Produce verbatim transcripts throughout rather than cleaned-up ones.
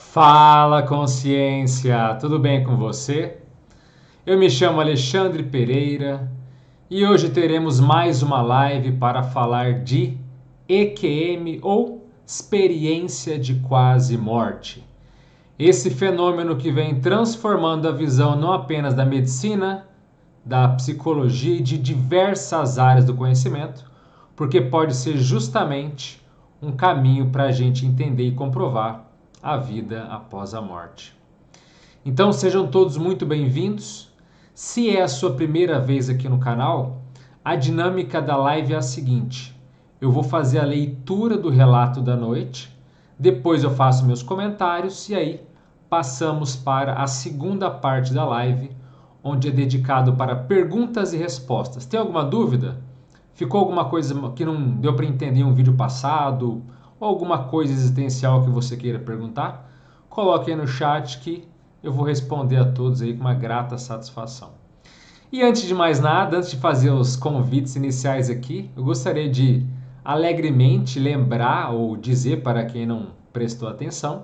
Fala, consciência! Tudo bem com você? Eu me chamo Alexandre Pereira e hoje teremos mais uma live para falar de E Q M ou experiência de quase morte. Esse fenômeno que vem transformando a visão não apenas da medicina, da psicologia e de diversas áreas do conhecimento, porque pode ser justamente um caminho para a gente entender e comprovar a vida após a morte. Então sejam todos muito bem-vindos. Se é a sua primeira vez aqui no canal, a dinâmica da live é a seguinte: eu vou fazer a leitura do relato da noite, depois eu faço meus comentários e aí passamos para a segunda parte da live, onde é dedicado para perguntas e respostas. Tem alguma dúvida? Ficou alguma coisa que não deu para entender em um vídeo passado? Ou alguma coisa existencial que você queira perguntar? Coloque aí no chat que eu vou responder a todos aí com uma grata satisfação. E antes de mais nada, antes de fazer os convites iniciais aqui, eu gostaria de alegremente lembrar ou dizer para quem não prestou atenção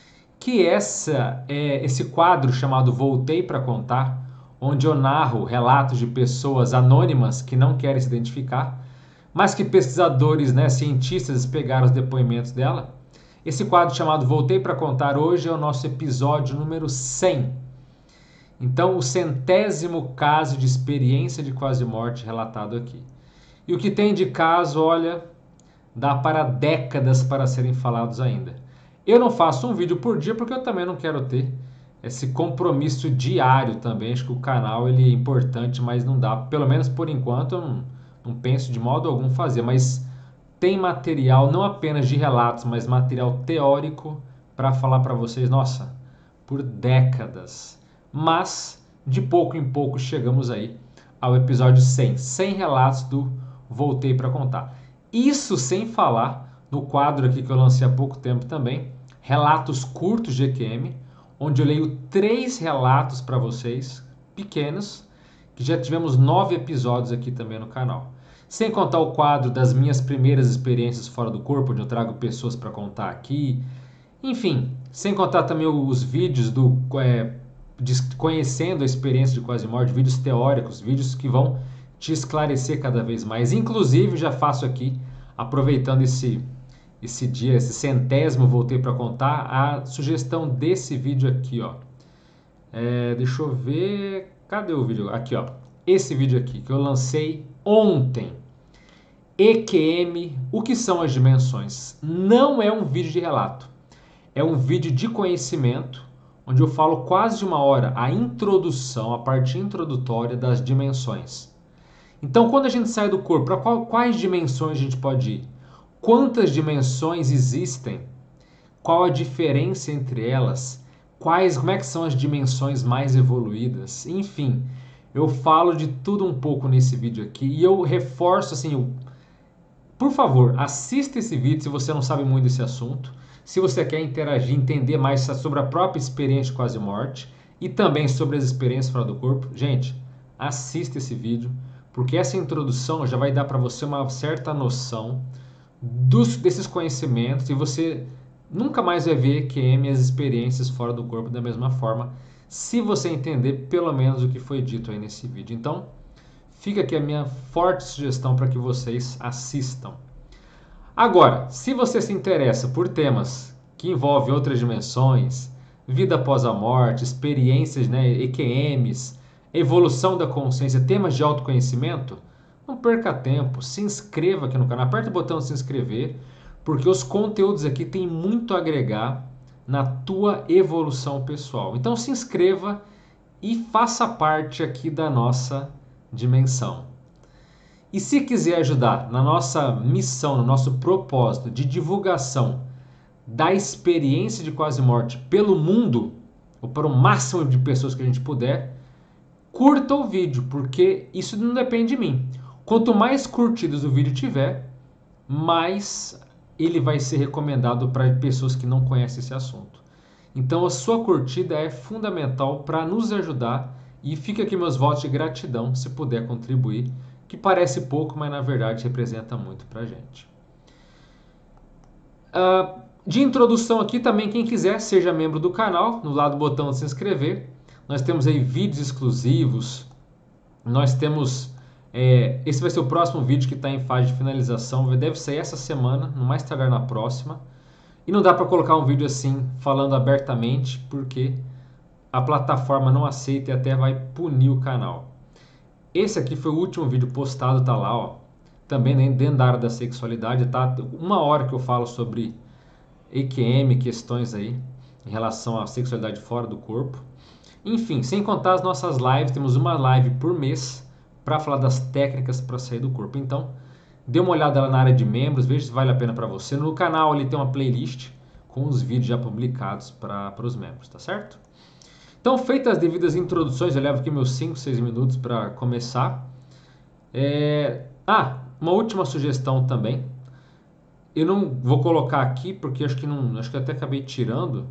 que essa é esse quadro chamado Voltei para Contar, onde eu narro relatos de pessoas anônimas que não querem se identificar, mas que pesquisadores, né, cientistas pegaram os depoimentos dela. Esse quadro chamado Voltei para Contar hoje é o nosso episódio número cem. Então, o centésimo caso de experiência de quase morte relatado aqui. E o que tem de caso, olha, dá para décadas para serem falados ainda. Eu não faço um vídeo por dia porque eu também não quero ter esse compromisso diário também. Acho que o canal ele é importante, mas não dá, pelo menos por enquanto, eu não, não penso de modo algum fazer. Mas tem material, não apenas de relatos, mas material teórico para falar para vocês, nossa, por décadas. Mas, de pouco em pouco, chegamos aí ao episódio cem. cem relatos do Voltei para Contar. Isso sem falar no quadro aqui que eu lancei há pouco tempo também, Relatos Curtos de E Q M, onde eu leio três relatos para vocês, pequenos, que já tivemos nove episódios aqui também no canal. Sem contar o quadro das minhas primeiras experiências fora do corpo, onde eu trago pessoas para contar aqui. Enfim, sem contar também os vídeos do é, de, conhecendo a experiência de quase morte, vídeos teóricos, vídeos que vão te esclarecer cada vez mais. Inclusive, já faço aqui, aproveitando esse, esse dia, esse centésimo, voltei para contar, a sugestão desse vídeo aqui, ó. É, deixa eu ver... Cadê o vídeo? Aqui, ó. Esse vídeo aqui, que eu lancei ontem. E Q M, o que são as dimensões? Não é um vídeo de relato. É um vídeo de conhecimento, onde eu falo quase de uma hora a introdução, a parte introdutória das dimensões. Então, quando a gente sai do corpo, para qual, quais dimensões a gente pode ir? Quantas dimensões existem? Qual a diferença entre elas? Quais, como é que são as dimensões mais evoluídas? Enfim, eu falo de tudo um pouco nesse vídeo aqui e eu reforço assim, eu, por favor, assista esse vídeo se você não sabe muito desse assunto, se você quer interagir, entender mais sobre a própria experiência de quase morte e também sobre as experiências fora do corpo. Gente, assista esse vídeo, porque essa introdução já vai dar para você uma certa noção dos, desses conhecimentos e você nunca mais vai ver E Q M e as experiências fora do corpo da mesma forma, se você entender pelo menos o que foi dito aí nesse vídeo. Então, fica aqui a minha forte sugestão para que vocês assistam. Agora, se você se interessa por temas que envolvem outras dimensões, vida após a morte, experiências, né, E Q Ms, evolução da consciência, temas de autoconhecimento, não perca tempo, se inscreva aqui no canal, aperta o botão de se inscrever, porque os conteúdos aqui têm muito a agregar na tua evolução pessoal. Então se inscreva e faça parte aqui da nossa dimensão. E se quiser ajudar na nossa missão, no nosso propósito de divulgação da experiência de quase morte pelo mundo, ou para o máximo de pessoas que a gente puder, curta o vídeo, porque isso não depende de mim. Quanto mais curtidas o vídeo tiver, mais ele vai ser recomendado para pessoas que não conhecem esse assunto. Então a sua curtida é fundamental para nos ajudar e fica aqui meus votos de gratidão se puder contribuir, que parece pouco, mas na verdade representa muito para a gente. Uh, De introdução aqui também, quem quiser, seja membro do canal, no lado do botão de se inscrever. Nós temos aí vídeos exclusivos, nós temos... É, esse vai ser o próximo vídeo que está em fase de finalização, deve sair essa semana, no mais tardar na próxima. E não dá para colocar um vídeo assim, falando abertamente, porque a plataforma não aceita e até vai punir o canal. Esse aqui foi o último vídeo postado, tá lá, ó. Também dentro da área da sexualidade, tá? Uma hora que eu falo sobre E Q M, questões aí em relação à sexualidade fora do corpo. Enfim, sem contar as nossas lives, temos uma live por mês para falar das técnicas para sair do corpo. Então, dê uma olhada lá na área de membros, veja se vale a pena para você. No canal ali tem uma playlist com os vídeos já publicados para os membros, tá certo? Então, feitas as devidas introduções, eu levo aqui meus cinco, seis minutos para começar. É... Ah, uma última sugestão também. Eu não vou colocar aqui porque acho que não, acho que até acabei tirando,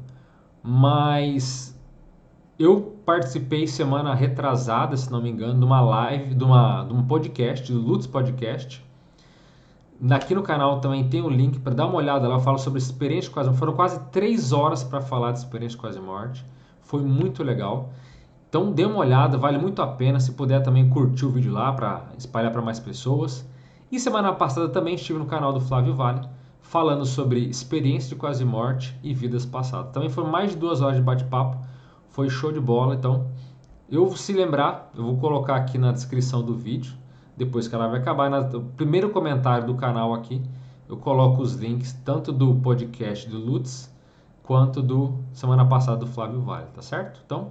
mas eu participei semana retrasada, se não me engano, de uma live, de, uma, de um podcast, do Lutz Podcast. Aqui no canal também tem um link para dar uma olhada lá. Eu falo sobre experiência de quase morte. Foram quase três horas para falar de experiência de quase morte. Foi muito legal. Então dê uma olhada, vale muito a pena. Se puder também curtir o vídeo lá para espalhar para mais pessoas. E semana passada também estive no canal do Flávio Vale falando sobre experiência de quase morte e vidas passadas. Também foi mais de duas horas de bate-papo. Foi show de bola. Então, eu se lembrar, eu vou colocar aqui na descrição do vídeo. Depois que ela vai acabar, no primeiro comentário do canal aqui, eu coloco os links tanto do podcast do Lutz, quanto do semana passada do Flávio Vale, tá certo? Então,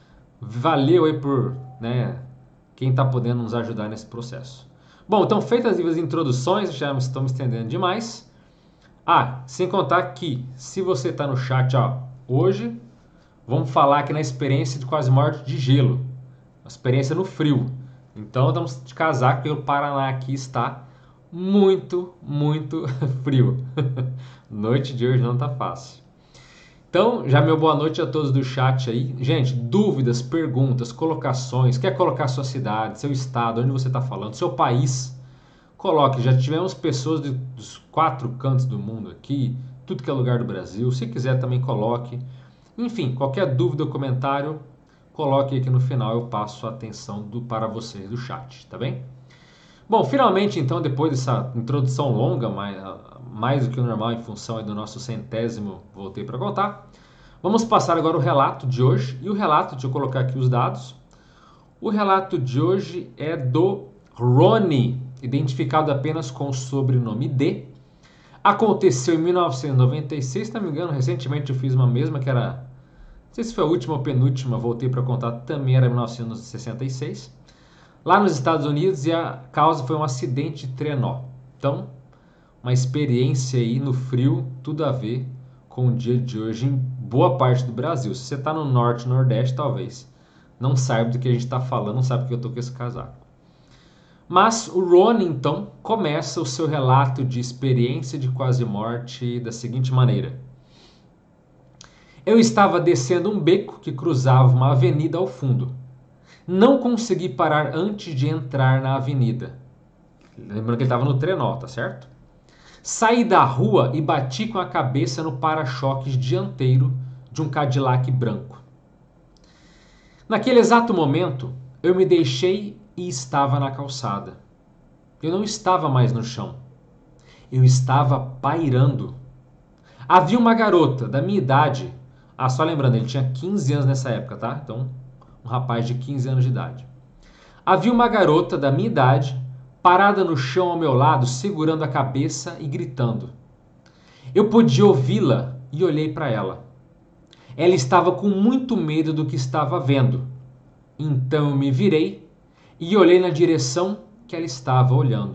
valeu aí por, né, quem está podendo nos ajudar nesse processo. Bom, então feitas as introduções, já estamos estendendo demais. Ah, sem contar que, se você está no chat, ó, hoje, vamos falar aqui na experiência de quase morte de gelo, uma experiência no frio. Então, estamos de casaco, porque o Paraná aqui está muito, muito frio. Noite de hoje não tá fácil. Então, já meu boa noite a todos do chat aí. Gente, dúvidas, perguntas, colocações, quer colocar sua cidade, seu estado, onde você está falando, seu país, coloque. Já tivemos pessoas de, dos quatro cantos do mundo aqui, tudo que é lugar do Brasil. Se quiser também coloque. Enfim, qualquer dúvida ou comentário, coloque aqui no final, eu passo a atenção do, para vocês do chat, tá bem? Bom, finalmente então, depois dessa introdução longa, mais, mais do que o normal em função do nosso centésimo, voltei para contar, vamos passar agora o relato de hoje. E o relato, deixa eu colocar aqui os dados, o relato de hoje é do Rony, identificado apenas com o sobrenome D. Aconteceu em mil novecentos e noventa e seis, se não me engano, recentemente eu fiz uma mesma que era... Não sei se foi a última ou penúltima, voltei para contar, também era mil novecentos e sessenta e seis. Lá nos Estados Unidos, e a causa foi um acidente de trenó. Então, uma experiência aí no frio, tudo a ver com o dia de hoje em boa parte do Brasil. Se você está no norte, nordeste, talvez não saiba do que a gente está falando, não sabe porque eu estou com esse casaco. Mas o Rony, então, começa o seu relato de experiência de quase morte da seguinte maneira. Eu estava descendo um beco que cruzava uma avenida ao fundo. Não consegui parar antes de entrar na avenida. Lembrando que ele estava no trenó, tá certo? Saí da rua e bati com a cabeça no para-choques dianteiro de um Cadillac branco. Naquele exato momento, eu me deixei e estava na calçada. Eu não estava mais no chão. Eu estava pairando. Havia uma garota da minha idade. Ah, só lembrando, ele tinha quinze anos nessa época, tá? Então, um rapaz de quinze anos de idade. Havia uma garota da minha idade, parada no chão ao meu lado, segurando a cabeça e gritando. Eu podia ouvi-la e olhei para ela. Ela estava com muito medo do que estava vendo. Então eu me virei e olhei na direção que ela estava olhando.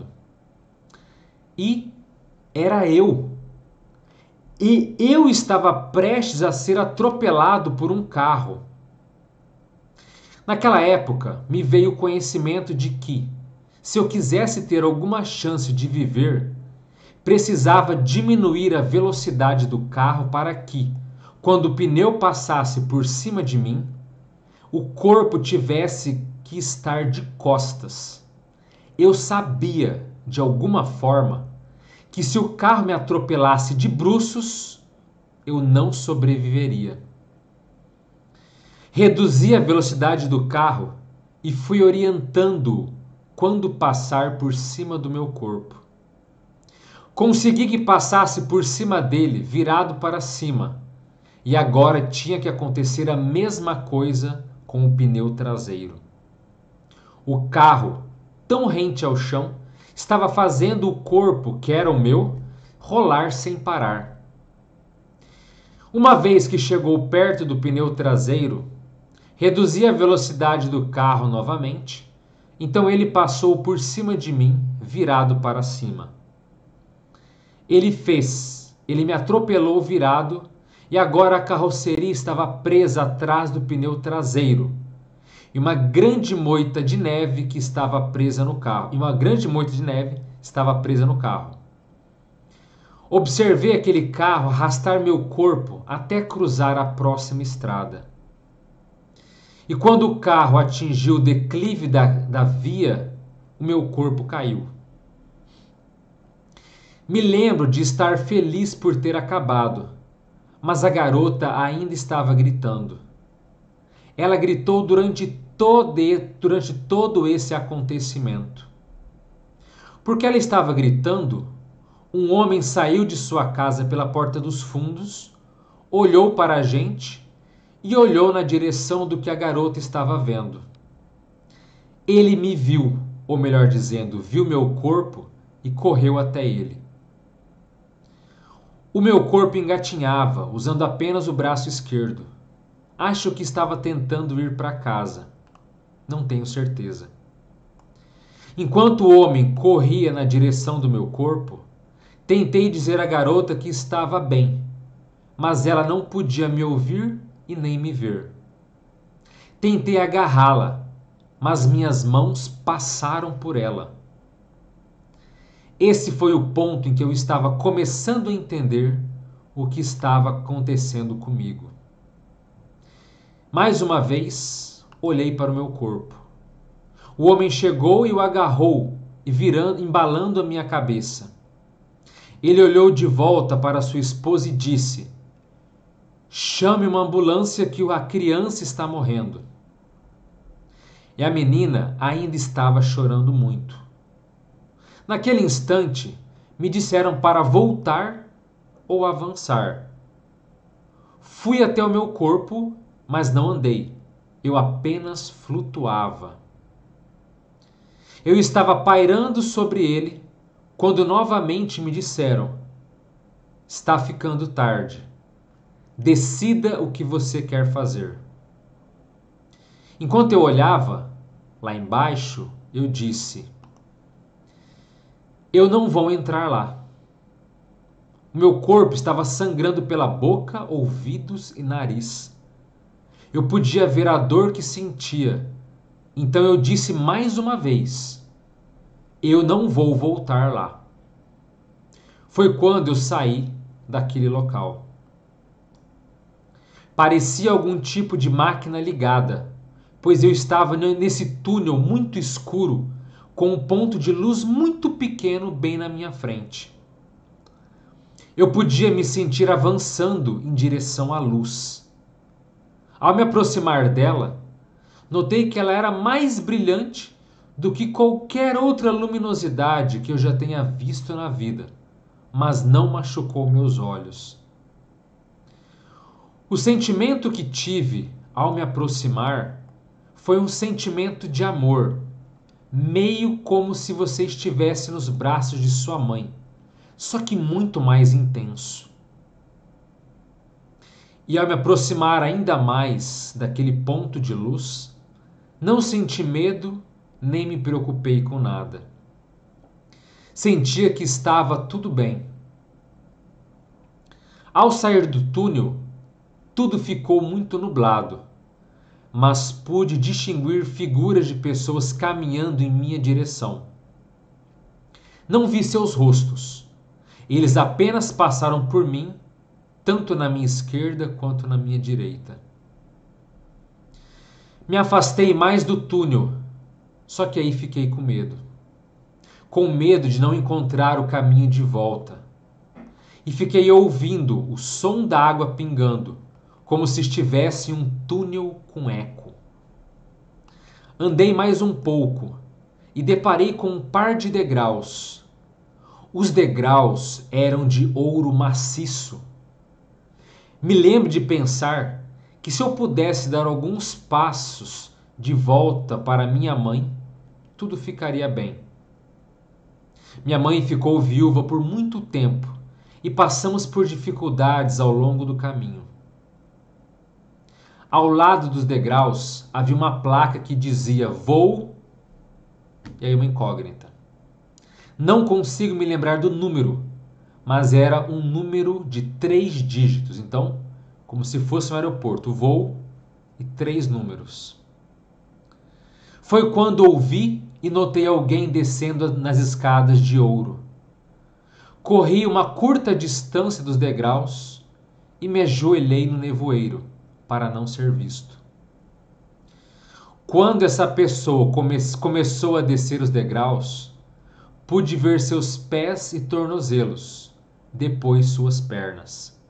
E era eu. E eu estava prestes a ser atropelado por um carro. Naquela época, me veio o conhecimento de que, se eu quisesse ter alguma chance de viver, precisava diminuir a velocidade do carro para que, quando o pneu passasse por cima de mim, o corpo tivesse que estar de costas. Eu sabia, de alguma forma, que se o carro me atropelasse de bruços, eu não sobreviveria. Reduzi a velocidade do carro e fui orientando-o quando passar por cima do meu corpo. Consegui que passasse por cima dele, virado para cima, e agora tinha que acontecer a mesma coisa com o pneu traseiro. O carro, tão rente ao chão, estava fazendo o corpo, que era o meu, rolar sem parar. Uma vez que chegou perto do pneu traseiro, reduzi a velocidade do carro novamente, então ele passou por cima de mim, virado para cima. Ele fez, ele me atropelou virado e agora a carroceria estava presa atrás do pneu traseiro. E uma grande moita de neve que estava presa no carro. E uma grande moita de neve estava presa no carro. Observei aquele carro arrastar meu corpo até cruzar a próxima estrada. E quando o carro atingiu o declive da, da via, o meu corpo caiu. Me lembro de estar feliz por ter acabado, mas a garota ainda estava gritando. Ela gritou durante todo, durante todo esse acontecimento. Porque ela estava gritando, um homem saiu de sua casa pela porta dos fundos, olhou para a gente e olhou na direção do que a garota estava vendo. Ele me viu, ou melhor dizendo, viu meu corpo e correu até ele. O meu corpo engatinhava, usando apenas o braço esquerdo. Acho que estava tentando ir para casa. Não tenho certeza. Enquanto o homem corria na direção do meu corpo, tentei dizer à garota que estava bem, mas ela não podia me ouvir e nem me ver. Tentei agarrá-la, mas minhas mãos passaram por ela. Esse foi o ponto em que eu estava começando a entender o que estava acontecendo comigo. Mais uma vez, olhei para o meu corpo. O homem chegou e o agarrou, e virando, embalando a minha cabeça. Ele olhou de volta para sua esposa e disse: "Chame uma ambulância que a criança está morrendo." E a menina ainda estava chorando muito. Naquele instante, me disseram para voltar ou avançar. Fui até o meu corpo, mas não andei. Eu apenas flutuava. Eu estava pairando sobre ele quando novamente me disseram: "Está ficando tarde. Decida o que você quer fazer." Enquanto eu olhava, lá embaixo, eu disse: "Eu não vou entrar lá." O meu corpo estava sangrando pela boca, ouvidos e nariz. Eu podia ver a dor que sentia. Então eu disse mais uma vez: "Eu não vou voltar lá." Foi quando eu saí daquele local. Parecia algum tipo de máquina ligada, pois eu estava nesse túnel muito escuro, com um ponto de luz muito pequeno bem na minha frente. Eu podia me sentir avançando em direção à luz. Ao me aproximar dela, notei que ela era mais brilhante do que qualquer outra luminosidade que eu já tenha visto na vida, mas não machucou meus olhos. O sentimento que tive ao me aproximar foi um sentimento de amor, meio como se você estivesse nos braços de sua mãe, só que muito mais intenso. E ao me aproximar ainda mais daquele ponto de luz, não senti medo nem me preocupei com nada. Sentia que estava tudo bem. Ao sair do túnel, tudo ficou muito nublado, mas pude distinguir figuras de pessoas caminhando em minha direção. Não vi seus rostos. Eles apenas passaram por mim, tanto na minha esquerda quanto na minha direita. Me afastei mais do túnel, só que aí fiquei com medo. Com medo de não encontrar o caminho de volta. e fiquei ouvindo o som da água pingando, como se estivesse em um túnel com eco. Andei mais um pouco e deparei com um par de degraus. Os degraus eram de ouro maciço. Me lembro de pensar que se eu pudesse dar alguns passos de volta para minha mãe, tudo ficaria bem. Minha mãe ficou viúva por muito tempo e passamos por dificuldades ao longo do caminho. Ao lado dos degraus havia uma placa que dizia voo e aí uma incógnita. Não consigo me lembrar do número, mas era um número de três dígitos. Então, como se fosse um aeroporto, voo e três números. Foi quando ouvi e notei alguém descendo nas escadas de ouro. Corri uma curta distância dos degraus e me ajoelhei no nevoeiro para não ser visto. Quando essa pessoa come- começou a descer os degraus, pude ver seus pés e tornozelos, depois suas pernas.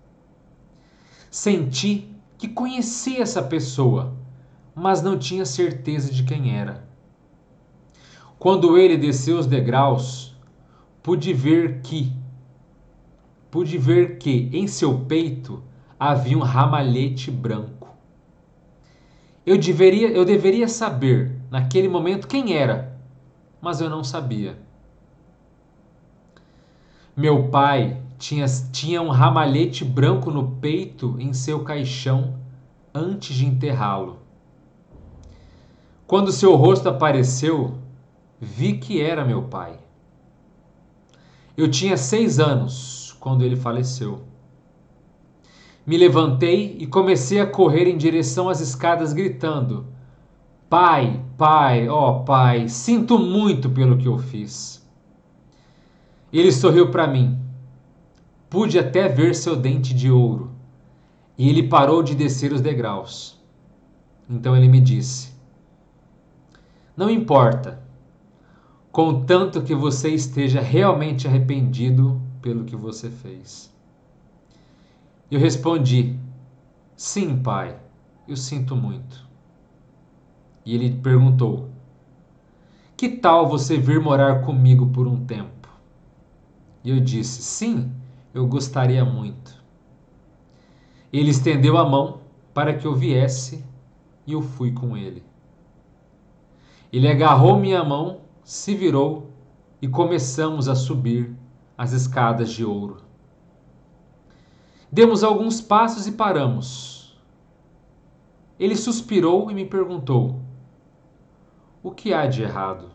Senti que conhecia essa pessoa, mas não tinha certeza de quem era. Quando ele desceu os degraus, pude ver que pude ver que em seu peito havia um ramalhete branco. Eu deveria, eu deveria saber naquele momento quem era, mas eu não sabia. Meu pai tinha, tinha um ramalhete branco no peito em seu caixão antes de enterrá-lo. Quando seu rosto apareceu, vi que era meu pai. Eu tinha seis anos quando ele faleceu. Me levantei e comecei a correr em direção às escadas gritando: Pai, pai, ó pai, sinto muito pelo que eu fiz. Ele sorriu para mim. Pude até ver seu dente de ouro. E ele parou de descer os degraus. Então ele me disse: Não importa, contanto que você esteja realmente arrependido pelo que você fez. Eu respondi: Sim, pai, eu sinto muito. E ele perguntou: Que tal você vir morar comigo por um tempo? E eu disse: Sim, eu gostaria muito. Ele estendeu a mão para que eu viesse e eu fui com ele. Ele agarrou minha mão, se virou e começamos a subir as escadas de ouro. Demos alguns passos e paramos. Ele suspirou e me perguntou: O que há de errado?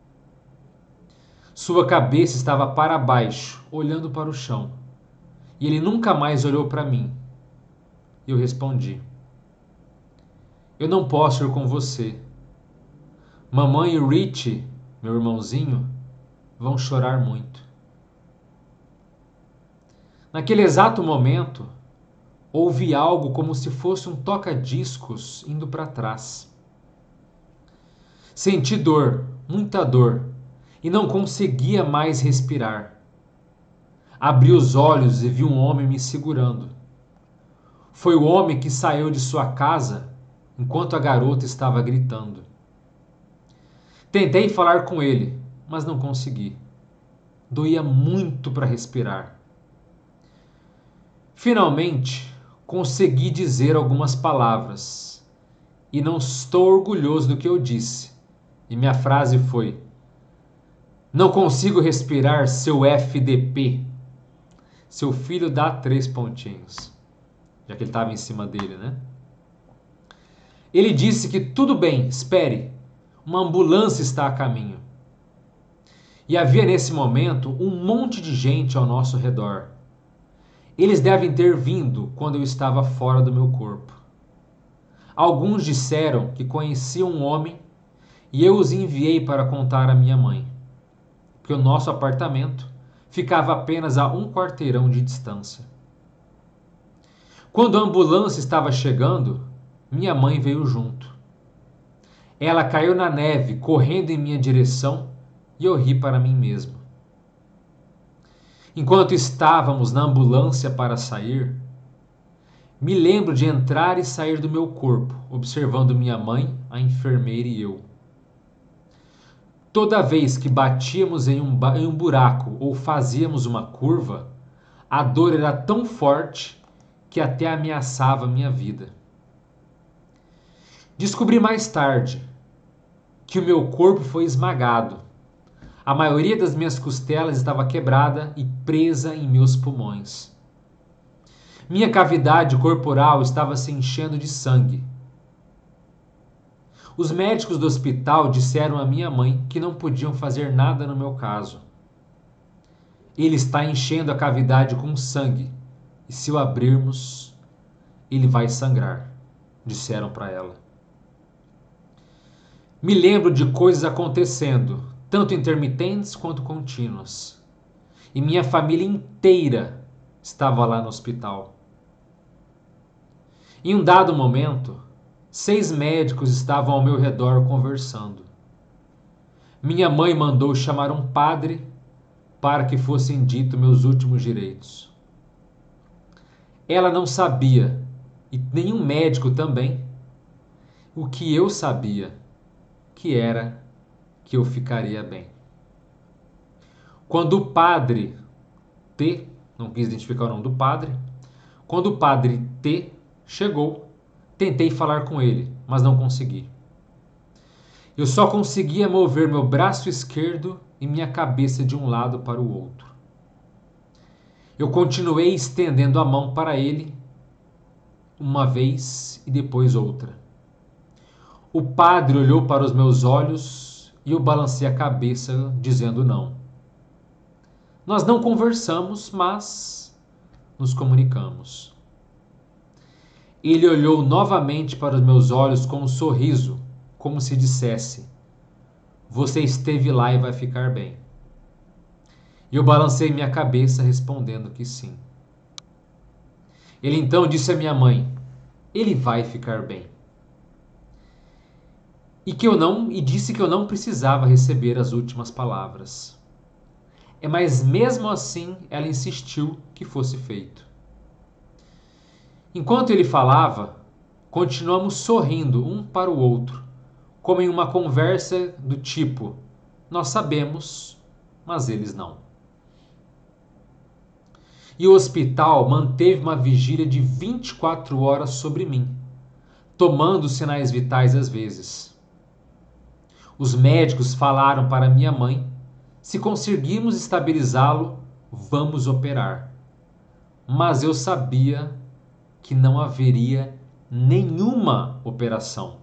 Sua cabeça estava para baixo, olhando para o chão, e ele nunca mais olhou para mim. Eu respondi: Eu não posso ir com você. Mamãe e Richie, meu irmãozinho, vão chorar muito. Naquele exato momento, ouvi algo como se fosse um toca-discos indo para trás. Senti dor, muita dor, e não conseguia mais respirar. Abri os olhos e vi um homem me segurando. Foi o homem que saiu de sua casa enquanto a garota estava gritando. Tentei falar com ele, mas não consegui. Doía muito para respirar. Finalmente, consegui dizer algumas palavras. E não estou orgulhoso do que eu disse. E minha frase foi: Não consigo respirar, seu F D P. Seu filho dá três pontinhos. Já que ele estava em cima dele, né? Ele disse que tudo bem, espere. Uma ambulância está a caminho. E havia nesse momento um monte de gente ao nosso redor. Eles devem ter vindo quando eu estava fora do meu corpo. Alguns disseram que conheciam um homem e eu os enviei para contar à minha mãe, porque o nosso apartamento ficava apenas a um quarteirão de distância. Quando a ambulância estava chegando, minha mãe veio junto. Ela caiu na neve, correndo em minha direção, e eu ri para mim mesmo. Enquanto estávamos na ambulância para sair, me lembro de entrar e sair do meu corpo, observando minha mãe, a enfermeira e eu. Toda vez que batíamos em um, em um buraco ou fazíamos uma curva, a dor era tão forte que até ameaçava minha vida. Descobri mais tarde que o meu corpo foi esmagado. A maioria das minhas costelas estava quebrada e presa em meus pulmões. Minha cavidade corporal estava se enchendo de sangue. Os médicos do hospital disseram à minha mãe que não podiam fazer nada no meu caso. Ele está enchendo a cavidade com sangue e se o abrirmos, ele vai sangrar, disseram para ela. Me lembro de coisas acontecendo, tanto intermitentes quanto contínuas. E minha família inteira estava lá no hospital. Em um dado momento, seis médicos estavam ao meu redor conversando. Minha mãe mandou chamar um padre para que fossem ditos meus últimos direitos. Ela não sabia, e nenhum médico também, o que eu sabia, que era que eu ficaria bem. Quando o padre T, não quis identificar o nome do padre, quando o padre T chegou, tentei falar com ele, mas não consegui. Eu só conseguia mover meu braço esquerdo e minha cabeça de um lado para o outro. Eu continuei estendendo a mão para ele, uma vez e depois outra. O padre olhou para os meus olhos e eu balancei a cabeça, dizendo não. Nós não conversamos, mas nos comunicamos. Ele olhou novamente para os meus olhos com um sorriso, como se dissesse: você esteve lá e vai ficar bem. E eu balancei minha cabeça, respondendo que sim. Ele então disse à minha mãe: ele vai ficar bem. E que eu não e disse que eu não precisava receber as últimas palavras. É, mas mesmo assim ela insistiu que fosse feito. Enquanto ele falava, continuamos sorrindo um para o outro, como em uma conversa do tipo: nós sabemos, mas eles não. E o hospital manteve uma vigília de vinte e quatro horas sobre mim, tomando sinais vitais às vezes. Os médicos falaram para minha mãe: se conseguirmos estabilizá-lo, vamos operar. Mas eu sabia que não haveria nenhuma operação.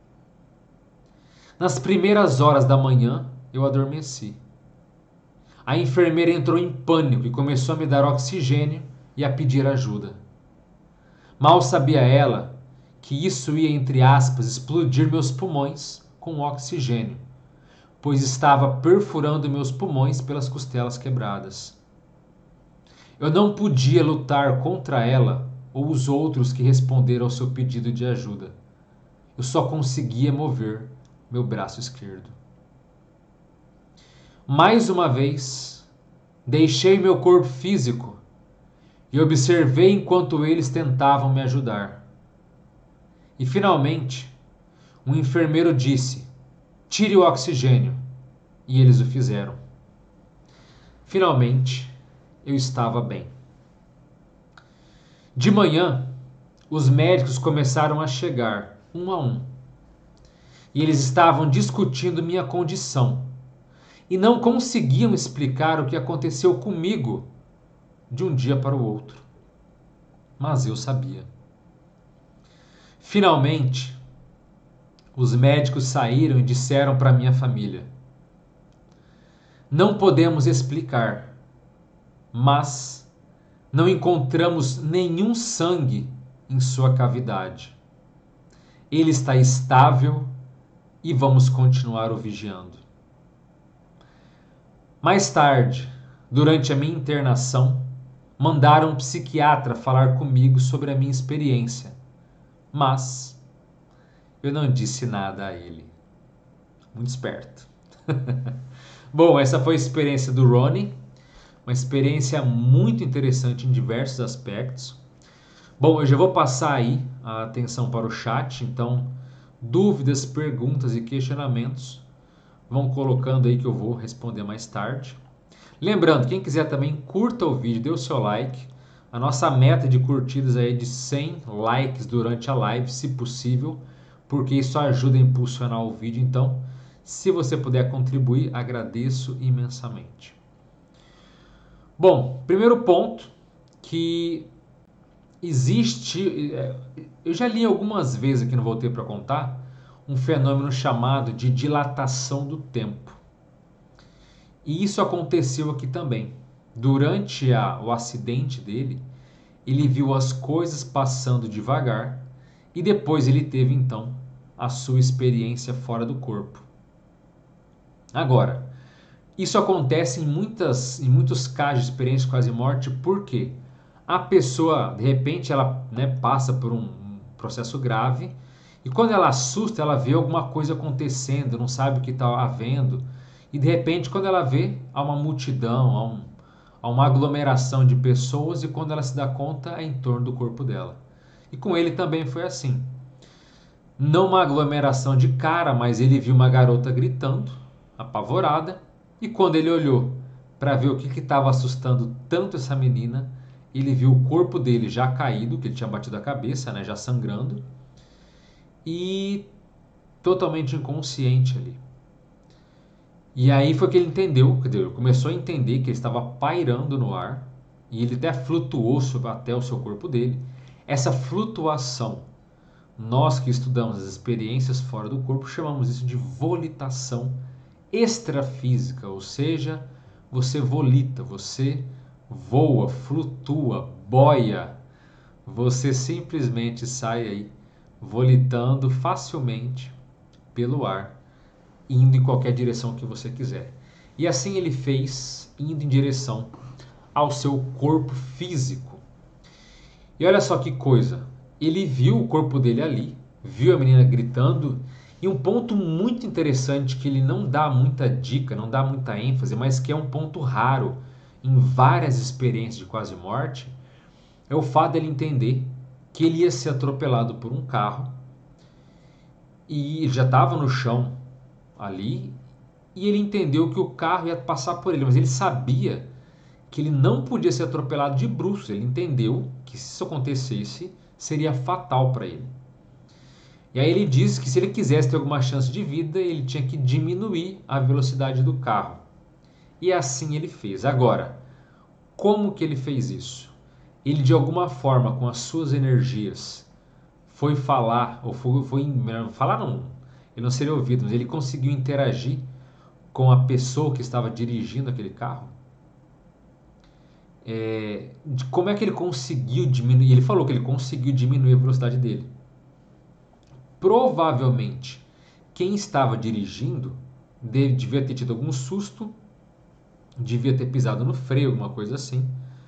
Nas primeiras horas da manhã, eu adormeci. A enfermeira entrou em pânico e começou a me dar oxigênio e a pedir ajuda. Mal sabia ela que isso ia, entre aspas, explodir meus pulmões com oxigênio, pois estava perfurando meus pulmões pelas costelas quebradas. Eu não podia lutar contra ela ou os outros que responderam ao seu pedido de ajuda. Eu só conseguia mover meu braço esquerdo. Mais uma vez, deixei meu corpo físico e observei enquanto eles tentavam me ajudar. E finalmente, um enfermeiro disse: tire o oxigênio, e eles o fizeram. Finalmente, eu estava bem. De manhã, os médicos começaram a chegar, um a um. E eles estavam discutindo minha condição e não conseguiam explicar o que aconteceu comigo de um dia para o outro. Mas eu sabia. Finalmente, os médicos saíram e disseram para minha família: não podemos explicar, mas não encontramos nenhum sangue em sua cavidade. Ele está estável e vamos continuar o vigiando. Mais tarde, durante a minha internação, mandaram um psiquiatra falar comigo sobre a minha experiência, mas eu não disse nada a ele. Muito esperto. Bom, essa foi a experiência do Ronnie. Uma experiência muito interessante em diversos aspectos. Bom, eu já vou passar aí a atenção para o chat, então dúvidas, perguntas e questionamentos vão colocando aí que eu vou responder mais tarde. Lembrando, quem quiser também curta o vídeo, dê o seu like. A nossa meta de curtidas aí é de cem likes durante a live, se possível, porque isso ajuda a impulsionar o vídeo. Então, se você puder contribuir, agradeço imensamente. Bom, primeiro ponto que existe, eu já li algumas vezes aqui no Voltei para Contar, um fenômeno chamado de dilatação do tempo. E isso aconteceu aqui também. Durante a, o acidente dele, ele viu as coisas passando devagar e depois ele teve então a sua experiência fora do corpo. Agora, isso acontece em, muitas, em muitos casos de experiência quase morte, porque a pessoa, de repente, ela né, passa por um processo grave e quando ela assusta, ela vê alguma coisa acontecendo, não sabe o que está havendo. E de repente, quando ela vê, há uma multidão, há, um, há uma aglomeração de pessoas e quando ela se dá conta, é em torno do corpo dela. E com ele também foi assim. Não uma aglomeração de cara, mas ele viu uma garota gritando, apavorada, e quando ele olhou para ver o que estava assustando tanto essa menina, ele viu o corpo dele já caído, que ele tinha batido a cabeça, né, já sangrando, e totalmente inconsciente ali. E aí foi que ele entendeu, ele começou a entender que ele estava pairando no ar e ele até flutuou até o seu corpo dele. Essa flutuação, nós que estudamos as experiências fora do corpo, chamamos isso de volitação extrafísica, ou seja, você volita, você voa, flutua, boia, você simplesmente sai aí volitando facilmente pelo ar, indo em qualquer direção que você quiser. E assim ele fez, indo em direção ao seu corpo físico. E olha só que coisa, ele viu o corpo dele ali, viu a menina gritando, e um ponto muito interessante que ele não dá muita dica, não dá muita ênfase, mas que é um ponto raro em várias experiências de quase morte, é o fato dele entender que ele ia ser atropelado por um carro e já estava no chão ali, e ele entendeu que o carro ia passar por ele, mas ele sabia que ele não podia ser atropelado de bruços. Ele entendeu que se isso acontecesse, seria fatal para ele. E aí ele disse que se ele quisesse ter alguma chance de vida, ele tinha que diminuir a velocidade do carro. E assim ele fez. Agora, como que ele fez isso? Ele de alguma forma, com as suas energias, foi falar, ou foi, foi falar não, ele não seria ouvido, mas ele conseguiu interagir com a pessoa que estava dirigindo aquele carro. É, de como é que ele conseguiu diminuir? Ele falou que ele conseguiu diminuir a velocidade dele. Provavelmente, quem estava dirigindo deve, devia ter tido algum susto, devia ter pisado no freio, alguma coisa assim.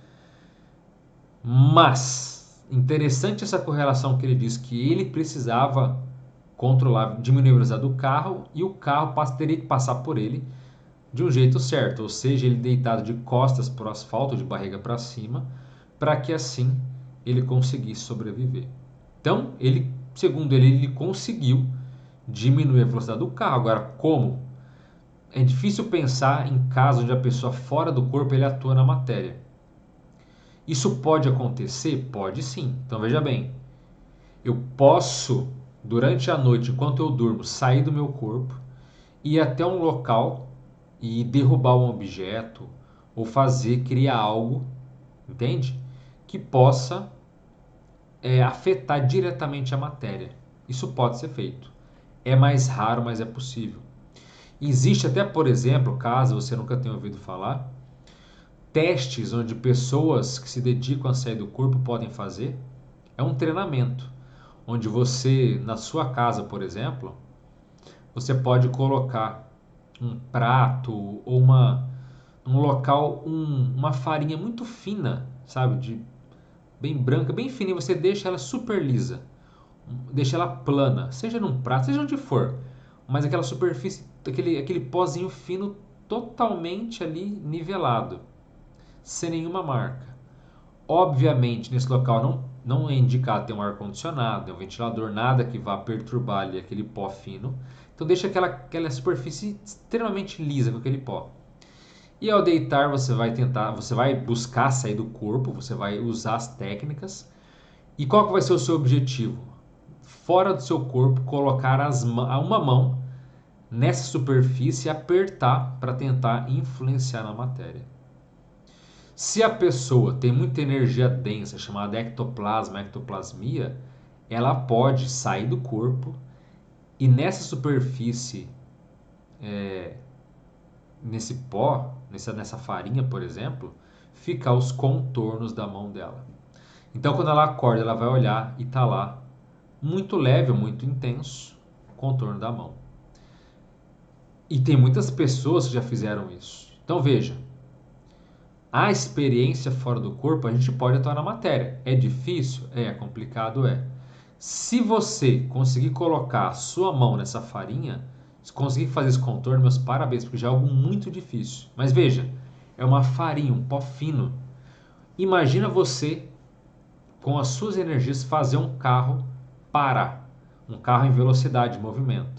Mas, interessante essa correlação que ele diz que ele precisava controlar, diminuir a velocidade do carro e o carro teria que passar por ele de um jeito certo, ou seja, ele deitado de costas para o asfalto, de barriga para cima, para que assim ele conseguisse sobreviver. Então, ele, segundo ele, ele conseguiu diminuir a velocidade do carro. Agora, como? É difícil pensar em casos onde a pessoa fora do corpo ele atua na matéria. Isso pode acontecer? Pode sim. Então veja bem, eu posso, durante a noite, enquanto eu durmo, sair do meu corpo, ir até um local e derrubar um objeto ou fazer, criar algo, entende? Que possa é, afetar diretamente a matéria. Isso pode ser feito. É mais raro, mas é possível. Existe até, por exemplo, caso você nunca tenha ouvido falar, testes onde pessoas que se dedicam a sair do corpo podem fazer. É um treinamento, onde você, na sua casa, por exemplo, você pode colocar um prato ou uma, um local, um, uma farinha muito fina, sabe, de bem branca, bem fininha, você deixa ela super lisa, deixa ela plana, seja num prato, seja onde for, mas aquela superfície, aquele, aquele pozinho fino totalmente ali nivelado. sem nenhuma marca. Obviamente, nesse local não, não é indicado ter um ar-condicionado, um ventilador, nada que vá perturbar ali aquele pó fino. Então deixa aquela, aquela superfície extremamente lisa com aquele pó. E ao deitar você vai tentar, você vai buscar sair do corpo, você vai usar as técnicas. E qual que vai ser o seu objetivo? Fora do seu corpo, colocar as, uma mão nessa superfície e apertar para tentar influenciar na matéria. Se a pessoa tem muita energia densa, chamada ectoplasma, ectoplasmia, ela pode sair do corpo e nessa superfície, é, nesse pó, nessa, nessa farinha, por exemplo, ficar os contornos da mão dela. Então, quando ela acorda, ela vai olhar e está lá, muito leve ou muito intenso, o contorno da mão. E tem muitas pessoas que já fizeram isso. Então, veja, a experiência fora do corpo, a gente pode atuar na matéria. É difícil? É. É complicado? É. Se você conseguir colocar a sua mão nessa farinha, se conseguir fazer esse contorno, meus parabéns, porque já é algo muito difícil. Mas veja, é uma farinha, um pó fino. Imagina você, com as suas energias, fazer um carro parar. Um carro em velocidade, movimento.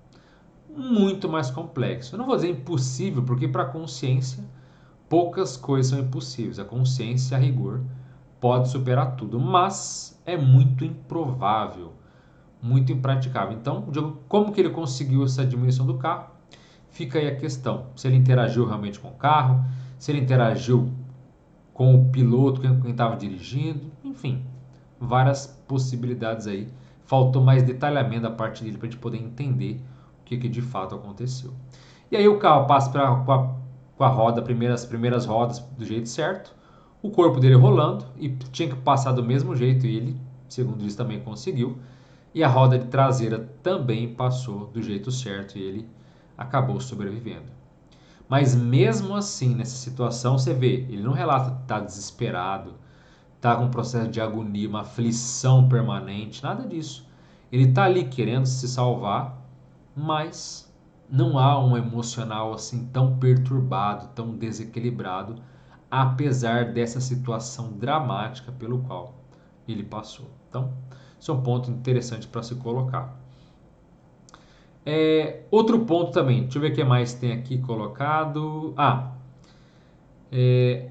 Muito mais complexo. Eu não vou dizer impossível, porque para a consciência, poucas coisas são impossíveis. A consciência, a rigor, pode superar tudo, mas é muito improvável, muito impraticável. Então, como que ele conseguiu essa diminuição do carro? Fica aí a questão. Se ele interagiu realmente com o carro, se ele interagiu com o piloto, quem estava dirigindo, enfim, várias possibilidades aí. Faltou mais detalhamento da parte dele para a gente poder entender o que, que de fato aconteceu. E aí o carro passa pra, com, a, com a roda, primeiras, as primeiras rodas do jeito certo, o corpo dele rolando, e tinha que passar do mesmo jeito, e ele, segundo isso, também conseguiu. E a roda de traseira também passou do jeito certo, e ele acabou sobrevivendo. Mas mesmo assim, nessa situação, você vê, ele não relata que está desesperado, está com um processo de agonia, uma aflição permanente, nada disso. Ele está ali querendo se salvar, mas não há um emocional assim tão perturbado, tão desequilibrado, apesar dessa situação dramática pelo qual ele passou. Então, isso é um ponto interessante para se colocar. É, outro ponto também, deixa eu ver o que mais tem aqui colocado. Ah, é,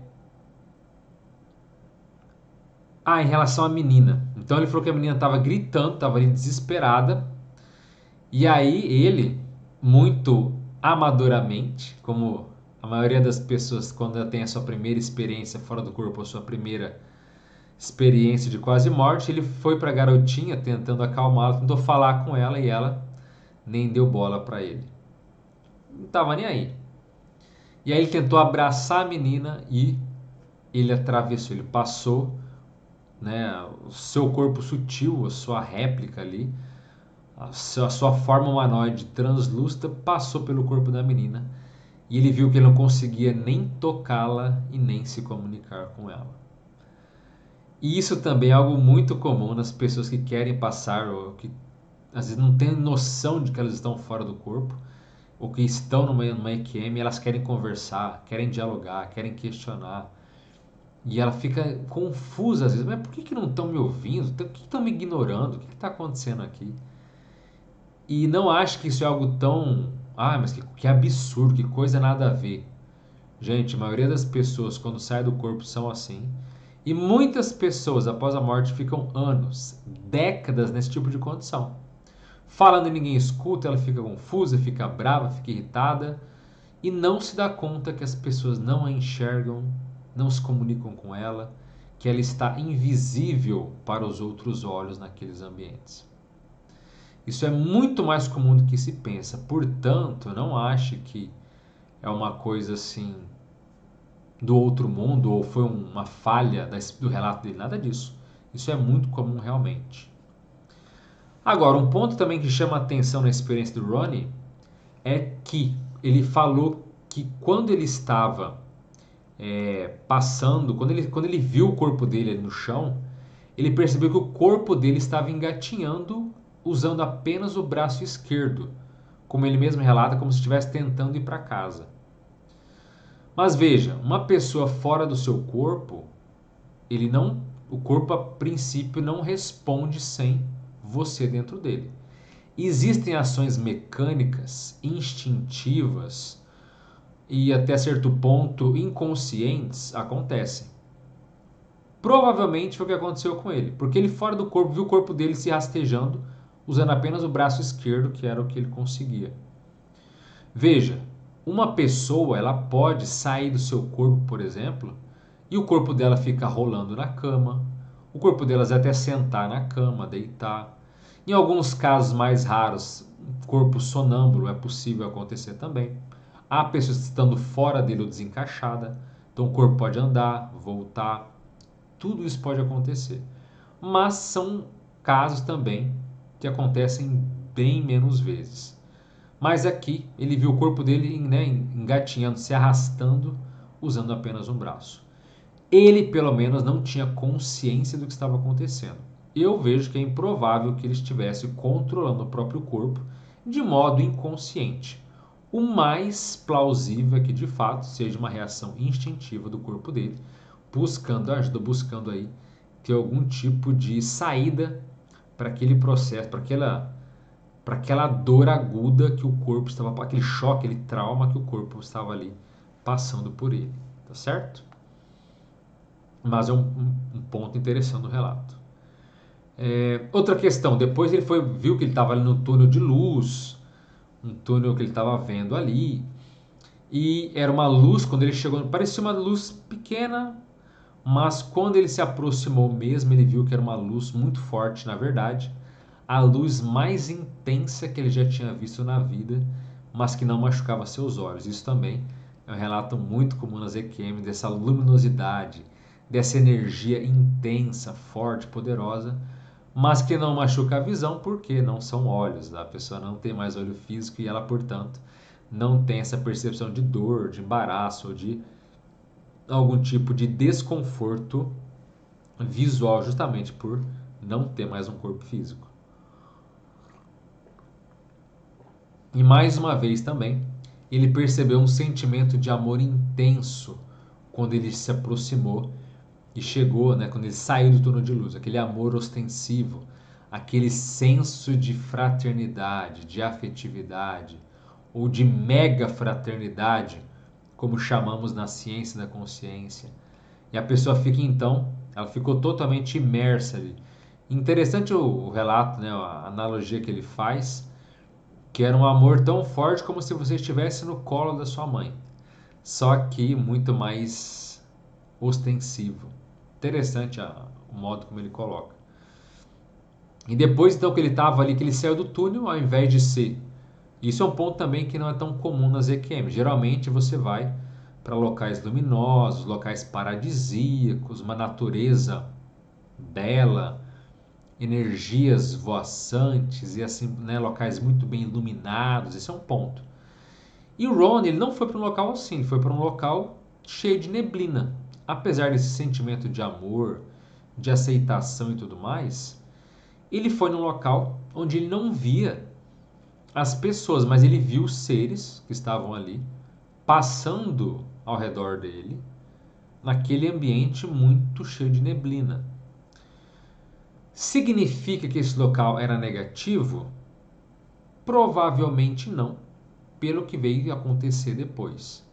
ah, em relação à menina. Então ele falou que a menina estava gritando, estava ali desesperada. E aí ele, muito amadoramente, como a maioria das pessoas quando ela tem a sua primeira experiência fora do corpo, a sua primeira experiência de quase morte, ele foi para a garotinha tentando acalmá-la, tentou falar com ela e ela nem deu bola para ele. Não estava nem aí. E aí ele tentou abraçar a menina e ele atravessou, ele passou, né, o seu corpo sutil, a sua réplica ali, a sua, a sua forma humanoide translúcida passou pelo corpo da menina e ele viu que ele não conseguia nem tocá-la e nem se comunicar com ela. E isso também é algo muito comum nas pessoas que querem passar ou que às vezes não têm noção de que elas estão fora do corpo ou que estão numa, numa E Q M, elas querem conversar, querem dialogar, querem questionar. E ela fica confusa às vezes. Mas por que, que não estão me ouvindo? Por que estão me ignorando? O que está acontecendo aqui? E não acho que isso é algo tão... Ah, mas que, que absurdo, que coisa nada a ver. Gente, a maioria das pessoas quando sai do corpo são assim. E muitas pessoas após a morte ficam anos, décadas nesse tipo de condição. Falando e ninguém escuta, ela fica confusa, fica brava, fica irritada e não se dá conta que as pessoas não a enxergam, não se comunicam com ela, que ela está invisível para os outros olhos naqueles ambientes. Isso é muito mais comum do que se pensa. Portanto, não ache que é uma coisa assim do outro mundo ou foi uma falha do relato dele, nada disso. Isso é muito comum realmente. Agora, um ponto também que chama a atenção na experiência do Ronnie é que ele falou que quando ele estava é, passando, quando ele, quando ele viu o corpo dele ali no chão, ele percebeu que o corpo dele estava engatinhando usando apenas o braço esquerdo, como ele mesmo relata, como se estivesse tentando ir para casa. Mas veja, uma pessoa fora do seu corpo, ele não, o corpo a princípio não responde sem você dentro dele. Existem ações mecânicas, instintivas e até certo ponto inconscientes acontecem. Provavelmente foi o que aconteceu com ele, porque ele fora do corpo viu o corpo dele se rastejando, usando apenas o braço esquerdo, que era o que ele conseguia. Veja, uma pessoa ela pode sair do seu corpo, por exemplo, e o corpo dela fica rolando na cama, o corpo delas até sentar na cama, deitar. Em alguns casos mais raros, corpo sonâmbulo é possível acontecer também. Há pessoas estando fora dele ou desencaixada, então o corpo pode andar, voltar, tudo isso pode acontecer. Mas são casos também que acontecem bem menos vezes. Mas aqui ele viu o corpo dele, né, engatinhando, se arrastando, usando apenas um braço. Ele, pelo menos, não tinha consciência do que estava acontecendo. Eu vejo que é improvável que ele estivesse controlando o próprio corpo de modo inconsciente. O mais plausível é que, de fato, seja uma reação instintiva do corpo dele, buscando ajuda, buscando aí ter algum tipo de saída para aquele processo, para aquela, para aquela dor aguda que o corpo estava, aquele choque, aquele trauma que o corpo estava ali passando por ele, tá certo? Mas é um, um, um ponto interessante no relato. É, outra questão, depois ele foi, viu que ele estava ali no túnel de luz, um túnel que ele estava vendo ali, e era uma luz, quando ele chegou, parecia uma luz pequena, mas quando ele se aproximou mesmo, ele viu que era uma luz muito forte, na verdade, a luz mais intensa que ele já tinha visto na vida, mas que não machucava seus olhos. Isso também é um relato muito comum nas E Q M, dessa luminosidade, dessa energia intensa, forte, poderosa, mas que não machuca a visão porque não são olhos. A pessoa não tem mais olho físico e ela, portanto, não tem essa percepção de dor, de embaraço ou de algum tipo de desconforto visual, justamente por não ter mais um corpo físico. E mais uma vez também, ele percebeu um sentimento de amor intenso quando ele se aproximou e chegou, né, quando ele saiu do túnel de luz, aquele amor ostensivo, aquele senso de fraternidade, de afetividade, ou de mega fraternidade, como chamamos na ciência da consciência. E a pessoa fica então, ela ficou totalmente imersa ali. Interessante o, o relato, né, a analogia que ele faz, que era um amor tão forte como se você estivesse no colo da sua mãe, só que muito mais ostensivo. Interessante a, o modo como ele coloca. E depois então que ele estava ali, que ele saiu do túnel, ao invés de ser... Isso é um ponto também que não é tão comum nas E Q M. Geralmente você vai para locais luminosos, locais paradisíacos, uma natureza bela, energias voaçantes e assim, né, locais muito bem iluminados. Esse é um ponto. E o Ron, ele não foi para um local assim, ele foi para um local cheio de neblina. Apesar desse sentimento de amor, de aceitação e tudo mais, ele foi num local onde ele não via as pessoas, mas ele viu os seres que estavam ali passando ao redor dele, naquele ambiente muito cheio de neblina. Significa que esse local era negativo? Provavelmente não, pelo que veio acontecer depois.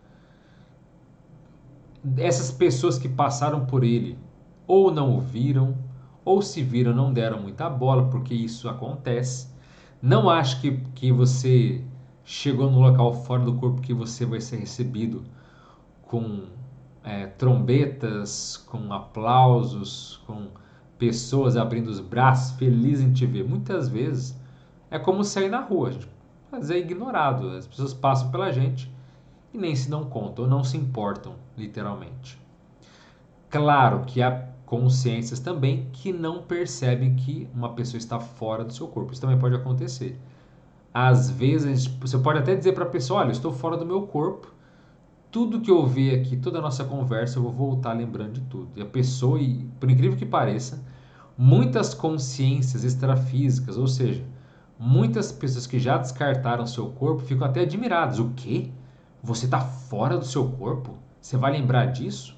Essas pessoas que passaram por ele ou não o viram, ou se viram não deram muita bola, porque isso acontece. Não acho que, que você chegou no local fora do corpo que você vai ser recebido com é, trombetas, com aplausos, com pessoas abrindo os braços, felizes em te ver. Muitas vezes é como sair na rua, gente, mas é ignorado. As pessoas passam pela gente e nem se dão conta, ou não se importam, literalmente. Claro que há consciências também que não percebem que uma pessoa está fora do seu corpo. Isso também pode acontecer. Às vezes, você pode até dizer para a pessoa, olha, eu estou fora do meu corpo, tudo que eu ver aqui, toda a nossa conversa, eu vou voltar lembrando de tudo. E a pessoa, e, por incrível que pareça, muitas consciências extrafísicas, ou seja, muitas pessoas que já descartaram seu corpo ficam até admiradas. O quê? Você está fora do seu corpo? Você vai lembrar disso?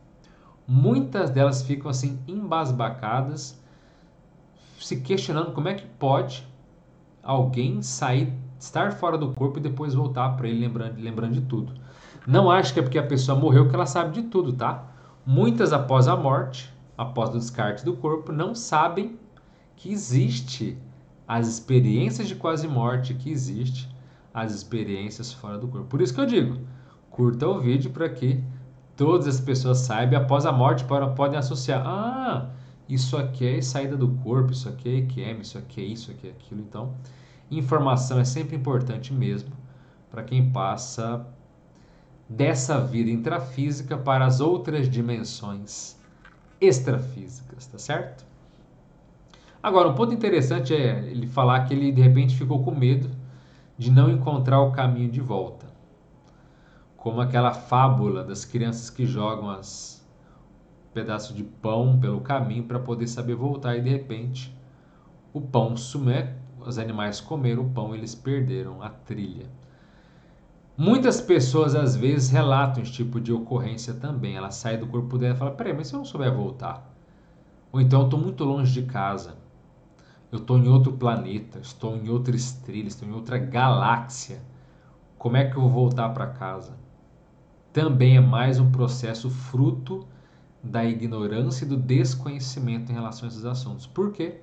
Muitas delas ficam assim embasbacadas, se questionando como é que pode alguém sair, estar fora do corpo e depois voltar para ele lembrando, lembrando de tudo. Não acho que é porque a pessoa morreu que ela sabe de tudo, tá? Muitas após a morte, após o descarte do corpo, não sabem que existe as experiências de quase morte, que existe as experiências fora do corpo. Por isso que eu digo, curta o vídeo para que todas as pessoas saibam, após a morte podem associar. Ah, isso aqui é saída do corpo, isso aqui é E Q M, isso aqui é isso, isso aqui é aquilo. Então, informação é sempre importante mesmo para quem passa dessa vida intrafísica para as outras dimensões extrafísicas, tá certo? Agora, um ponto interessante é ele falar que ele de repente ficou com medo de não encontrar o caminho de volta. Como aquela fábula das crianças que jogam as pedaços de pão pelo caminho para poder saber voltar e de repente o pão sumiu, os animais comeram o pão e eles perderam a trilha. Muitas pessoas às vezes relatam esse tipo de ocorrência também. Ela sai do corpo dela e fala: peraí, mas se eu não souber voltar? Ou então eu estou muito longe de casa, eu estou em outro planeta, estou em outra estrela, estou em outra galáxia. Como é que eu vou voltar para casa? Também é mais um processo fruto da ignorância e do desconhecimento em relação a esses assuntos. Por quê?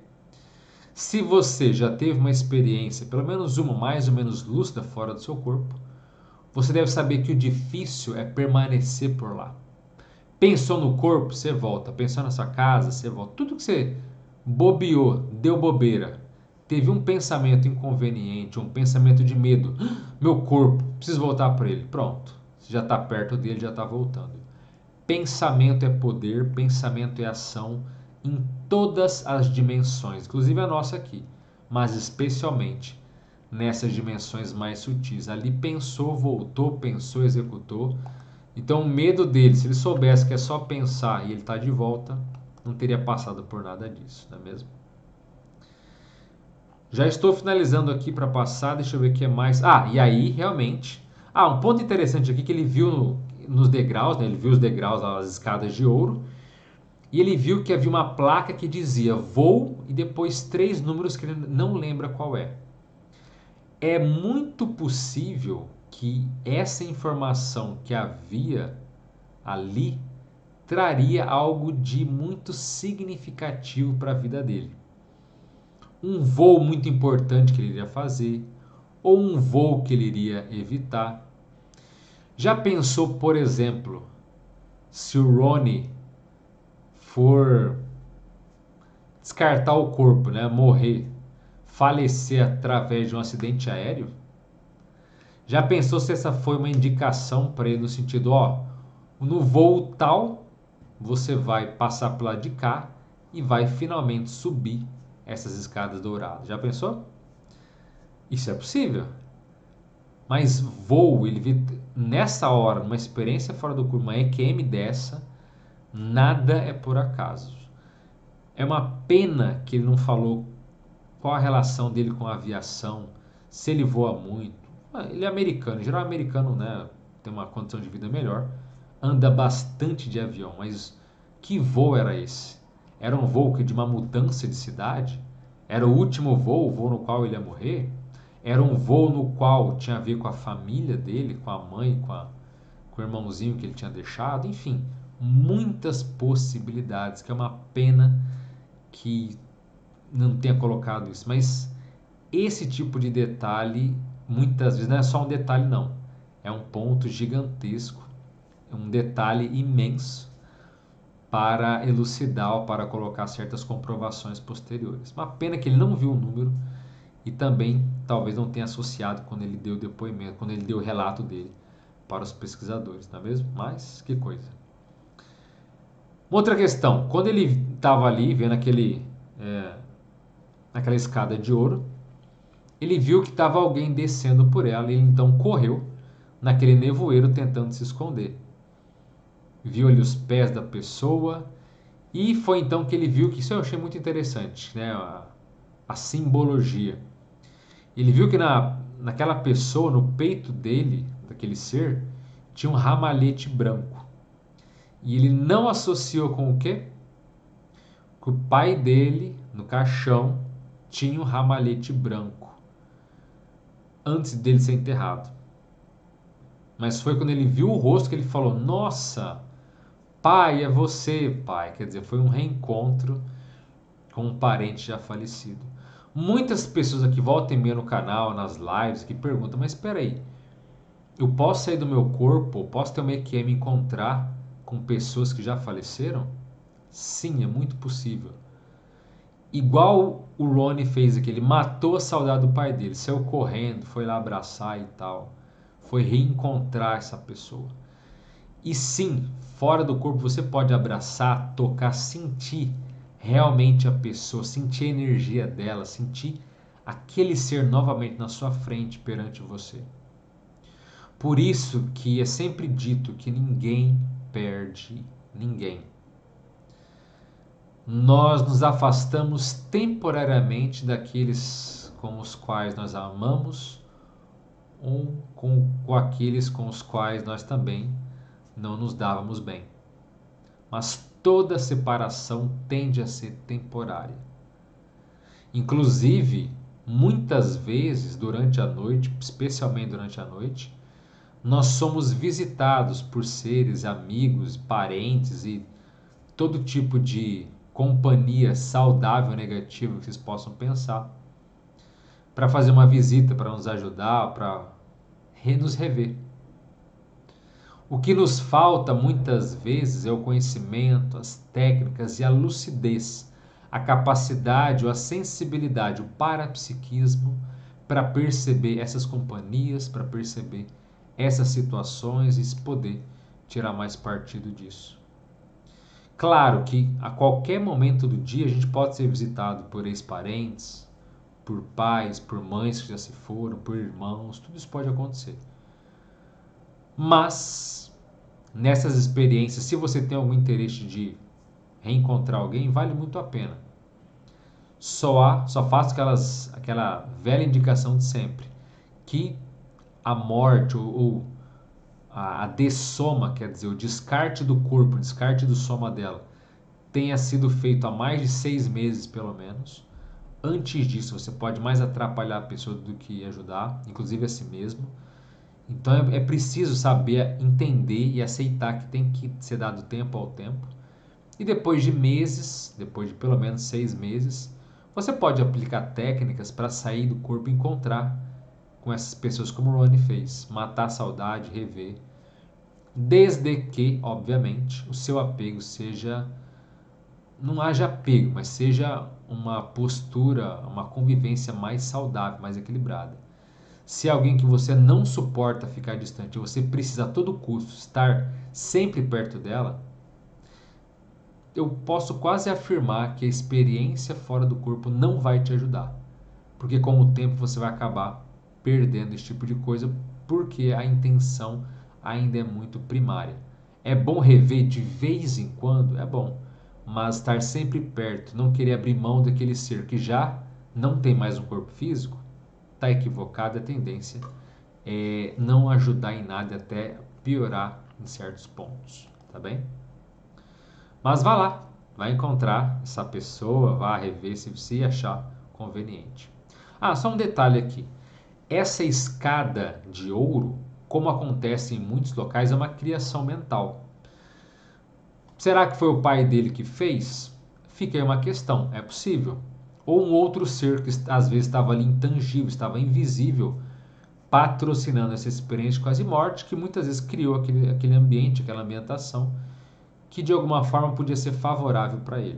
Se você já teve uma experiência, pelo menos uma mais ou menos lúcida fora do seu corpo, você deve saber que o difícil é permanecer por lá. Pensou no corpo, você volta. Pensou na sua casa, você volta. Tudo que você bobeou, deu bobeira, teve um pensamento inconveniente, um pensamento de medo. Meu corpo, preciso voltar para ele. Pronto, você já está perto dele, já está voltando. Pensamento é poder, pensamento é ação em todas as dimensões, inclusive a nossa aqui, mas especialmente nessas dimensões mais sutis. Ali pensou, voltou, pensou, executou. Então o medo dele, se ele soubesse que é só pensar e ele está de volta, não teria passado por nada disso, não é mesmo? Já estou finalizando aqui para passar, deixa eu ver o que é mais. Ah, e aí realmente. Ah, um ponto interessante aqui que ele viu no, nos degraus, né? Ele viu os degraus, as escadas de ouro, e ele viu que havia uma placa que dizia voo e depois três números que ele não lembra qual é. É muito possível que essa informação que havia ali traria algo de muito significativo para a vida dele. Um voo muito importante que ele iria fazer, ou um voo que ele iria evitar. Já pensou, por exemplo, se o Ronnie for descartar o corpo, né, morrer, falecer através de um acidente aéreo? Já pensou se essa foi uma indicação para ele no sentido, ó, no voo tal, você vai passar por lá de cá e vai finalmente subir essas escadas douradas. Já pensou? Isso é possível. Mas voo, ele nessa hora, numa experiência fora do corpo, uma E Q M dessa, nada é por acaso. É uma pena que ele não falou qual a relação dele com a aviação, se ele voa muito. Ele é americano, em geral americano, né, tem uma condição de vida melhor, anda bastante de avião, mas que voo era esse? Era um voo de uma mudança de cidade? Era o último voo, o voo no qual ele ia morrer? Era um voo no qual tinha a ver com a família dele, com a mãe, com, a, com o irmãozinho que ele tinha deixado? Enfim, muitas possibilidades, que é uma pena que não tenha colocado isso. Mas esse tipo de detalhe, muitas vezes, não é só um detalhe, não. É um ponto gigantesco, é um detalhe imenso para elucidar ou para colocar certas comprovações posteriores. Uma pena que ele não viu o número e também talvez não tenha associado quando ele deu o depoimento, quando ele deu o relato dele para os pesquisadores, não é mesmo? Mas que coisa. Outra questão, quando ele estava ali vendo aquele, é, aquela escada de ouro, ele viu que estava alguém descendo por ela e ele então correu naquele nevoeiro tentando se esconder. Viu ali os pés da pessoa e foi então que ele viu que isso eu achei muito interessante, né? A, a simbologia. Ele viu que na, naquela pessoa, no peito dele, daquele ser tinha um ramalhete branco. E ele não associou com o quê? Que o pai dele, no caixão, tinha um ramalhete branco antes dele ser enterrado. Mas foi quando ele viu o rosto que ele falou: nossa, pai, é você, pai. Quer dizer, foi um reencontro com um parente já falecido. Muitas pessoas aqui voltam e meia no canal, nas lives, que perguntam: mas espera aí, eu posso sair do meu corpo, posso ter uma E Q M e encontrar com pessoas que já faleceram? Sim, é muito possível. Igual o Ronnie fez aqui, ele matou a saudade do pai dele, saiu correndo, foi lá abraçar e tal. Foi reencontrar essa pessoa. E sim, fora do corpo você pode abraçar, tocar, sentir realmente a pessoa, sentir a energia dela, sentir aquele ser novamente na sua frente perante você. Por isso que é sempre dito que ninguém perde ninguém. Nós nos afastamos temporariamente daqueles com os quais nós amamos ou com, com aqueles com os quais nós também não nos dávamos bem. Mas toda separação tende a ser temporária. Inclusive, muitas vezes durante a noite, especialmente durante a noite, nós somos visitados por seres, amigos, parentes e todo tipo de companhia saudável ou negativa que vocês possam pensar, para fazer uma visita, para nos ajudar, para nos rever. O que nos falta muitas vezes é o conhecimento, as técnicas e a lucidez, a capacidade ou a sensibilidade, o parapsiquismo para perceber essas companhias, para perceber essas situações e poder tirar mais partido disso. Claro que a qualquer momento do dia a gente pode ser visitado por ex-parentes, por pais, por mães que já se foram, por irmãos, tudo isso pode acontecer. Mas nessas experiências, se você tem algum interesse de reencontrar alguém, vale muito a pena. Só, há, só faço aquelas, aquela velha indicação de sempre, que a morte ou, ou a, a dessoma, quer dizer, o descarte do corpo, o descarte do soma dela, tenha sido feito há mais de seis meses pelo menos. Antes disso, você pode mais atrapalhar a pessoa do que ajudar, inclusive a si mesmo. Então é, é preciso saber entender e aceitar que tem que ser dado tempo ao tempo. E depois de meses, depois de pelo menos seis meses, você pode aplicar técnicas para sair do corpo e encontrar com essas pessoas como o Ronnie fez. Matar a saudade, rever. Desde que, obviamente, o seu apego seja... Não haja apego, mas seja uma postura, uma convivência mais saudável, mais equilibrada. Se é alguém que você não suporta ficar distante, você precisa a todo custo estar sempre perto dela, eu posso quase afirmar que a experiência fora do corpo não vai te ajudar. Porque com o tempo você vai acabar perdendo esse tipo de coisa, porque a intenção ainda é muito primária. É bom rever de vez em quando? É bom. Mas estar sempre perto, não querer abrir mão daquele ser que já não tem mais um corpo físico, está equivocado. A tendência é não ajudar em nada, até piorar em certos pontos, tá bem? Mas vá lá, vai encontrar essa pessoa, vá rever se você achar conveniente. Ah, só um detalhe aqui. Essa escada de ouro, como acontece em muitos locais, é uma criação mental. Será que foi o pai dele que fez? Fica aí uma questão, é possível. Ou um outro ser que às vezes estava ali intangível, estava invisível, patrocinando essa experiência de quase morte, que muitas vezes criou aquele, aquele ambiente, aquela ambientação, que de alguma forma podia ser favorável para ele.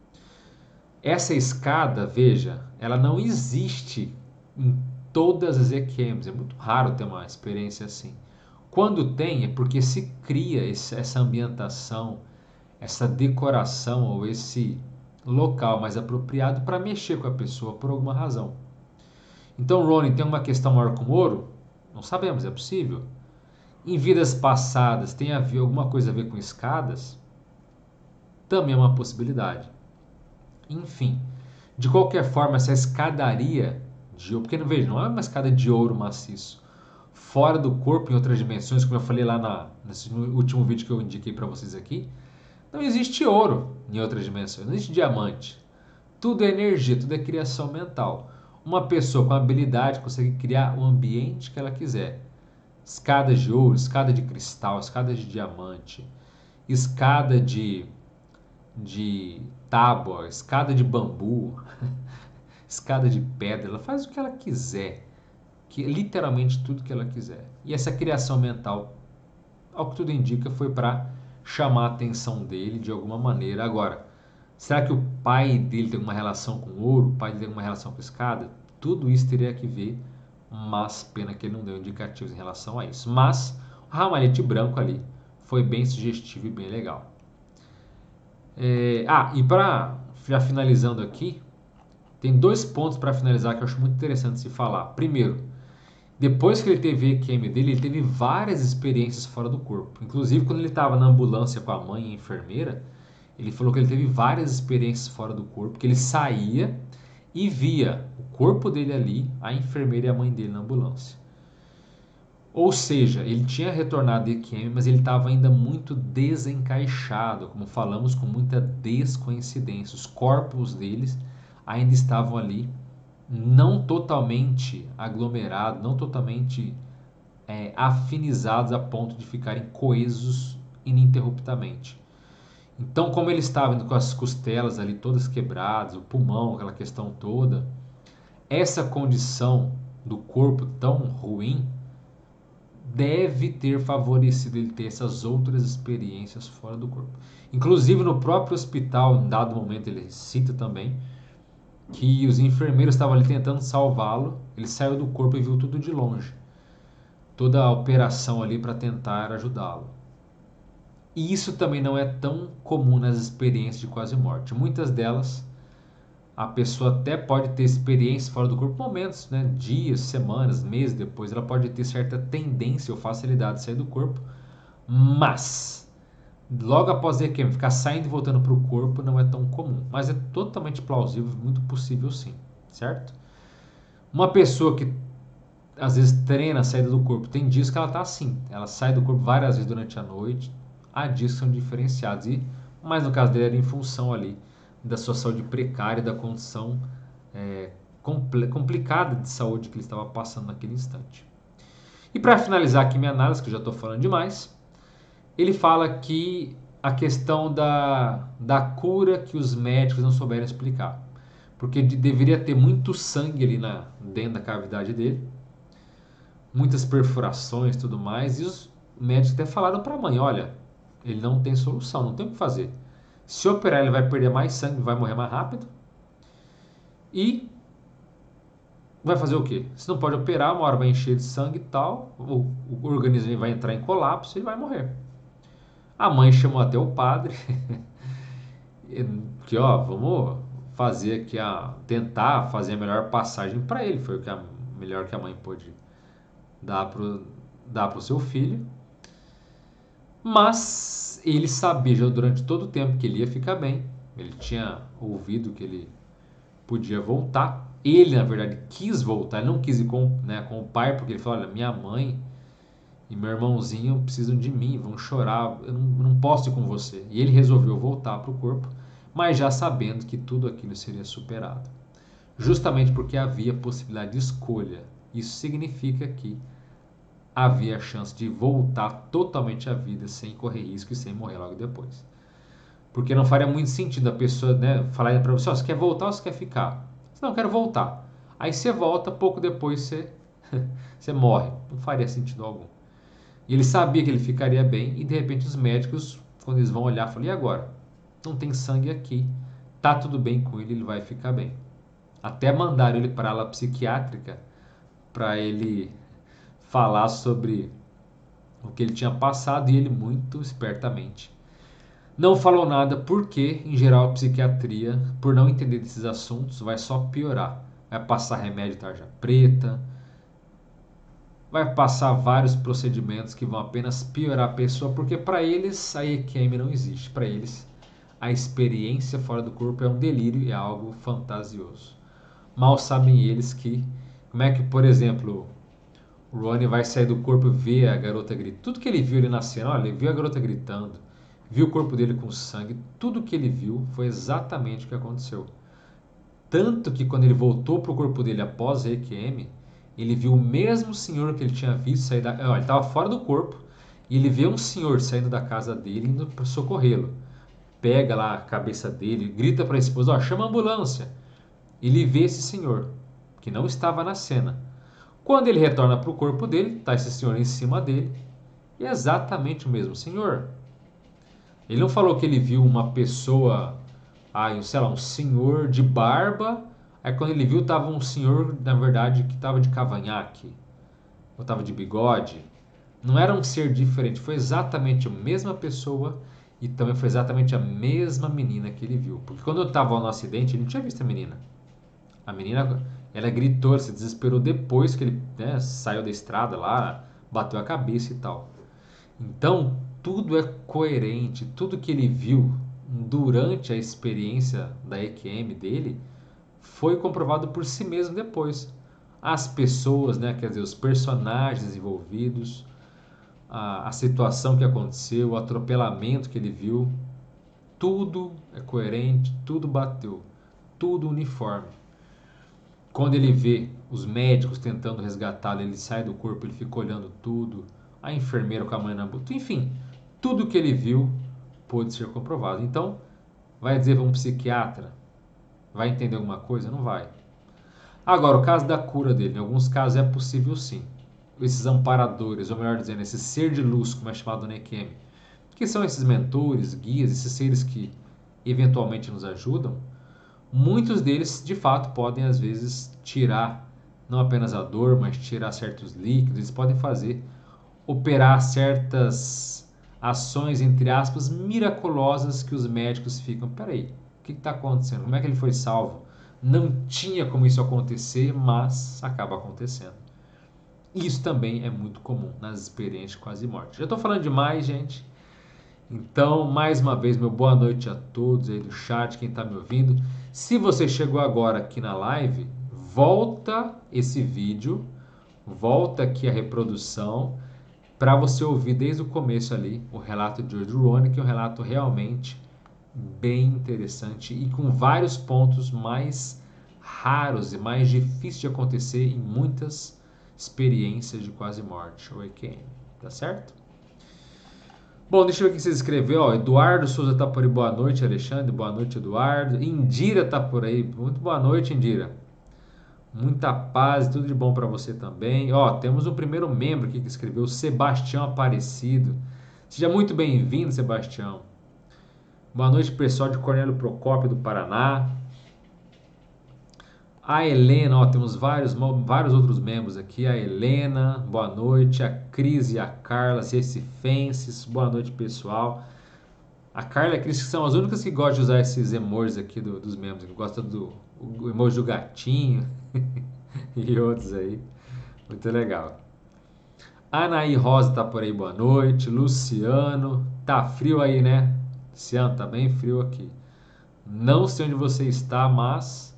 Essa escada, veja, ela não existe em todas as E Q Ms, é muito raro ter uma experiência assim. Quando tem, é porque se cria esse, essa ambientação, essa decoração ou esse local mais apropriado para mexer com a pessoa por alguma razão. Então, Ronnie, tem uma questão maior com ouro? Não sabemos, é possível. Em vidas passadas, tem a ver, alguma coisa a ver com escadas? Também é uma possibilidade. Enfim, de qualquer forma, essa escadaria de ouro, porque não veja, não é uma escada de ouro maciço, fora do corpo, em outras dimensões, como eu falei lá na, nesse último vídeo que eu indiquei para vocês aqui, não existe ouro em outras dimensões, não existe diamante. Tudo é energia, tudo é criação mental. Uma pessoa com habilidade consegue criar o ambiente que ela quiser. Escadas de ouro, escada de cristal, escada de diamante, escada de, de tábua, escada de bambu, escada de pedra. Ela faz o que ela quiser, que literalmente tudo que ela quiser. E essa criação mental, ao que tudo indica, foi para chamar a atenção dele de alguma maneira. Agora, será que o pai dele tem uma relação com ouro? O pai dele tem uma relação com escada? Tudo isso teria que ver, mas pena que ele não deu indicativos em relação a isso. Mas o ramalhete branco ali foi bem sugestivo e bem legal. É, ah, e para já finalizando aqui, tem dois pontos para finalizar que eu acho muito interessante se falar. Primeiro, depois que ele teve E Q M dele, ele teve várias experiências fora do corpo. Inclusive, quando ele estava na ambulância com a mãe e a enfermeira, ele falou que ele teve várias experiências fora do corpo, que ele saía e via o corpo dele ali, a enfermeira e a mãe dele na ambulância. Ou seja, ele tinha retornado de E Q M, mas ele estava ainda muito desencaixado, como falamos, com muita descoincidência. Os corpos deles ainda estavam ali, não totalmente aglomerados, não totalmente é, afinizados a ponto de ficarem coesos ininterruptamente. Então, como ele estava indo com as costelas ali todas quebradas, o pulmão, aquela questão toda, essa condição do corpo tão ruim deve ter favorecido ele ter essas outras experiências fora do corpo. Inclusive, no próprio hospital, em dado momento, ele cita também que os enfermeiros estavam ali tentando salvá-lo, ele saiu do corpo e viu tudo de longe. Toda a operação ali para tentar ajudá-lo. E isso também não é tão comum nas experiências de quase morte. Muitas delas, a pessoa até pode ter experiências fora do corpo, momentos, né? Dias, semanas, meses depois, ela pode ter certa tendência ou facilidade de sair do corpo, mas logo após E Q M, ficar saindo e voltando para o corpo não é tão comum, mas é totalmente plausível, muito possível sim, certo? Uma pessoa que às vezes treina a saída do corpo, tem dias que ela está assim, ela sai do corpo várias vezes durante a noite, há dias que são diferenciados, e, mas no caso dele era em função ali da sua saúde precária, da condição é, compl- complicada de saúde que ele estava passando naquele instante. E para finalizar aqui minha análise, que eu já estou falando demais, ele fala que a questão da, da cura que os médicos não souberam explicar. Porque de, deveria ter muito sangue ali na, dentro da cavidade dele, muitas perfurações e tudo mais, e os médicos até falaram para a mãe, olha, ele não tem solução, não tem o que fazer. Se operar, ele vai perder mais sangue, vai morrer mais rápido. E vai fazer o quê? Se não pode operar, uma hora vai encher de sangue e tal, o, o organismo vai entrar em colapso e ele vai morrer. A mãe chamou até o padre, que ó, vamos fazer aqui a tentar fazer a melhor passagem para ele, foi o que a melhor que a mãe pôde dar pro dar pro seu filho. Mas ele sabia já durante todo o tempo que ele ia ficar bem. Ele tinha ouvido que ele podia voltar. Ele, na verdade, quis voltar. Ele não quis ir com, né, com o pai, porque ele falou, olha, minha mãe e meu irmãozinho precisam de mim, vão chorar, eu não, não posso ir com você. E ele resolveu voltar para o corpo, mas já sabendo que tudo aquilo seria superado. Justamente porque havia possibilidade de escolha. Isso significa que havia a chance de voltar totalmente à vida sem correr risco e sem morrer logo depois. Porque não faria muito sentido a pessoa, né, falar para você, oh, você quer voltar ou você quer ficar? Não, eu quero voltar. Aí você volta, pouco depois você, você morre. Não faria sentido algum. E ele sabia que ele ficaria bem e de repente os médicos, quando eles vão olhar, falam, e agora? Não tem sangue aqui. Tá tudo bem com ele, ele vai ficar bem. Até mandaram ele para a ala psiquiátrica para ele falar sobre o que ele tinha passado e ele muito espertamente não falou nada porque, em geral, a psiquiatria, por não entender desses assuntos, vai só piorar. Vai passar remédio tarja preta, vai passar vários procedimentos que vão apenas piorar a pessoa, porque para eles a E Q M não existe. Para eles, a experiência fora do corpo é um delírio e é algo fantasioso. Mal sabem eles que, como é que, por exemplo, O Ronnie vai sair do corpo e vê a garota gritando. Tudo que ele viu ali na cena, olha, ele viu a garota gritando, viu o corpo dele com sangue, tudo que ele viu foi exatamente o que aconteceu. Tanto que quando ele voltou pro corpo dele após a E Q M, ele viu o mesmo senhor que ele tinha visto sair da... Ele estava fora do corpo e ele vê um senhor saindo da casa dele indo para socorrê-lo. Pega lá a cabeça dele, grita para a esposa, ó, chama a ambulância. Ele vê esse senhor, que não estava na cena. Quando ele retorna para o corpo dele, está esse senhor em cima dele, e é exatamente o mesmo senhor. Ele não falou que ele viu uma pessoa, ah, sei lá, um senhor de barba, aí quando ele viu estava um senhor, na verdade, que estava de cavanhaque, ou estava de bigode. Não era um ser diferente, foi exatamente a mesma pessoa e também foi exatamente a mesma menina que ele viu. Porque quando eu estava no acidente, ele não tinha visto a menina. A menina, ela gritou, se desesperou depois que ele, né, saiu da estrada lá, bateu a cabeça e tal. Então, tudo é coerente, tudo que ele viu durante a experiência da E Q M dele foi comprovado por si mesmo depois. As pessoas, né, quer dizer, os personagens envolvidos, a, a situação que aconteceu, o atropelamento que ele viu, tudo é coerente, tudo bateu, tudo uniforme. Quando ele vê os médicos tentando resgatá-lo, ele sai do corpo, ele fica olhando tudo, a enfermeira com a mãe na boca, enfim, tudo que ele viu pôde ser comprovado. Então, vai dizer para um psiquiatra, vai entender alguma coisa? Não vai. Agora, o caso da cura dele, em alguns casos é possível sim. Esses amparadores, ou melhor dizendo, esse ser de luz, como é chamado no E Q M, que são esses mentores, guias, esses seres que eventualmente nos ajudam, muitos deles de fato podem às vezes tirar não apenas a dor, mas tirar certos líquidos, eles podem fazer operar certas ações, entre aspas, miraculosas que os médicos ficam, peraí, o que está acontecendo? Como é que ele foi salvo? Não tinha como isso acontecer, mas acaba acontecendo. Isso também é muito comum nas experiências de quase morte. Já estou falando demais, gente. Então, mais uma vez, meu boa noite a todos aí do chat, quem está me ouvindo. Se você chegou agora aqui na live, volta esse vídeo, volta aqui a reprodução, para você ouvir desde o começo ali o relato de George Ronnie, que é um relato realmente bem interessante e com vários pontos mais raros e mais difíceis de acontecer em muitas experiências de quase morte, ou E Q M, tá certo? Bom, deixa eu ver quem você escreveu. Ó, Eduardo Souza tá por aí. Boa noite, Alexandre. Boa noite, Eduardo. Indira tá por aí. Muito boa noite, Indira. Muita paz e tudo de bom para você também. Ó, temos o primeiro membro aqui que escreveu, Sebastião Aparecido. Seja muito bem-vindo, Sebastião. Boa noite, pessoal de Cornélio Procópio do Paraná. A Helena, ó, temos vários, vários outros membros aqui. A Helena, boa noite. A Cris e a Carla, recifenses, boa noite, pessoal. A Carla e a Cris são as únicas que gostam de usar esses emojis aqui do, dos membros, que gostam do o emoji do gatinho e outros aí. Muito legal. Anaí Rosa tá por aí, boa noite. Luciano, tá frio aí, né? Luciano, tá bem frio aqui. Não sei onde você está, mas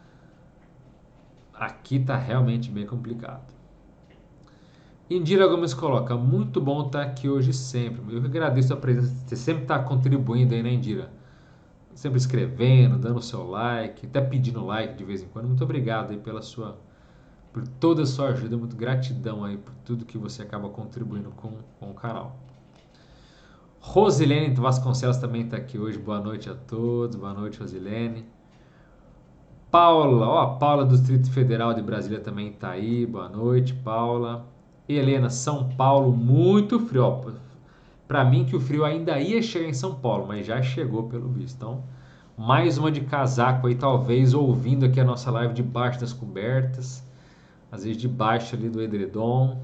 aqui tá realmente bem complicado. Indira Gomes coloca, muito bom estar aqui hoje sempre. Eu agradeço a presença, você sempre está contribuindo aí, né, Indira? Sempre escrevendo, dando o seu like, até pedindo like de vez em quando. Muito obrigado aí pela sua, por toda a sua ajuda, muito gratidão aí por tudo que você acaba contribuindo com, com o canal. Rosilene Vasconcelos também está aqui hoje. Boa noite a todos. Boa noite, Rosilene. Paula, ó, a Paula do Distrito Federal de Brasília também está aí. Boa noite, Paula. Helena, São Paulo, muito frio. Para mim que o frio ainda ia chegar em São Paulo, mas já chegou pelo visto. Então, mais uma de casaco aí, talvez ouvindo aqui a nossa live debaixo das cobertas, às vezes debaixo ali do edredom.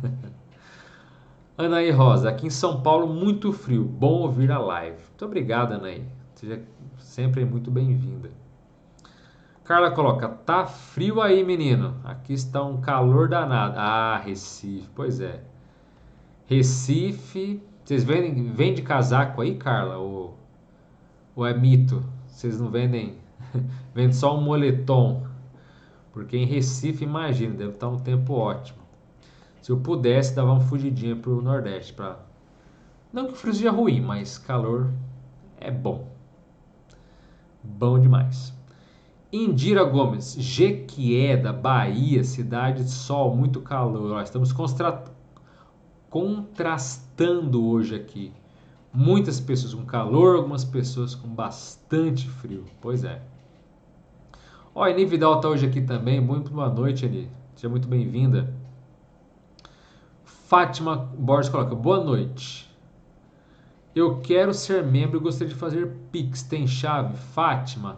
Anaí Rosa, aqui em São Paulo muito frio, bom ouvir a live. Muito obrigado, Anaí. Seja sempre muito bem-vinda. Carla coloca, tá frio aí, menino. Aqui está um calor danado. Ah, Recife, pois é. Recife, vocês vendem, vendem casaco aí, Carla? Ou, ou é mito? Vocês não vendem, vendem só um moletom? Porque em Recife, imagina, deve estar um tempo ótimo. Se eu pudesse, dava uma fugidinha pro Nordeste. Pra... Não que o frio seja ruim, mas calor é bom. Bom demais. Indira Gomes, Jequié, Bahia, cidade de sol, muito calor. Ó, estamos constra... contrastando hoje aqui. Muitas pessoas com calor, algumas pessoas com bastante frio. Pois é. Ó, a Eni Vidal tá hoje aqui também. Muito boa noite, Eni. Seja muito bem-vinda. Fátima Borges coloca, boa noite. Eu quero ser membro e gostaria de fazer Pix. Tem chave? Fátima.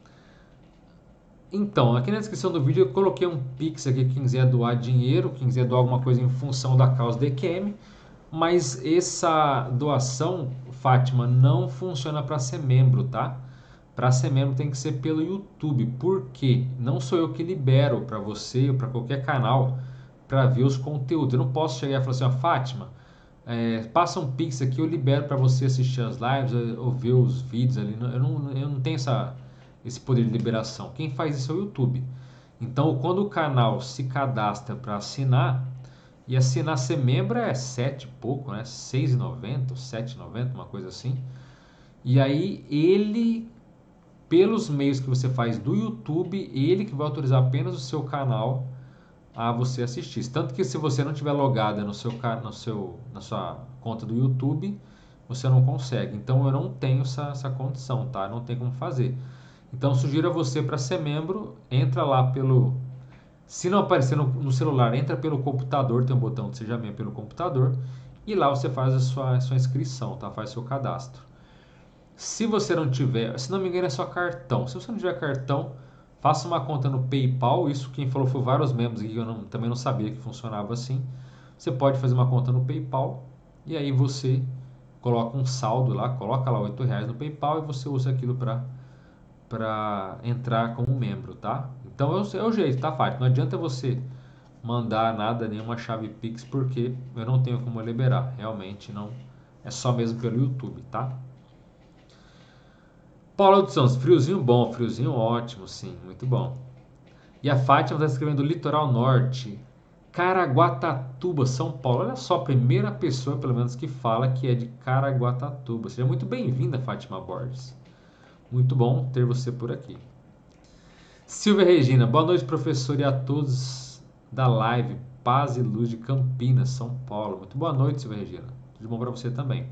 Então, aqui na descrição do vídeo eu coloquei um Pix aqui, quem quiser doar dinheiro, quem quiser doar alguma coisa em função da causa da E Q M. Mas essa doação, Fátima, não funciona para ser membro, tá? Para ser membro tem que ser pelo YouTube. Por quê? Não sou eu que libero para você ou para qualquer canal para ver os conteúdos. Eu não posso chegar e falar assim, ó, Fátima, é, passa um Pix aqui, eu libero para você assistir as lives ou ver os vídeos ali. Eu não, eu não tenho essa, esse poder de liberação. Quem faz isso é o YouTube. Então, quando o canal se cadastra para assinar, e assinar ser membro é sete e pouco, né? seis reais e noventa centavos, sete reais e noventa centavos, uma coisa assim. E aí ele, pelos meios que você faz do YouTube, ele que vai autorizar apenas o seu canal a você assistir. Tanto que se você não tiver logada no seu, no seu, na sua conta do YouTube, você não consegue. Então eu não tenho essa, essa condição, tá? Não tem como fazer. Então sugiro a você para ser membro, entra lá pelo... Se não aparecer no, no celular, entra pelo computador, tem um botão de seja membro pelo computador, e lá você faz a sua, a sua inscrição, tá? Faz seu cadastro. Se você não tiver, se não me engano é só cartão. Se você não tiver cartão, faça uma conta no PayPal. Isso quem falou foi vários membros aqui, eu não, também não sabia que funcionava assim. Você pode fazer uma conta no PayPal e aí você coloca um saldo lá, coloca lá oito reais no PayPal e você usa aquilo para para entrar como membro, tá? Então é o jeito, tá, Fátima? Não adianta você mandar nada, nenhuma chave Pix, porque eu não tenho como liberar. Realmente não. É só mesmo pelo YouTube, tá? Paulo dos Santos, friozinho bom, friozinho ótimo, sim, muito bom. E a Fátima está escrevendo Litoral Norte, Caraguatatuba, São Paulo. Olha só, a primeira pessoa, pelo menos, que fala que é de Caraguatatuba. Seja muito bem-vinda, Fátima Borges. Muito bom ter você por aqui. Silvia Regina, boa noite, professor, e a todos da live Paz e Luz de Campinas, São Paulo. Muito boa noite, Silvia Regina. Tudo bom para você também.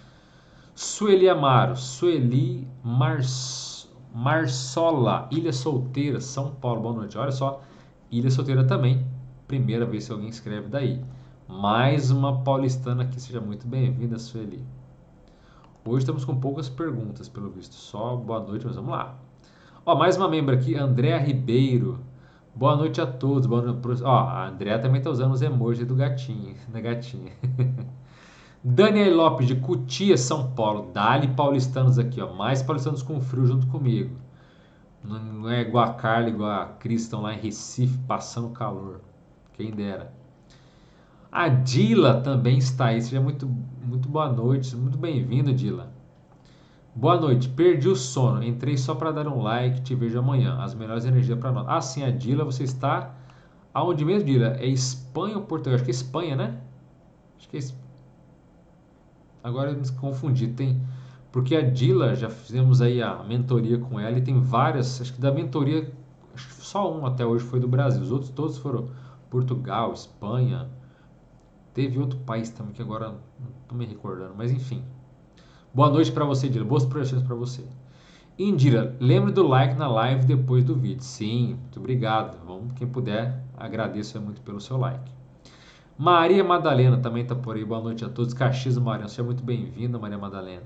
Sueli Amaro, Sueli Mars, Marsola, Ilha Solteira, São Paulo. Boa noite. Olha só, Ilha Solteira também. Primeira vez que alguém escreve daí. Mais uma paulistana aqui. Seja muito bem-vinda, Sueli. Hoje estamos com poucas perguntas, pelo visto. Só boa noite, mas vamos lá. Ó, mais uma membro aqui, Andréa Ribeiro. Boa noite a todos. Boa noite. Ó, a Andréa também está usando os emojis do gatinho, da gatinha. Daniel Lopes, de Cotia, São Paulo. Dali paulistanos aqui, ó. Mais paulistanos com frio junto comigo. Não é igual a Carla, igual a Cris, estão lá em Recife, passando calor. Quem dera. A Dila também está aí. Seja muito, muito boa noite. Muito bem-vindo, Dila. Boa noite. Perdi o sono. Entrei só para dar um like. Te vejo amanhã. As melhores energias para nós. Ah, sim, a Dila, você está... Aonde mesmo, Dila? É Espanha ou Portugal? Acho que é Espanha, né? Acho que é Espanha. Agora eu me confundi. Tem... Porque a Dila, já fizemos aí a mentoria com ela e tem várias... Acho que da mentoria, acho que só um até hoje foi do Brasil. Os outros todos foram Portugal, Espanha... Teve outro país também que agora não estou me recordando, mas enfim. Boa noite para você, Indira. Boas projeções para você. Indira, lembre do like na live depois do vídeo. Sim, muito obrigado. Vamos, quem puder, agradeço muito pelo seu like. Maria Madalena também está por aí. Boa noite a todos. Caxias do Maranhão, seja muito bem-vinda, Maria Madalena.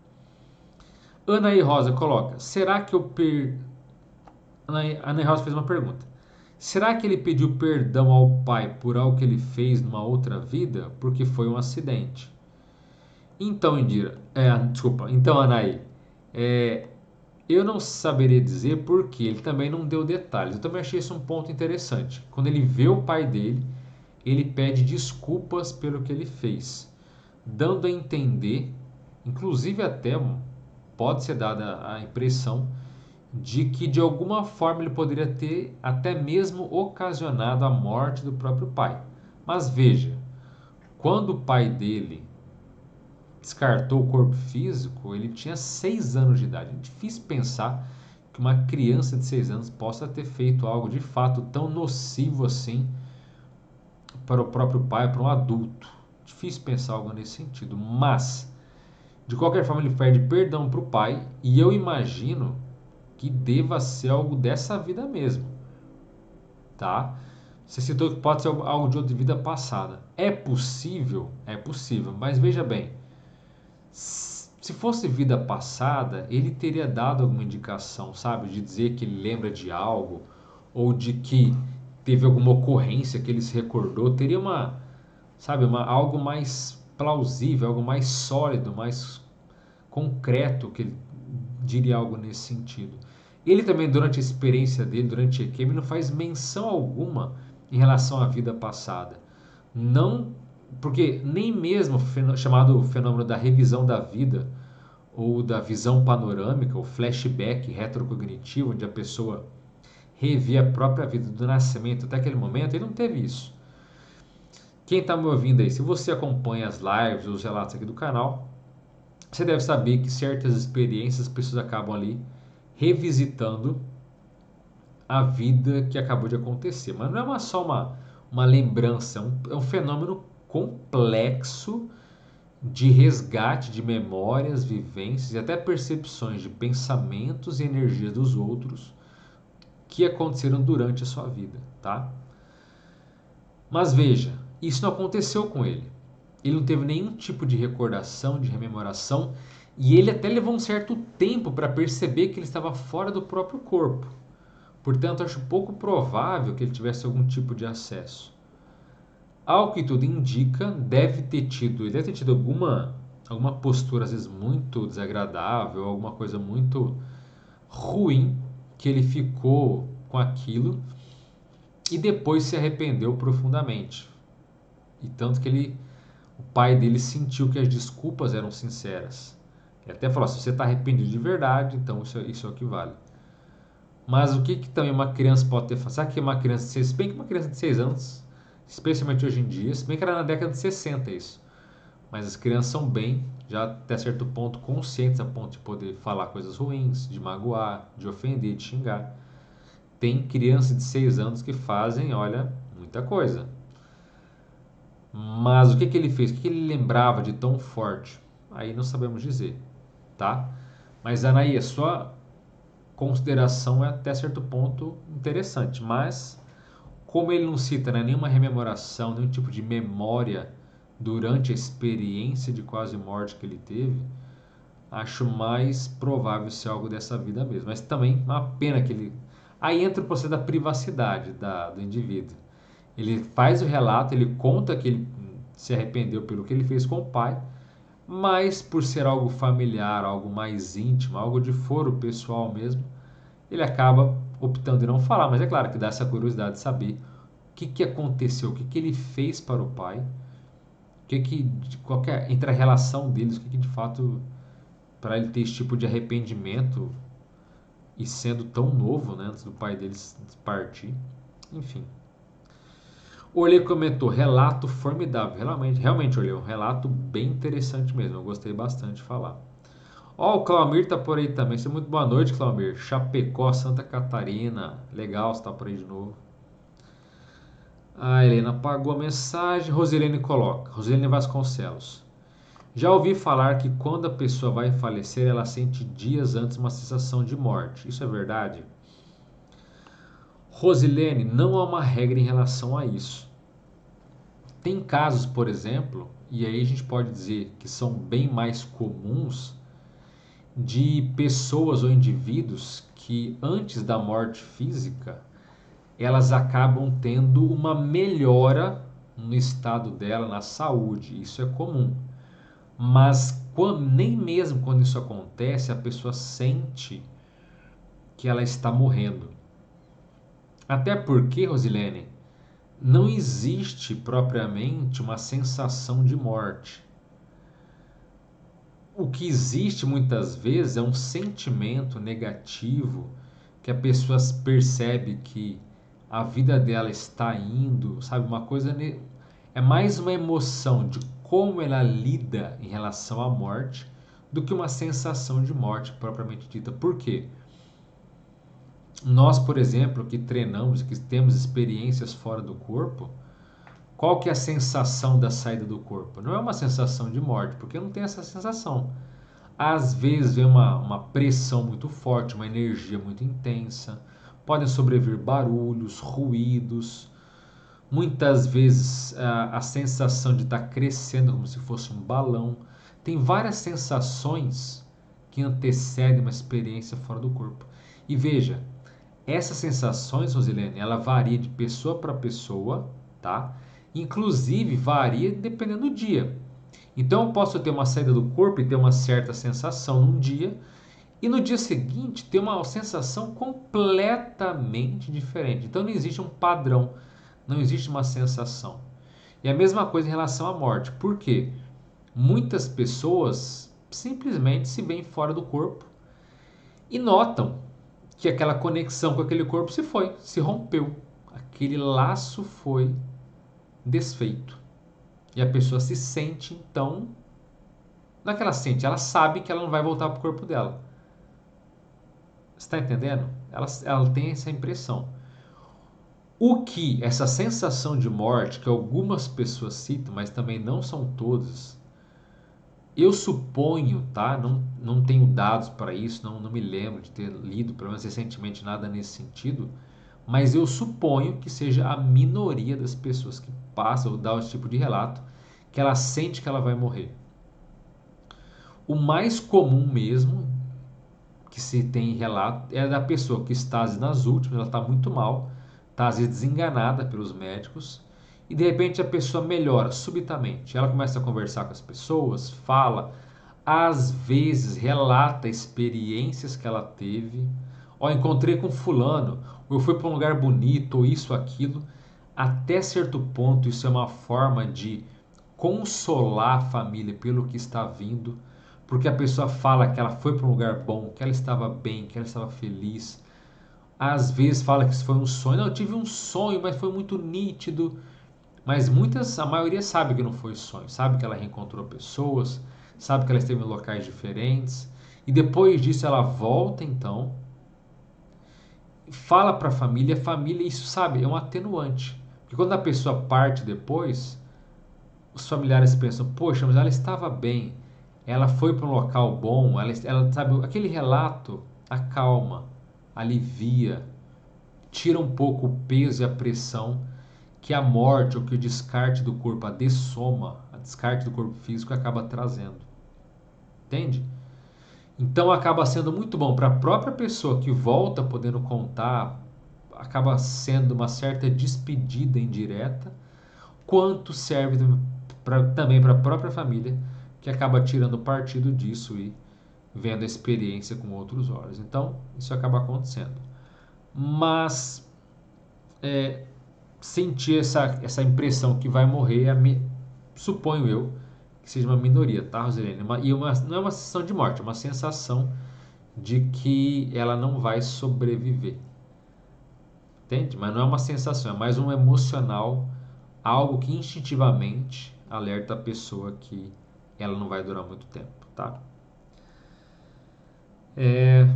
Anaí Rosa coloca, será que eu per... Anaí, Anaí Rosa fez uma pergunta. Será que ele pediu perdão ao pai por algo que ele fez numa outra vida? Porque foi um acidente. Então, Indira, é, desculpa, então, Anaí, é, eu não saberia dizer porque ele também não deu detalhes. Eu também achei isso um ponto interessante. Quando ele vê o pai dele, ele pede desculpas pelo que ele fez, dando a entender, inclusive até pode ser dada a impressão de que de alguma forma ele poderia ter até mesmo ocasionado a morte do próprio pai. Mas veja, quando o pai dele descartou o corpo físico, ele tinha seis anos de idade. É difícil pensar que uma criança de seis anos possa ter feito algo de fato tão nocivo assim para o próprio pai, para um adulto. Difícil pensar algo nesse sentido, mas de qualquer forma ele pede perdão para o pai e eu imagino que deva ser algo dessa vida mesmo, tá? Você citou que pode ser algo de outra vida passada. É possível? É possível, mas veja bem, se fosse vida passada, ele teria dado alguma indicação, sabe? De dizer que ele lembra de algo, ou de que teve alguma ocorrência que ele se recordou. Teria uma, sabe, uma, algo mais plausível, algo mais sólido, mais concreto, que ele diria algo nesse sentido. Ele também, durante a experiência dele, durante a E Q M, não faz menção alguma em relação à vida passada. Não, porque nem mesmo o chamado fenômeno da revisão da vida, ou da visão panorâmica, o flashback retrocognitivo, onde a pessoa revê a própria vida do nascimento até aquele momento, ele não teve isso. Quem está me ouvindo aí, se você acompanha as lives, os relatos aqui do canal, você deve saber que certas experiências as pessoas acabam ali revisitando a vida que acabou de acontecer. Mas não é uma, só uma, uma lembrança, é um, é um fenômeno complexo de resgate de memórias, vivências e até percepções de pensamentos e energias dos outros que aconteceram durante a sua vida, tá? Mas veja, isso não aconteceu com ele. Ele não teve nenhum tipo de recordação, de rememoração, e ele até levou um certo tempo para perceber que ele estava fora do próprio corpo. Portanto, acho pouco provável que ele tivesse algum tipo de acesso. Ao que tudo indica, deve ter tido, ele deve ter tido alguma, alguma postura, às vezes, muito desagradável, alguma coisa muito ruim, que ele ficou com aquilo e depois se arrependeu profundamente. E tanto que ele, o pai dele sentiu que as desculpas eram sinceras. Ele até falou, se você está arrependido de verdade, então isso, isso é o que vale. Mas o que, que também uma criança pode ter feito? Sabe que uma criança de seis, se bem que uma criança de seis anos, especialmente hoje em dia, se bem que era na década de sessenta isso, mas as crianças são bem, já até certo ponto, conscientes a ponto de poder falar coisas ruins, de magoar, de ofender, de xingar. Tem crianças de seis anos que fazem, olha, muita coisa. Mas o que, que ele fez? O que, que ele lembrava de tão forte? Aí não sabemos dizer, tá? Mas Anaí, a sua consideração é até certo ponto interessante, mas como ele não cita, né, nenhuma rememoração, nenhum tipo de memória durante a experiência de quase morte que ele teve, acho mais provável ser algo dessa vida mesmo. Mas também uma pena que ele... Aí entra o processo da privacidade da, do indivíduo. Ele faz o relato, ele conta que ele se arrependeu pelo que ele fez com o pai, mas por ser algo familiar, algo mais íntimo, algo de foro pessoal mesmo, ele acaba optando em não falar. Mas é claro que dá essa curiosidade de saber o que, que aconteceu, o que, que ele fez para o pai, o que que, qual que é, entre a relação deles, o que, que de fato, para ele ter esse tipo de arrependimento e sendo tão novo, né, antes do pai deles partir, enfim. O Olê comentou, relato formidável. Realmente, realmente, Olê, um relato bem interessante mesmo. Eu gostei bastante de falar. Ó, o Claumir tá por aí também. Seja muito boa noite, Claumir. Chapecó, Santa Catarina. Legal você tá por aí de novo. A Helena apagou a mensagem. Rosilene coloca. Rosilene Vasconcelos. Já ouvi falar que quando a pessoa vai falecer, ela sente dias antes uma sensação de morte. Isso é verdade? Rosilene, não há uma regra em relação a isso. Tem casos, por exemplo, e aí a gente pode dizer que são bem mais comuns, de pessoas ou indivíduos que antes da morte física, elas acabam tendo uma melhora no estado dela, na saúde. Isso é comum. Mas quando, nem mesmo quando isso acontece, a pessoa sente que ela está morrendo. Até porque, Rosilene, não existe propriamente uma sensação de morte. O que existe muitas vezes é um sentimento negativo que a pessoa percebe que a vida dela está indo, sabe, uma coisa é mais uma emoção de como ela lida em relação à morte do que uma sensação de morte propriamente dita. Por quê? Nós, por exemplo, que treinamos, que temos experiências fora do corpo, qual que é a sensação da saída do corpo? Não é uma sensação de morte, porque não tem essa sensação. Às vezes vem uma, uma pressão muito forte, uma energia muito intensa, podem sobrevir barulhos, ruídos, muitas vezes a, a sensação de estar crescendo como se fosse um balão. Tem várias sensações que antecedem uma experiência fora do corpo. E veja, essas sensações, Rosilene, ela varia de pessoa para pessoa, tá? Inclusive varia dependendo do dia. Então eu posso ter uma saída do corpo e ter uma certa sensação num dia, e no dia seguinte ter uma sensação completamente diferente. Então não existe um padrão, não existe uma sensação. E a mesma coisa em relação à morte. Por quê? Muitas pessoas simplesmente se veem fora do corpo e notam que aquela conexão com aquele corpo se foi, se rompeu. Aquele laço foi desfeito. E a pessoa se sente, então... Não é que ela sente, ela sabe que ela não vai voltar para o corpo dela. Você está entendendo? Ela, ela tem essa impressão. O que essa sensação de morte, que algumas pessoas citam, mas também não são todas, eu suponho, tá? Não, não tenho dados para isso, não, não me lembro de ter lido, pelo menos recentemente, nada nesse sentido, mas eu suponho que seja a minoria das pessoas que passam ou dão esse tipo de relato, que ela sente que ela vai morrer. O mais comum mesmo, que se tem relato, é da pessoa que está nas últimas, ela está muito mal, está às vezes desenganada pelos médicos, e de repente a pessoa melhora subitamente. Ela começa a conversar com as pessoas, fala, às vezes relata experiências que ela teve. Ó, encontrei com fulano, ou eu fui para um lugar bonito, ou isso, aquilo. Até certo ponto, isso é uma forma de consolar a família pelo que está vindo, porque a pessoa fala que ela foi para um lugar bom, que ela estava bem, que ela estava feliz. Às vezes fala que isso foi um sonho. Não, eu tive um sonho, mas foi muito nítido. Mas muitas, a maioria sabe que não foi sonho, sabe que ela reencontrou pessoas, sabe que ela esteve em locais diferentes, e depois disso ela volta então, fala para a família, a família, isso sabe, é um atenuante, porque quando a pessoa parte depois, os familiares pensam, poxa, mas ela estava bem, ela foi para um local bom, ela, ela sabe, aquele relato acalma, alivia, tira um pouco o peso e a pressão que a morte ou que o descarte do corpo, a dessoma, a descarte do corpo físico acaba trazendo. Entende? Então acaba sendo muito bom para a própria pessoa que volta podendo contar, acaba sendo uma certa despedida indireta, quanto serve pra, também para a própria família que acaba tirando partido disso e vendo a experiência com outros olhos. Então isso acaba acontecendo. Mas é, sentir essa, essa impressão que vai morrer, é, suponho eu, que seja uma minoria, tá, Rosilene? Uma, e uma, não é uma sensação de morte, é uma sensação de que ela não vai sobreviver. Entende? Mas não é uma sensação, é mais um emocional, algo que instintivamente alerta a pessoa que ela não vai durar muito tempo, tá? É...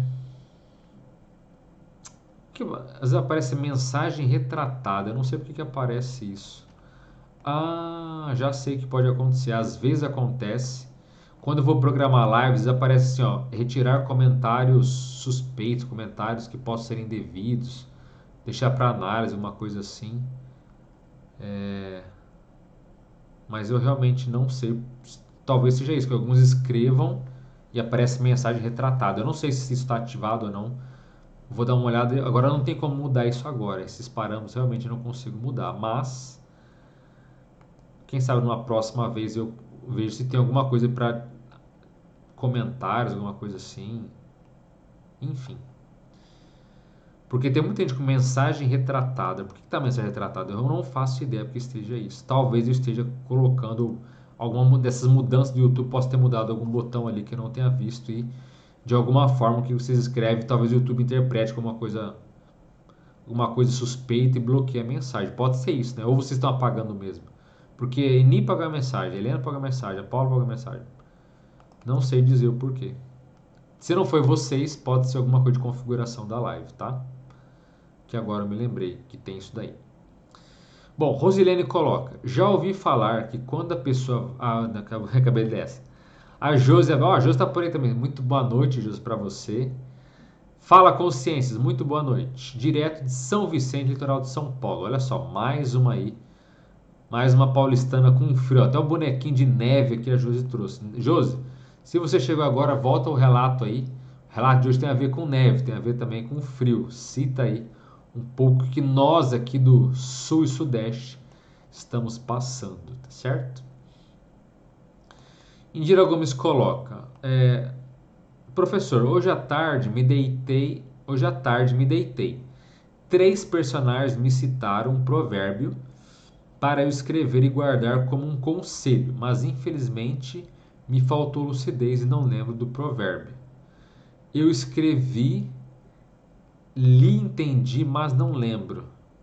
Que, às vezes aparece mensagem retratada, eu não sei porque que aparece isso. Ah, já sei que pode acontecer. Às vezes acontece. Quando eu vou programar lives, aparece assim, ó, retirar comentários suspeitos, comentários que possam ser indevidos, deixar para análise, uma coisa assim. É... Mas eu realmente não sei. Talvez seja isso, que alguns escrevam e aparece mensagem retratada. Eu não sei se isso está ativado ou não. Vou dar uma olhada. Agora não tem como mudar isso agora. Esses parâmetros realmente eu não consigo mudar. Mas quem sabe numa próxima vez eu vejo se tem alguma coisa para comentários, alguma coisa assim. Enfim. Porque tem muita gente com mensagem retratada. Por que está mensagem retratada? Eu não faço ideia porque esteja isso. Talvez eu esteja colocando alguma dessas mudanças do YouTube. Posso ter mudado algum botão ali que eu não tenha visto. E de alguma forma que vocês escrevem, talvez o YouTube interprete como uma coisa, uma coisa suspeita e bloqueie a mensagem. Pode ser isso, né? Ou vocês estão apagando mesmo. Porque a Eni pagou a mensagem, a Helena pagou a mensagem, a Paula pagou a mensagem. Não sei dizer o porquê. Se não foi vocês, pode ser alguma coisa de configuração da live, tá? Que agora eu me lembrei que tem isso daí. Bom, Rosilene coloca, já ouvi falar que quando a pessoa... Ah, acabei dessa. A Josi, ó, a Josi tá por aí também. Muito boa noite, Josi, para você. Fala Consciências, muito boa noite. Direto de São Vicente, litoral de São Paulo. Olha só, mais uma aí. Mais uma paulistana com frio. Até o bonequinho de neve aqui a Josi trouxe. Josi, se você chegou agora, volta o relato aí. O relato de hoje tem a ver com neve, tem a ver também com frio. Cita aí um pouco que nós aqui do sul e sudeste estamos passando, tá certo? Indira Gomes coloca, é, professor, hoje à tarde me deitei, hoje à tarde me deitei. Três personagens me citaram um provérbio para eu escrever e guardar como um conselho, mas infelizmente me faltou lucidez e não lembro do provérbio. Eu escrevi, li, entendi, mas não lembro.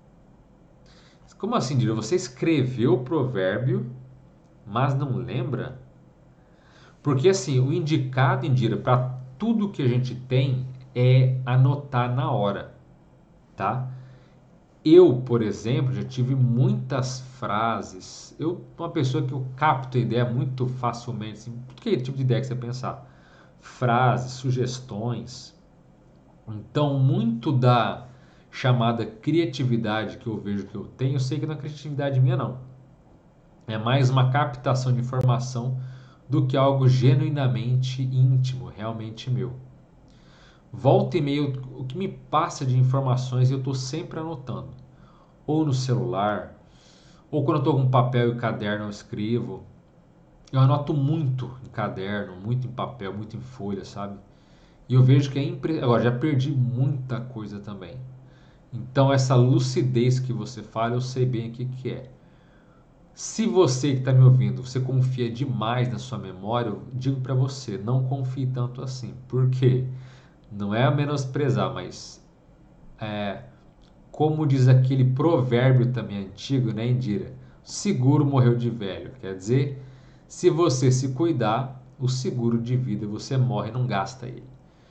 Como assim, Indira? Você escreveu o provérbio, mas não lembra? Porque assim, o indicado, Indira, para tudo que a gente tem é anotar na hora, tá? Eu, por exemplo, já tive muitas frases. Eu, uma pessoa que eu capto a ideia muito facilmente, assim, que tipo de ideia que você pensar? Frases, sugestões. Então, muito da chamada criatividade que eu vejo que eu tenho, eu sei que não é criatividade minha, não. É mais uma captação de informação do que algo genuinamente íntimo, realmente meu. Volta e meia, o que me passa de informações eu estou sempre anotando. Ou no celular, ou quando eu estou com papel e caderno eu escrevo. Eu anoto muito em caderno, muito em papel, muito em folha, sabe? E eu vejo que é impressionante. Agora, já perdi muita coisa também. Então, essa lucidez que você fala, eu sei bem o que, que é. Se você que está me ouvindo, você confia demais na sua memória, eu digo para você, não confie tanto assim. Por quê? Não é a menosprezar, mas é, como diz aquele provérbio também antigo, né, Indira? Seguro morreu de velho. Quer dizer, se você se cuidar, o seguro de vida você morre e não gasta ele.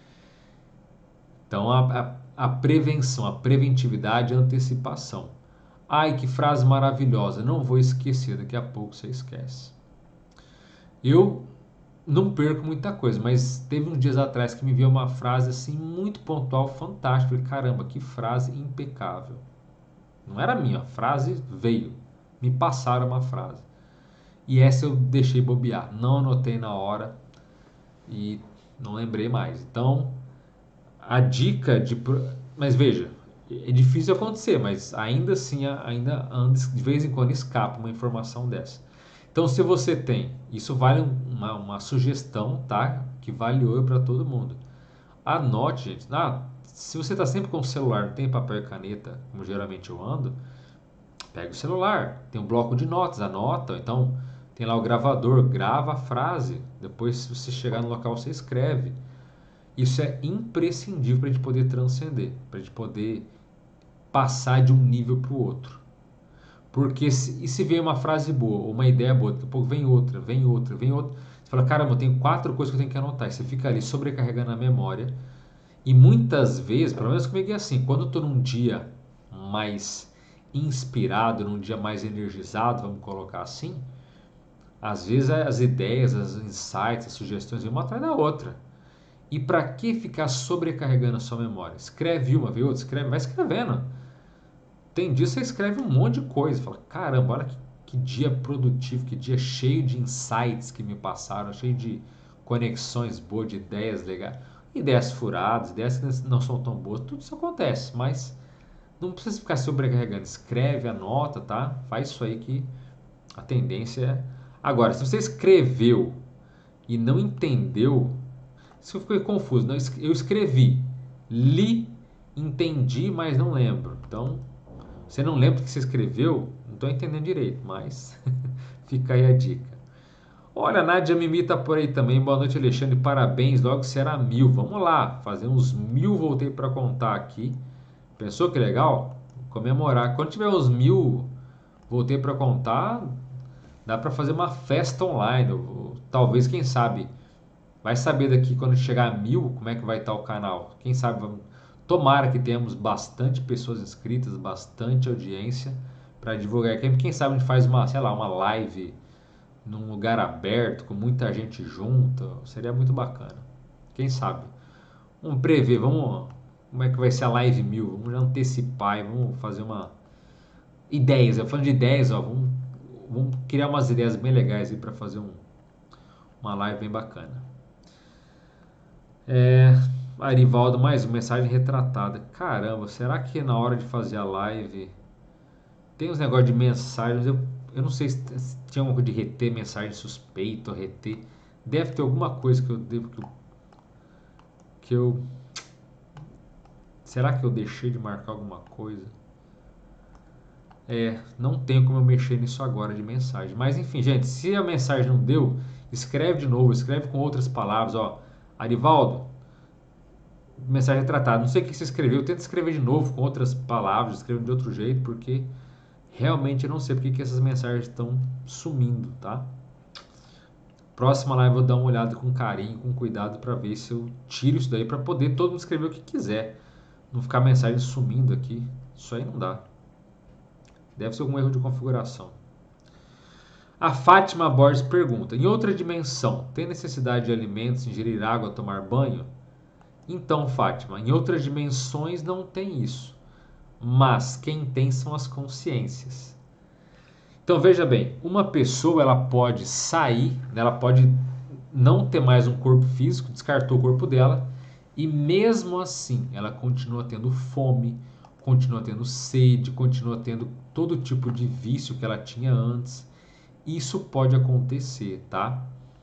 Então, a, a, a prevenção, a preventividade e a antecipação. Ai, que frase maravilhosa, não vou esquecer, daqui a pouco você esquece. Eu não perco muita coisa, mas teve uns dias atrás que me veio uma frase assim muito pontual, fantástica. Falei, caramba, que frase impecável. Não era minha, a frase veio. Me passaram uma frase. E essa eu deixei bobear, não anotei na hora e não lembrei mais. Então, a dica de... Mas veja, é difícil acontecer, mas ainda assim, ainda de vez em quando escapa uma informação dessa. Então, se você tem, isso vale uma, uma sugestão, tá? Que vale ouro para todo mundo. Anote, gente. Ah, se você está sempre com o celular, não tem papel e caneta, como geralmente eu ando, pega o celular, tem um bloco de notas, anota. Então, tem lá o gravador, grava a frase. Depois, se você chegar no local, você escreve. Isso é imprescindível para a gente poder transcender, para a gente poder passar de um nível para o outro. Porque se, e se vem uma frase boa, ou uma ideia boa, daqui a pouco vem outra, vem outra, vem outra. Você fala, caramba, eu tenho quatro coisas que eu tenho que anotar. E você fica ali sobrecarregando a memória. E muitas vezes, pelo menos comigo é assim, quando eu estou num dia mais inspirado, num dia mais energizado, vamos colocar assim, às vezes as ideias, as insights, as sugestões vêm uma atrás da outra. E para que ficar sobrecarregando a sua memória? Escreve uma, vê outra, escreve, vai escrevendo. Tem dia que você escreve um monte de coisa. Fala, caramba, olha que, que dia produtivo, que dia cheio de insights que me passaram, cheio de conexões boas, de ideias legais. Ideias furadas, ideias que não são tão boas, tudo isso acontece, mas não precisa ficar sobrecarregando. Escreve, anota, tá? Faz isso aí que a tendência é... Agora, se você escreveu e não entendeu, se eu fiquei confuso, não, eu escrevi, li, entendi, mas não lembro. Então, você não lembra o que você escreveu? Não estou entendendo direito, mas fica aí a dica. Olha, a Nádia Mimi tá por aí também. Boa noite, Alexandre. Parabéns, logo será mil. Vamos lá, fazer uns mil, voltei para contar aqui. Pensou que legal? Comemorar. Quando tiver os mil, voltei para contar, Dá para fazer uma festa online, ou, ou, talvez, quem sabe, vai saber daqui quando chegar a mil como é que vai estar o canal. Quem sabe, vamos, tomara que tenhamos bastante pessoas inscritas, bastante audiência para divulgar. Quem, quem sabe a gente faz uma, sei lá, uma live num lugar aberto, com muita gente junta, seria muito bacana. Quem sabe? Vamos prever, vamos, como é que vai ser a live mil, vamos antecipar e vamos fazer uma ideias, eu falando de ideias, ó, vamos, vamos criar umas ideias bem legais aí para fazer um, uma live bem bacana. É, Arivaldo, mais uma mensagem retratada. Caramba, será que na hora de fazer a live tem uns negócios de mensagens? Eu, eu não sei se, se tinha alguma coisa de reter mensagem suspeita ou reter. Deve ter alguma coisa que eu devo que eu, que eu será que eu deixei de marcar alguma coisa? É, não tenho como eu mexer nisso agora de mensagem. Mas enfim, gente, se a mensagem não deu, escreve de novo, escreve com outras palavras, ó. Arivaldo, mensagem retratada. Não sei o que você escreveu, tenta escrever de novo com outras palavras, escreve de outro jeito, porque realmente eu não sei porque que essas mensagens estão sumindo, tá? Próxima live eu vou dar uma olhada com carinho, com cuidado, para ver se eu tiro isso daí, para poder todo mundo escrever o que quiser. Não ficar mensagem sumindo aqui. Isso aí não dá. Deve ser algum erro de configuração. A Fátima Borges pergunta: em outra dimensão, tem necessidade de alimentos, ingerir água, tomar banho? Então, Fátima, em outras dimensões não tem isso. Mas quem tem são as consciências. Então, veja bem, uma pessoa ela pode sair, ela pode não ter mais um corpo físico, descartou o corpo dela, e mesmo assim ela continua tendo fome, continua tendo sede, continua tendo todo tipo de vício que ela tinha antes. Isso pode acontecer, tá?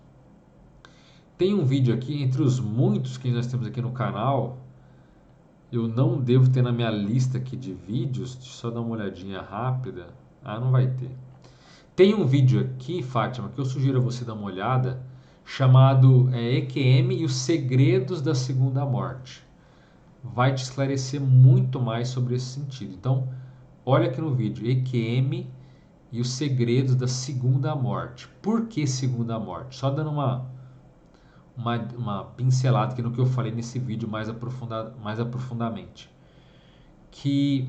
Tem um vídeo aqui, entre os muitos que nós temos aqui no canal, eu não devo ter na minha lista aqui de vídeos, deixa eu só dar uma olhadinha rápida. Ah, não vai ter. Tem um vídeo aqui, Fátima, que eu sugiro a você dar uma olhada, chamado é, E Q M e os segredos da segunda morte. Vai te esclarecer muito mais sobre esse sentido. Então, olha aqui no vídeo, E Q M e os segredos da segunda morte. Por que segunda morte? Só dando uma, uma, uma pincelada aqui no que eu falei nesse vídeo mais, aprofunda, mais aprofundadamente. Que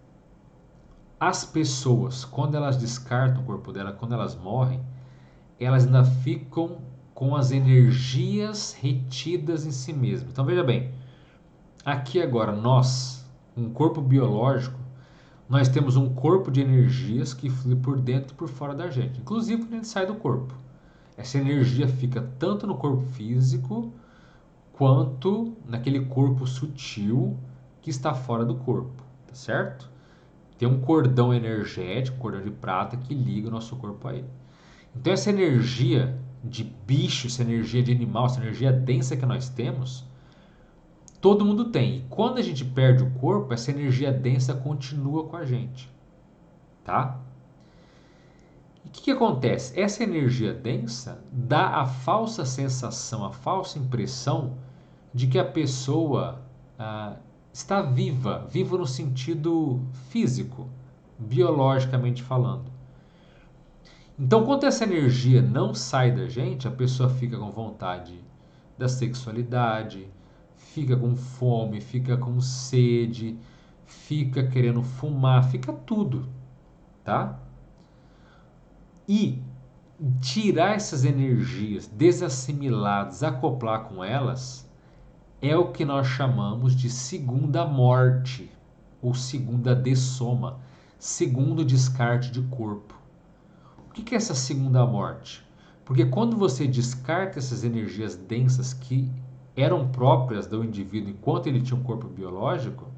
as pessoas, quando elas descartam o corpo dela, quando elas morrem, elas ainda ficam com as energias retidas em si mesmas. Então veja bem, aqui agora nós, um corpo biológico, nós temos um corpo de energias que flui por dentro e por fora da gente, inclusive quando a gente sai do corpo. Essa energia fica tanto no corpo físico quanto naquele corpo sutil que está fora do corpo, tá certo? Tem um cordão energético, um cordão de prata que liga o nosso corpo a ele. Então essa energia de bicho, essa energia de animal, essa energia densa que nós temos, todo mundo tem. E quando a gente perde o corpo, essa energia densa continua com a gente, tá? E o que, que acontece? Essa energia densa dá a falsa sensação, a falsa impressão de que a pessoa ah, está viva, viva no sentido físico, biologicamente falando. Então, quando essa energia não sai da gente, a pessoa fica com vontade da sexualidade, fica com fome, fica com sede, fica querendo fumar, fica tudo, tá? E tirar essas energias, desassimilar, desacoplar com elas, é o que nós chamamos de segunda morte, ou segunda dessoma, segundo descarte de corpo. O que é essa segunda morte? Porque quando você descarta essas energias densas que eram próprias do indivíduo enquanto ele tinha um corpo biológico,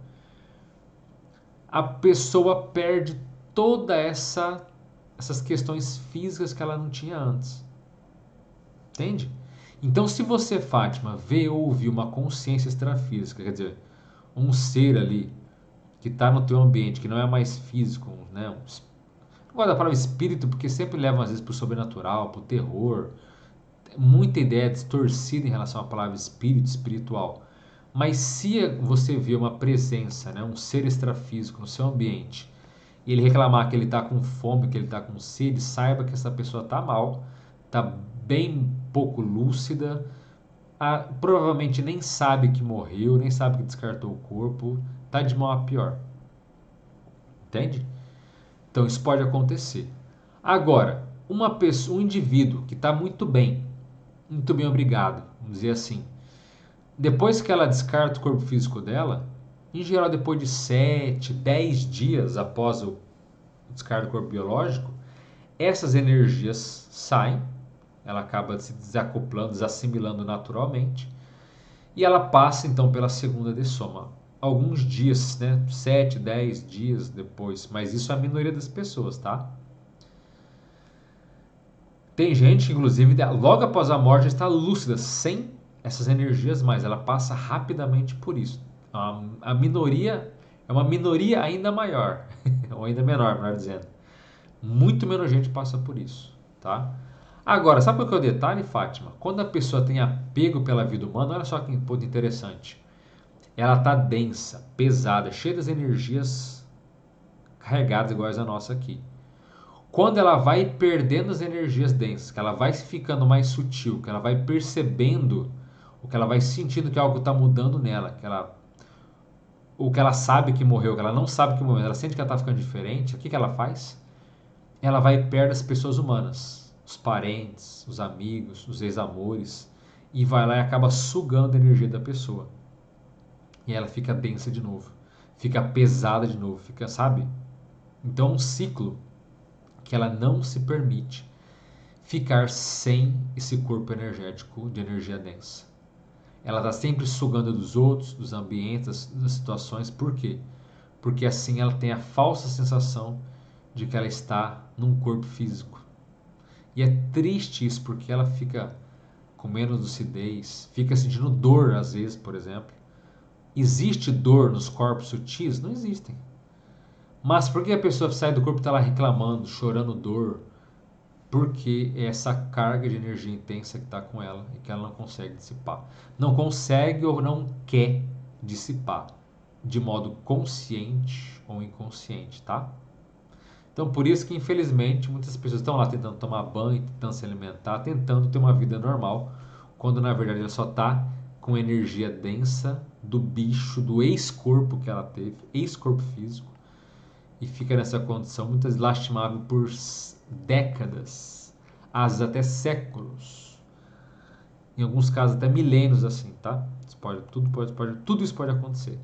a pessoa perde toda essa essas questões físicas que ela não tinha antes. Entende? Então, se você, Fátima, vê ou ouve uma consciência extrafísica, quer dizer, um ser ali que está no teu ambiente, que não é mais físico, né? Não gosto da palavra espírito, porque sempre levam às vezes para o sobrenatural, para o terror. Muita ideia distorcida em relação à palavra espírito, espiritual. Mas se você vê uma presença, né, um ser extrafísico no seu ambiente, e ele reclamar que ele está com fome, que ele está com sede, saiba que essa pessoa está mal, está bem pouco lúcida, a, provavelmente nem sabe que morreu, nem sabe que descartou o corpo, está de mal a pior. Entende? Então isso pode acontecer. Agora, uma pessoa, um indivíduo que está muito bem, muito bem obrigado, vamos dizer assim, depois que ela descarta o corpo físico dela, em geral depois de sete, dez dias após o descarte do corpo biológico, essas energias saem, ela acaba se desacoplando, desassimilando naturalmente, e ela passa então pela segunda dessoma. Alguns dias, né? sete, dez dias depois, mas isso é a minoria das pessoas, tá? Tem gente, inclusive, logo após a morte está lúcida, sem essas energias mais, ela passa rapidamente por isso. A, a minoria é uma minoria ainda maior, ou ainda menor, melhor dizendo. Muito menos gente passa por isso, tá? Agora, sabe qual que é o detalhe, Fátima? Quando a pessoa tem apego pela vida humana, olha só que ponto interessante. Ela tá densa, pesada, cheia das energias carregadas iguais a nossa aqui. Quando ela vai perdendo as energias densas, que ela vai ficando mais sutil, que ela vai percebendo, ou que ela vai sentindo que algo está mudando nela, que ela, ou que ela sabe que morreu, que ela não sabe que morreu, ela sente que ela está ficando diferente, o que, que ela faz? Ela vai perto das pessoas humanas, os parentes, os amigos, os ex-amores, e vai lá e acaba sugando a energia da pessoa. E ela fica densa de novo, fica pesada de novo, fica, sabe? Então é um ciclo que ela não se permite ficar sem esse corpo energético de energia densa. Ela está sempre sugando dos outros, dos ambientes, das situações. Por quê? Porque assim ela tem a falsa sensação de que ela está num corpo físico. E é triste isso, porque ela fica com menos lucidez, fica sentindo dor às vezes, por exemplo. Existe dor nos corpos sutis? Não existem. Mas por que a pessoa sai do corpo e está lá reclamando, chorando dor? Porque é essa carga de energia intensa que está com ela e que ela não consegue dissipar. Não consegue ou não quer dissipar de modo consciente ou inconsciente, tá? Então por isso que infelizmente muitas pessoas estão lá tentando tomar banho, tentando se alimentar, tentando ter uma vida normal, quando na verdade ela só está com energia densa do bicho, do ex-corpo que ela teve, ex-corpo físico, e fica nessa condição muitas vezes lastimável por décadas, às vezes até séculos, em alguns casos até milênios assim, tá? Isso pode, tudo, pode, pode, tudo isso pode acontecer.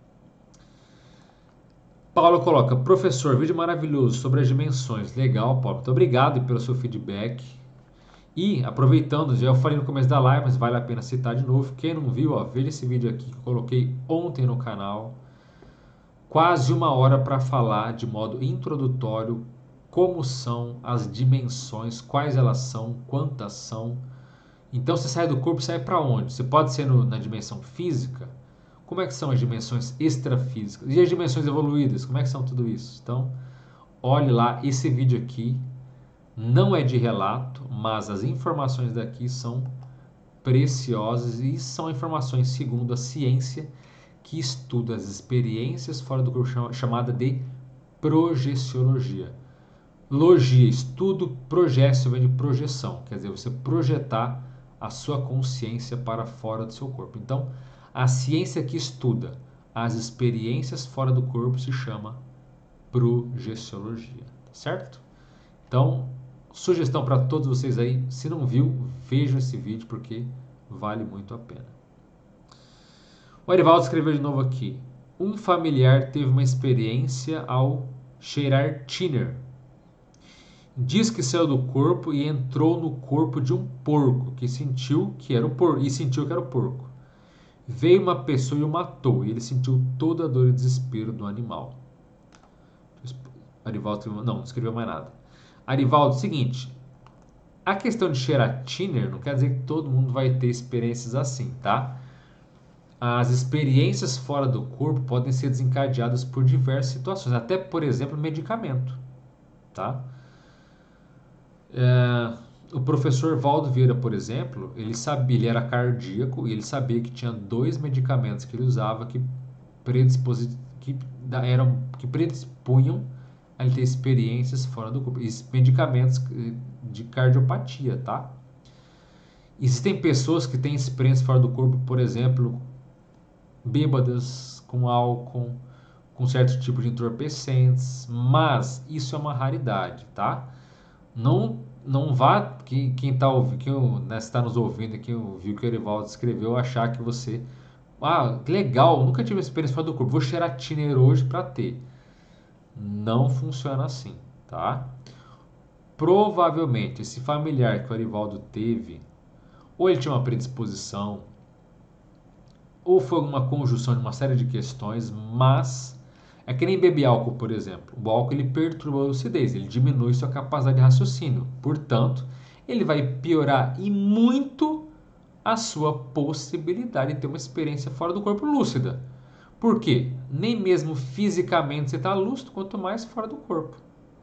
Paulo coloca, professor, vídeo maravilhoso sobre as dimensões. Legal, Paulo, muito obrigado pelo seu feedback. E aproveitando, já eu falei no começo da live, mas vale a pena citar de novo. Quem não viu, ó, veja esse vídeo aqui que eu coloquei ontem no canal. Quase uma hora para falar de modo introdutório como são as dimensões, quais elas são, quantas são. Então você sai do corpo e sai para onde? Você pode ser no, na dimensão física? Como é que são as dimensões extrafísicas? E as dimensões evoluídas? Como é que são tudo isso? Então, olhe lá, esse vídeo aqui não é de relato, mas as informações daqui são preciosas e são informações segundo a ciência que estuda as experiências fora do corpo, chamada de projeciologia. Logia, estudo, projeção vem de projeção, quer dizer, você projetar a sua consciência para fora do seu corpo. Então, a ciência que estuda as experiências fora do corpo se chama projeciologia, tá certo? Então, sugestão para todos vocês aí, se não viu, vejam esse vídeo porque vale muito a pena. O Arivaldo escreveu de novo aqui. Um familiar teve uma experiência ao cheirar thinner. Diz que saiu do corpo e entrou no corpo de um porco, que sentiu que era o porco, e sentiu que era o porco. Veio uma pessoa e o matou, e ele sentiu toda a dor e desespero do animal. Arivaldo não, não escreveu mais nada. Arivaldo, seguinte, a questão de cheirar thinner não quer dizer que todo mundo vai ter experiências assim, tá? As experiências fora do corpo podem ser desencadeadas por diversas situações, até, por exemplo, medicamento, tá? É, o professor Valdo Vieira, por exemplo, ele sabia, ele era cardíaco e ele sabia que tinha dois medicamentos que ele usava que, que, eram, que predispunham a ele ter experiências fora do corpo. Esses medicamentos de cardiopatia, tá? Existem pessoas que têm experiências fora do corpo, por exemplo, bêbadas, com álcool, com certo tipo de entorpecentes, mas isso é uma raridade, tá? Não, não vá, quem, quem tá, quem, né, está nos ouvindo, quem viu que o Erivaldo escreveu, achar que você, ah, legal, nunca tive experiência fora do corpo, vou cheirar tiner hoje para ter. Não funciona assim, tá? Provavelmente esse familiar que o Erivaldo teve, ou ele tinha uma predisposição, ou foi uma conjunção de uma série de questões, mas é que nem beber álcool, por exemplo. O álcool ele perturba a lucidez, ele diminui sua capacidade de raciocínio. Portanto, ele vai piorar e muito a sua possibilidade de ter uma experiência fora do corpo lúcida. Por quê? Nem mesmo fisicamente você está lúcido, quanto mais fora do corpo.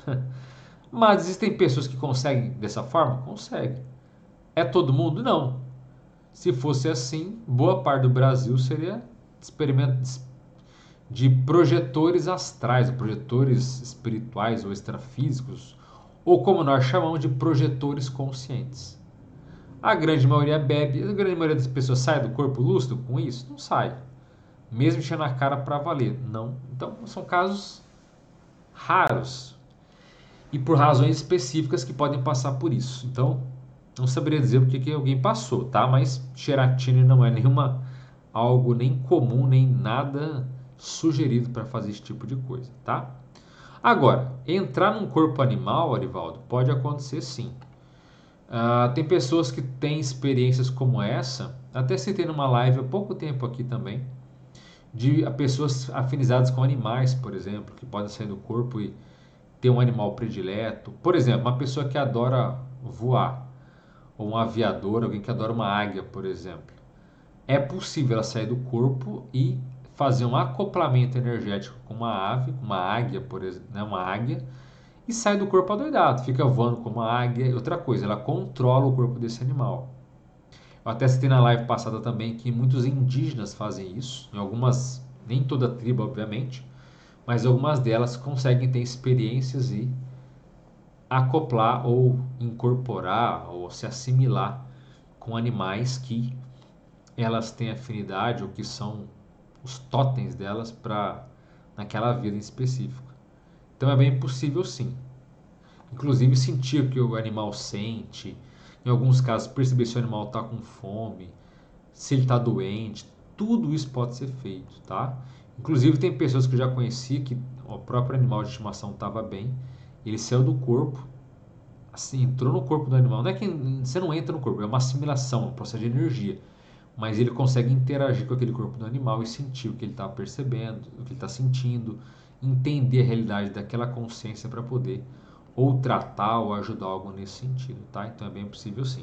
Mas existem pessoas que conseguem dessa forma? Conseguem. É todo mundo? Não. Se fosse assim, boa parte do Brasil seria experimento de projetores astrais, projetores espirituais ou extrafísicos, ou como nós chamamos de projetores conscientes. A grande maioria bebe, a grande maioria das pessoas sai do corpo lúcido com isso? Não sai. Mesmo enchendo a cara para valer. Não. Então, são casos raros. E por razões específicas que podem passar por isso. Então, não saberia dizer porque que alguém passou, tá? Mas xeratina não é nenhuma algo nem comum, nem nada sugerido para fazer esse tipo de coisa, tá? Agora, entrar num corpo animal, Arivaldo, pode acontecer sim. Uh, tem pessoas que têm experiências como essa, até citei numa live há pouco tempo aqui também, de pessoas afinizadas com animais, por exemplo, que podem sair do corpo e ter um animal predileto. Por exemplo, uma pessoa que adora voar, ou um aviador, alguém que adora uma águia, por exemplo. É possível ela sair do corpo e fazer um acoplamento energético com uma ave, uma águia, por exemplo, né, uma águia, e sai do corpo adoidado, fica voando como uma águia. Outra coisa, ela controla o corpo desse animal. Eu até citei na live passada também que muitos indígenas fazem isso, em algumas, nem toda a tribo, obviamente, mas algumas delas conseguem ter experiências e acoplar ou incorporar ou se assimilar com animais que elas têm afinidade ou que são os totens delas para naquela vida em específico. Então é bem possível sim. Inclusive sentir o que o animal sente, em alguns casos perceber se o animal está com fome, se ele está doente, tudo isso pode ser feito, tá? Inclusive tem pessoas que eu já conheci que o próprio animal de estimação estava bem, ele saiu do corpo, assim, entrou no corpo do animal. Não é que você não entra no corpo, é uma assimilação, um processo de energia. Mas ele consegue interagir com aquele corpo do animal e sentir o que ele está percebendo, o que ele está sentindo, entender a realidade daquela consciência para poder ou tratar ou ajudar algo nesse sentido, tá? Então é bem possível sim.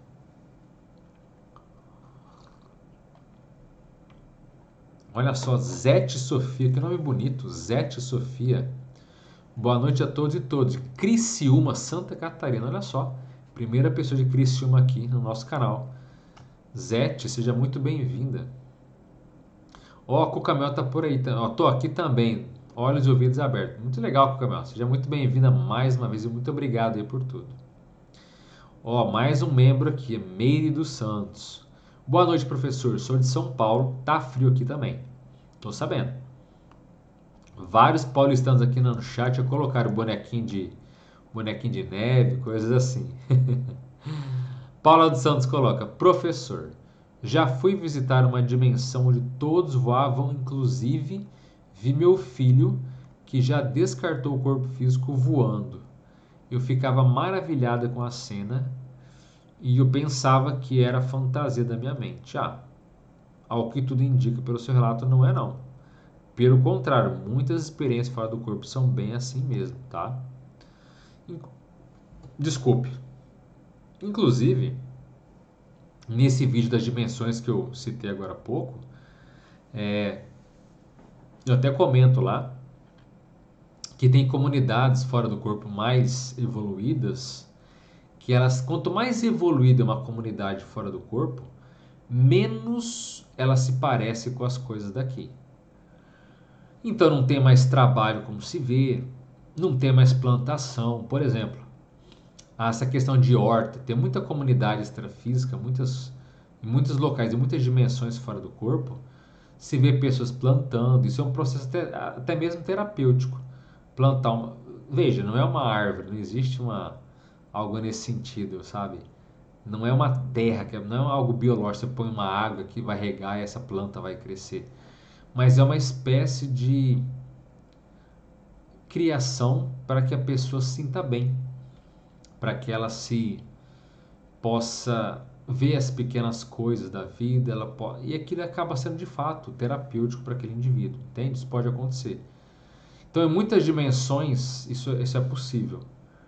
Olha só, Zete Sofia, que nome bonito, Zete Sofia. Boa noite a todos e todas. Criciúma, Santa Catarina, olha só. Primeira pessoa de Criciúma aqui no nosso canal. Zete, seja muito bem-vinda. Ó, a Cucamel tá por aí. Ó, tô aqui também. Olhos e ouvidos abertos. Muito legal, Cucamel. Seja muito bem-vinda mais uma vez e muito obrigado aí por tudo. Ó, mais um membro aqui, Meire dos Santos. Boa noite, professor. Sou de São Paulo. Tá frio aqui também. Tô sabendo. Vários paulistanos aqui no chat já colocaram bonequinho de bonequinho de neve, coisas assim. Paula dos Santos coloca: professor, já fui visitar uma dimensão onde todos voavam, inclusive vi meu filho que já descartou o corpo físico voando. Eu ficava maravilhada com a cena e eu pensava que era fantasia da minha mente. Ah, ao que tudo indica pelo seu relato, não é não. Pelo contrário, muitas experiências fora do corpo são bem assim mesmo, tá? Desculpe. Inclusive, nesse vídeo das dimensões que eu citei agora há pouco, é, eu até comento lá que tem comunidades fora do corpo mais evoluídas, que elas, quanto mais evoluída é uma comunidade fora do corpo, menos ela se parece com as coisas daqui. Então não tem mais trabalho como se vê, não ter mais plantação, por exemplo. Essa questão de horta, tem muita comunidade extrafísica, muitas, em muitos locais, em muitas dimensões fora do corpo, se vê pessoas plantando, isso é um processo até, até mesmo terapêutico. Plantar uma. Veja, não é uma árvore, não existe uma, algo nesse sentido, sabe? Não é uma terra, não é algo biológico, você põe uma água que vai regar e essa planta vai crescer. Mas é uma espécie de criação para que a pessoa se sinta bem, para que ela se possa ver as pequenas coisas da vida, ela pode, e aquilo acaba sendo de fato terapêutico para aquele indivíduo, entende? Isso pode acontecer. Então, em muitas dimensões, isso, isso é possível.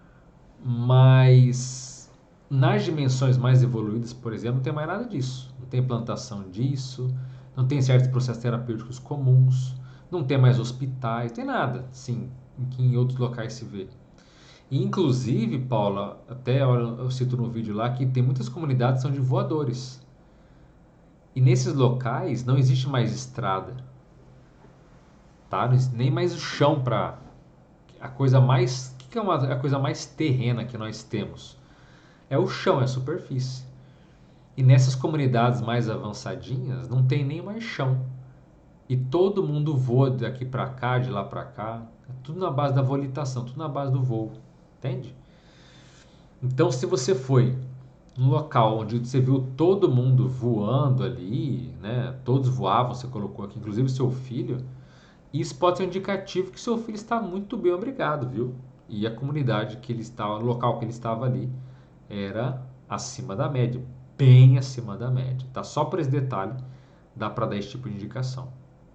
Mas nas dimensões mais evoluídas, por exemplo, não tem mais nada disso. Não tem plantação disso, não tem certos processos terapêuticos comuns, não tem mais hospitais, tem nada, sim, que em outros locais se vê. E, inclusive, Paula, até eu cito no vídeo lá que tem muitas comunidades que são de voadores. E nesses locais não existe mais estrada, tá? Nem mais o chão para a coisa mais, o que é uma, a coisa mais terrena que nós temos? É o chão, é a superfície. E nessas comunidades mais avançadinhas não tem nem mais chão. E todo mundo voa daqui para cá, de lá para cá, é tudo na base da volitação, tudo na base do voo, entende? Então, se você foi num local onde você viu todo mundo voando ali, né? Todos voavam, você colocou aqui, inclusive seu filho, isso pode ser um indicativo que seu filho está muito bem, obrigado, viu? E a comunidade que ele estava, o local que ele estava ali, era acima da média, bem acima da média, tá? Só por esse detalhe dá para dar esse tipo de indicação.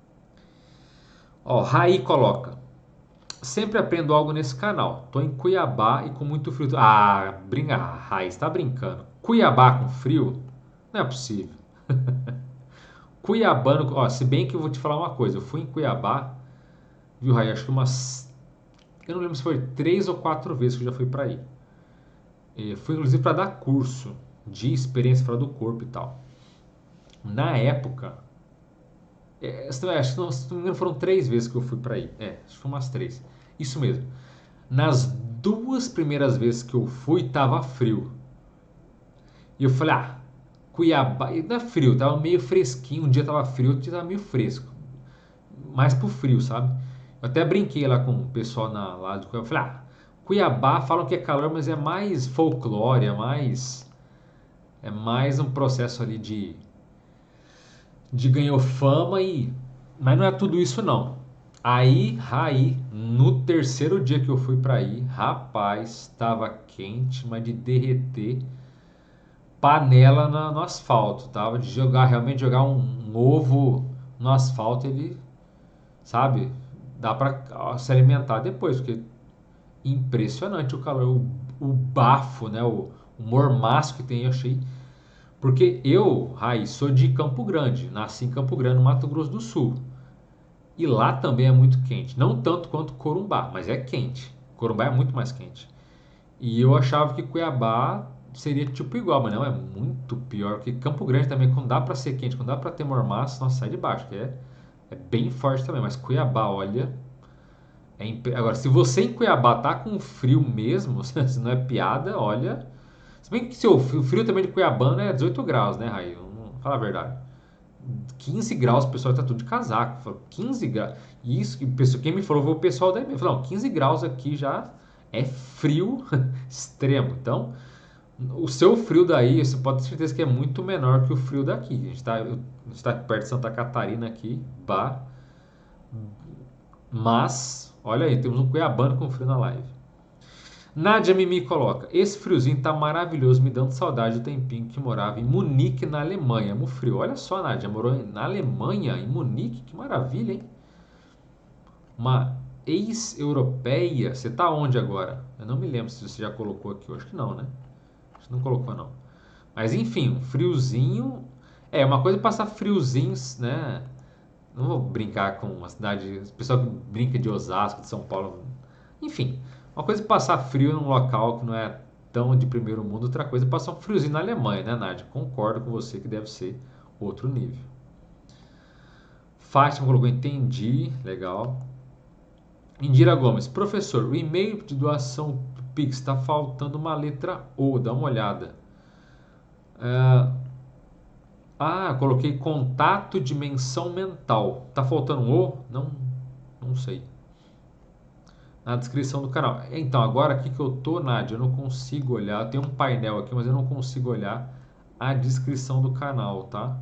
Ó, Raí coloca: sempre aprendo algo nesse canal. Tô em Cuiabá e com muito frio. Ah, brinca, ah, Raí, está brincando. Cuiabá com frio? Não é possível. Cuiabano, ó, se bem que eu vou te falar uma coisa, eu fui em Cuiabá, viu, Raí, acho que umas, eu não lembro se foi três ou quatro vezes que eu já fui para aí. E fui inclusive para dar curso de experiência fora do corpo e tal. Na época, é, acho que não, se não me engano foram três vezes que eu fui para aí. É, acho que foi umas três. Isso mesmo. Nas duas primeiras vezes que eu fui, tava frio. E eu falei, ah, Cuiabá, e não é frio, tava meio fresquinho. Um dia tava frio, outro dia tava meio fresco. Mais pro frio, sabe? Eu até brinquei lá com o pessoal na, lá de Cuiabá. Eu falei, ah, Cuiabá falam que é calor, mas é mais folclore, é mais, é mais um processo ali de, de ganhou fama e. Mas não é tudo isso não. Aí, aí, no terceiro dia que eu fui pra aí, rapaz, tava quente, mas de derreter panela na- no asfalto, tava de jogar, realmente jogar um, um ovo no asfalto, ele, sabe, dá pra se alimentar depois, porque impressionante o calor, o, o bafo, né, o, o mormaço que tem, eu achei. Porque eu, Raiz, sou de Campo Grande, nasci em Campo Grande, no Mato Grosso do Sul. E lá também é muito quente. Não tanto quanto Corumbá, mas é quente. Corumbá é muito mais quente. E eu achava que Cuiabá seria tipo igual, mas não, é muito pior. Porque Campo Grande também, quando dá pra ser quente, quando dá pra ter mormaço, nossa, sai de baixo, que é, é bem forte também. Mas Cuiabá, olha. É imp... Agora, se você em Cuiabá tá com frio mesmo, se não é piada, olha. Se bem que seu, o frio também de Cuiabá é dezoito graus, né, Raí? Vamos falar a verdade. quinze graus, o pessoal tá tudo de casaco. Falei, quinze graus. E isso, quem me falou foi o pessoal daí mesmo. Falei, não, quinze graus aqui já é frio extremo. Então, o seu frio daí, você pode ter certeza que é muito menor que o frio daqui. A gente está tá perto de Santa Catarina aqui, bah. Mas, olha aí, temos um cuiabano com frio na live. Nádia Mimi coloca: esse friozinho tá maravilhoso, me dando saudade do tempinho que morava em Munique, na Alemanha. Muito frio. Olha só, Nádia, morou na Alemanha, em Munique, que maravilha, hein? Uma ex-europeia. Você tá onde agora? Eu não me lembro se você já colocou aqui. Eu acho que não, né? Acho que não colocou, não. Mas enfim, um friozinho. É, uma coisa é passar friozinhos, né? Não vou brincar com uma cidade. O pessoal que brinca de Osasco, de São Paulo. Enfim, uma coisa é passar frio num local que não é tão de primeiro mundo, outra coisa é passar um friozinho na Alemanha, né, Nádia? Concordo com você que deve ser outro nível. Fátima colocou, entendi, legal. Indira Gomes, professor, o e-mail de doação do Pix está faltando uma letra O, dá uma olhada. É, ah, coloquei contato dimensão mental. Tá faltando um O? Não, não sei. Na descrição do canal. Então, agora aqui que eu tô, Nádia, eu não consigo olhar. Tem um painel aqui, mas eu não consigo olhar a descrição do canal, tá?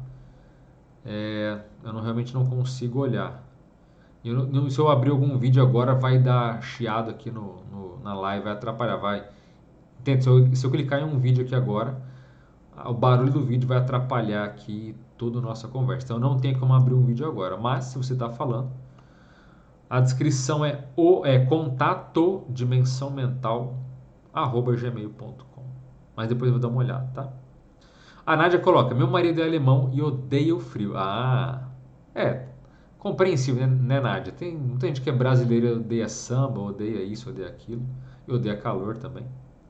É, eu não, realmente não consigo olhar. Eu, não- se eu abrir algum vídeo agora, vai dar chiado aqui no, no- na live, vai atrapalhar, vai. Entende? Se eu, se eu clicar em um vídeo aqui agora, o barulho do vídeo vai atrapalhar aqui toda a nossa conversa. Então não tem como abrir um vídeo agora. Mas se você está falando, a descrição é o é contato dimensão mental arroba gmail ponto com. Mas depois eu vou dar uma olhada, tá? A Nádia coloca: meu marido é alemão e odeia o frio. Ah, é compreensível, né, né Nádia? Tem muita gente que é brasileira e odeia samba, odeia isso, odeia aquilo, e odeia calor também.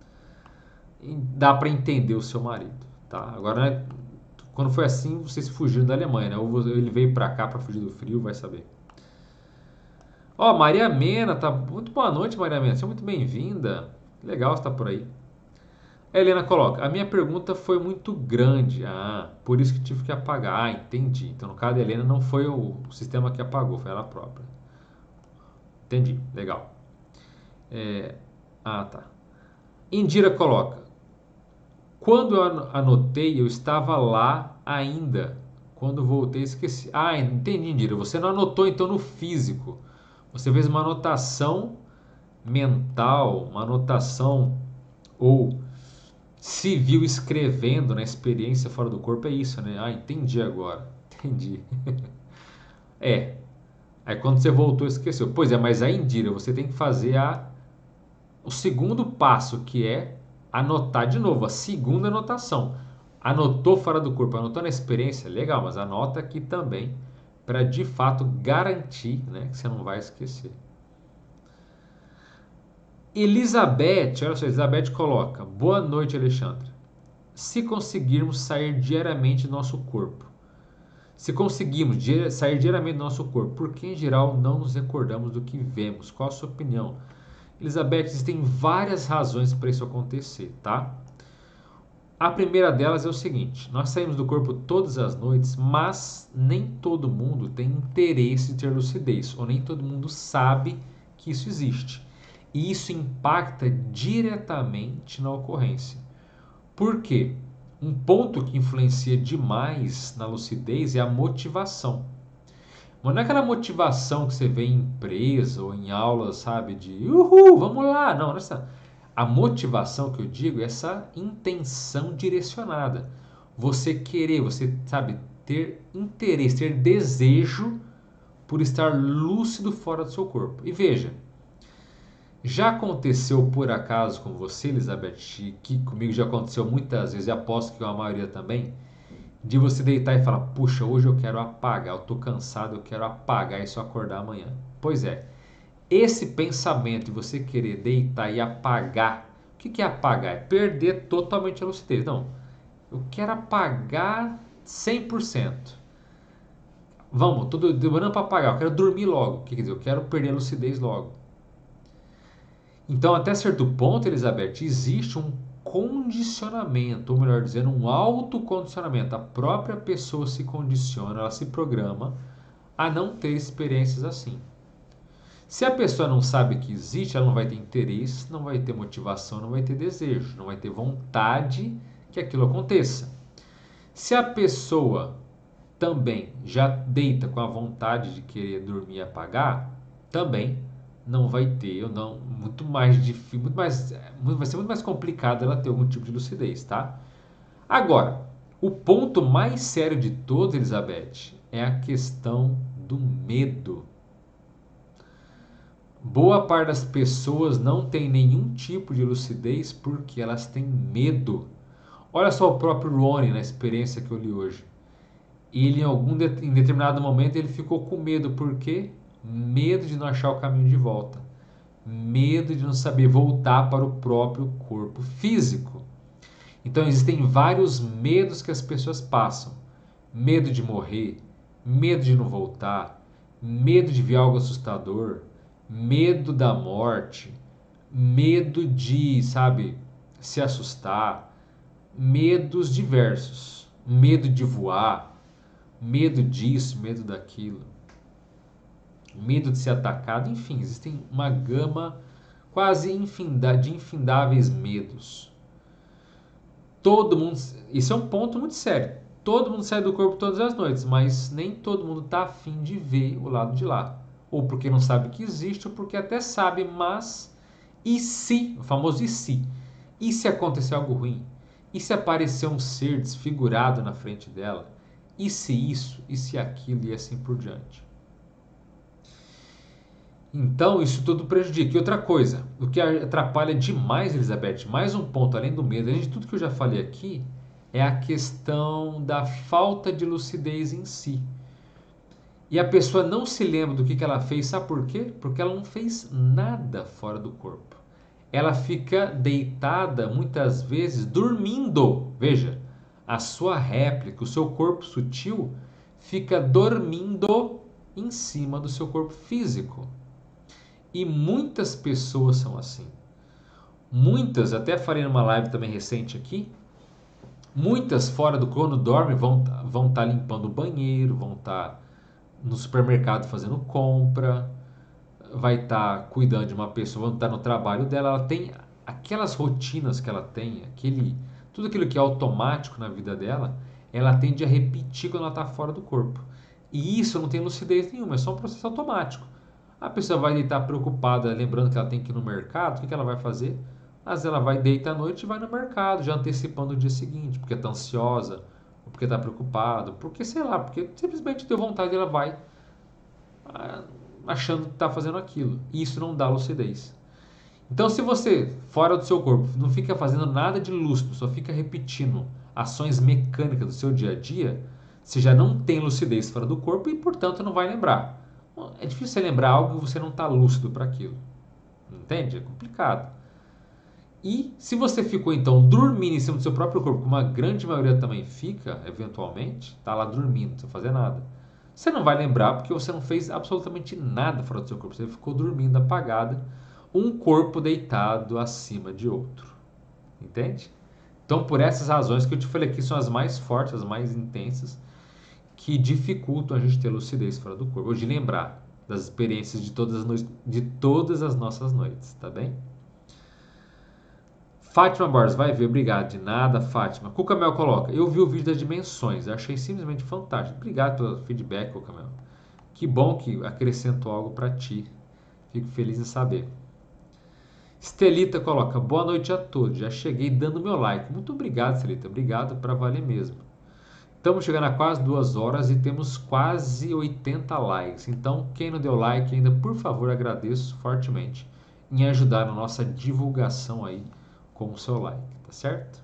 E dá para entender o seu marido, tá? Agora, né, quando foi assim, vocês fugiram da Alemanha, né? Ou ele veio para cá para fugir do frio, vai saber. Ó, Maria Mena, tá? Muito boa noite, Maria Mena. Seja muito bem-vinda. Legal estar por aí. A Helena coloca: a minha pergunta foi muito grande. Ah, por isso que tive que apagar. Ah, entendi. Então, no caso da Helena, não foi o sistema que apagou, foi ela própria. Entendi. Legal. É... Ah, tá. Indira coloca: quando eu anotei, eu estava lá ainda. Quando voltei, esqueci. Ah, entendi, Indira. Você não anotou então no físico. Você fez uma anotação mental, uma anotação ou se viu escrevendo na experiência fora do corpo, é isso, né? Ah, entendi agora. Entendi. É. Aí quando você voltou, esqueceu. Pois é, mas aí, Indira, você tem que fazer a, o segundo passo, que é anotar de novo, a segunda anotação. Anotou fora do corpo, anotou na experiência, legal, mas anota aqui também, para de fato garantir, né, que você não vai esquecer. Elizabeth, olha só, Elizabeth coloca: boa noite, Alexandre. Se conseguirmos sair diariamente do nosso corpo, se conseguimos sair diariamente do nosso corpo, por que em geral não nos recordamos do que vemos? Qual a sua opinião? Elizabeth, existem várias razões para isso acontecer, tá? A primeira delas é o seguinte: nós saímos do corpo todas as noites, mas nem todo mundo tem interesse em ter lucidez, ou nem todo mundo sabe que isso existe. E isso impacta diretamente na ocorrência. Por quê? Um ponto que influencia demais na lucidez é a motivação. Mas não é aquela motivação que você vê em empresa ou em aulas, sabe, de uhul, vamos lá. Não, essa, a motivação que eu digo é essa intenção direcionada. Você querer, você, sabe, ter interesse, ter desejo por estar lúcido fora do seu corpo. E veja, já aconteceu por acaso com você, Elizabeth, que comigo já aconteceu muitas vezes, e aposto que com a maioria também, de você deitar e falar: puxa, hoje eu quero apagar, eu tô cansado, eu quero apagar e só acordar amanhã. Pois é, esse pensamento de você querer deitar e apagar, o que que é apagar? É perder totalmente a lucidez. Não, eu quero apagar cem por cento. Vamos, tô demorando para apagar, eu quero dormir logo. O que quer dizer? Eu quero perder a lucidez logo. Então, até certo ponto, Elizabeth, existe um condicionamento, ou melhor dizendo, um autocondicionamento. A própria pessoa se condiciona, ela se programa a não ter experiências assim. Se a pessoa não sabe que existe, ela não vai ter interesse, não vai ter motivação, não vai ter desejo, não vai ter vontade que aquilo aconteça. Se a pessoa também já deita com a vontade de querer dormir e apagar, também não vai ter, ou não, muito mais difícil, muito mais, vai ser muito mais complicado ela ter algum tipo de lucidez, tá? Agora, o ponto mais sério de todos, Elizabeth, é a questão do medo. Boa parte das pessoas não tem nenhum tipo de lucidez porque elas têm medo. Olha só o próprio Ronnie na experiência que eu li hoje. Ele em algum de, em determinado momento ele ficou com medo, por quê? Medo de não achar o caminho de volta, medo de não saber voltar para o próprio corpo físico. Então existem vários medos que as pessoas passam: medo de morrer, medo de não voltar, medo de ver algo assustador, medo da morte, medo de, sabe, se assustar, medos diversos, medo de voar, medo disso, medo daquilo, medo de ser atacado, enfim, existem uma gama quase infinda, de infindáveis medos. Todo mundo, isso é um ponto muito sério. Todo mundo sai do corpo todas as noites, mas nem todo mundo está afim de ver o lado de lá. Ou porque não sabe que existe, ou porque até sabe, mas e se, o famoso e se? E se acontecer algo ruim? E se aparecer um ser desfigurado na frente dela? E se isso? E se aquilo? E assim por diante. Então, isso tudo prejudica. E outra coisa, o que atrapalha demais, Elizabeth, mais um ponto além do medo, além de tudo que eu já falei aqui, é a questão da falta de lucidez em si. E a pessoa não se lembra do que, que ela fez, sabe por quê? Porque ela não fez nada fora do corpo. Ela fica deitada, muitas vezes, dormindo. Veja, a sua réplica, o seu corpo sutil, fica dormindo em cima do seu corpo físico. E muitas pessoas são assim. Muitas, até falei numa live também recente aqui, muitas fora do quando dormem vão vão estar tá limpando o banheiro, vão estar tá no supermercado fazendo compra, vai estar tá cuidando de uma pessoa, vão estar tá no trabalho dela, ela tem aquelas rotinas que ela tem, aquele tudo aquilo que é automático na vida dela, ela tende a repetir quando ela está fora do corpo. E isso não tem lucidez nenhuma, é só um processo automático. A pessoa vai deitar preocupada, lembrando que ela tem que ir no mercado, o que, que ela vai fazer? Mas ela vai deitar à noite e vai no mercado, já antecipando o dia seguinte, porque está ansiosa, ou porque está preocupada, porque sei lá, porque simplesmente deu vontade e ela vai achando que está fazendo aquilo. E isso não dá lucidez. Então, se você, fora do seu corpo, não fica fazendo nada de lúcido, só fica repetindo ações mecânicas do seu dia a dia, você já não tem lucidez fora do corpo e, portanto, não vai lembrar. É difícil você lembrar algo que você não está lúcido para aquilo. Entende? É complicado. E se você ficou então dormindo em cima do seu próprio corpo, como a grande maioria também fica, eventualmente, está lá dormindo, sem fazer nada. Você não vai lembrar porque você não fez absolutamente nada fora do seu corpo. Você ficou dormindo apagada, um corpo deitado acima de outro. Entende? Então, por essas razões que eu te falei aqui, são as mais fortes, as mais intensas, que dificultam a gente ter lucidez fora do corpo, ou de lembrar das experiências de todas as, noites, de todas as nossas noites, tá bem? Fátima Borges, vai ver, obrigado. De nada, Fátima. Cucamel coloca, eu vi o vídeo das dimensões, achei simplesmente fantástico. Obrigado pelo feedback, Cucamel. Que bom que acrescentou algo para ti. Fico feliz em saber. Estelita coloca, boa noite a todos. Já cheguei dando meu like. Muito obrigado, Estelita. Obrigado, para valer mesmo. Estamos chegando a quase duas horas e temos quase oitenta likes. Então, quem não deu like ainda, por favor, agradeço fortemente em ajudar na nossa divulgação aí com o seu like, tá certo?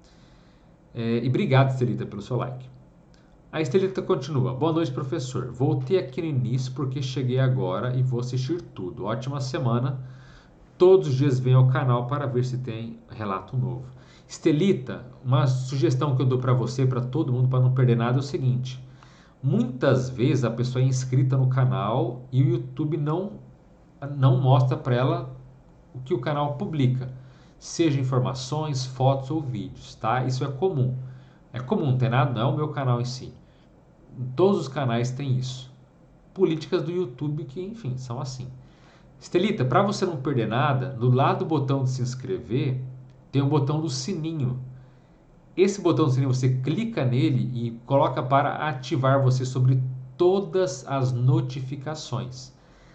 É, e obrigado, Estelita, pelo seu like. A Estelita continua. Boa noite, professor. Voltei aqui no início porque cheguei agora e vou assistir tudo. Ótima semana. Todos os dias venho ao canal para ver se tem relato novo. Estelita, uma sugestão que eu dou para você, para todo mundo, para não perder nada, é o seguinte. Muitas vezes a pessoa é inscrita no canal e o YouTube não, não mostra para ela o que o canal publica. Seja informações, fotos ou vídeos, tá? Isso é comum. É comum, não tem nada, não é o meu canal em si. Todos os canais têm isso. Políticas do YouTube que, enfim, são assim. Estelita, para você não perder nada, do lado do botão de se inscrever, tem um botão do sininho. Esse botão do sininho, você clica nele e coloca para ativar você sobre todas as notificações.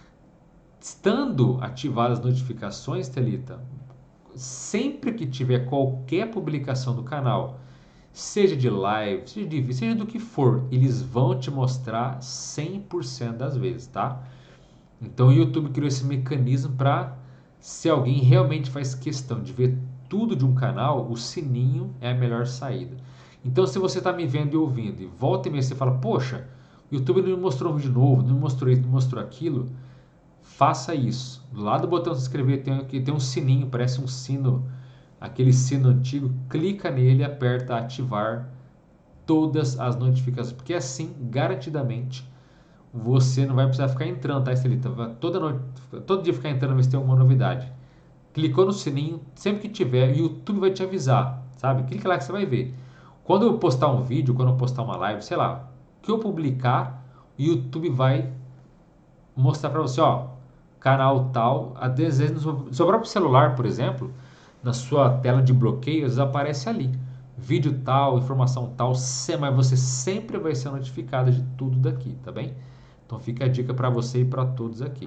Estando ativadas as notificações, Estelita, sempre que tiver qualquer publicação do canal, seja de live, seja de vídeo, seja do que for, eles vão te mostrar cem por cento das vezes, tá? Então o YouTube criou esse mecanismo para, se alguém realmente faz questão de ver tudo de um canal, o sininho é a melhor saída. Então se você está me vendo e ouvindo e volta e meia você fala, poxa, o YouTube não me mostrou um vídeo novo, não me mostrou isso, não me mostrou aquilo, faça isso. Do lado do botão se inscrever tem, tem um sininho, parece um sino, aquele sino antigo, clica nele e aperta ativar todas as notificações, porque assim, garantidamente, você não vai precisar ficar entrando, tá, Estelita? Vai toda noite, todo dia ficar entrando, ver se tem alguma novidade. Clicou no sininho, sempre que tiver, o YouTube vai te avisar, sabe? Clica lá que você vai ver. Quando eu postar um vídeo, quando eu postar uma live, sei lá, que eu publicar, o YouTube vai mostrar para você, ó, canal tal, às vezes no seu próprio celular, por exemplo, na sua tela de bloqueios, aparece ali. Vídeo tal, informação tal, mas você sempre vai ser notificado de tudo daqui, tá bem? Então fica a dica para você e para todos aqui.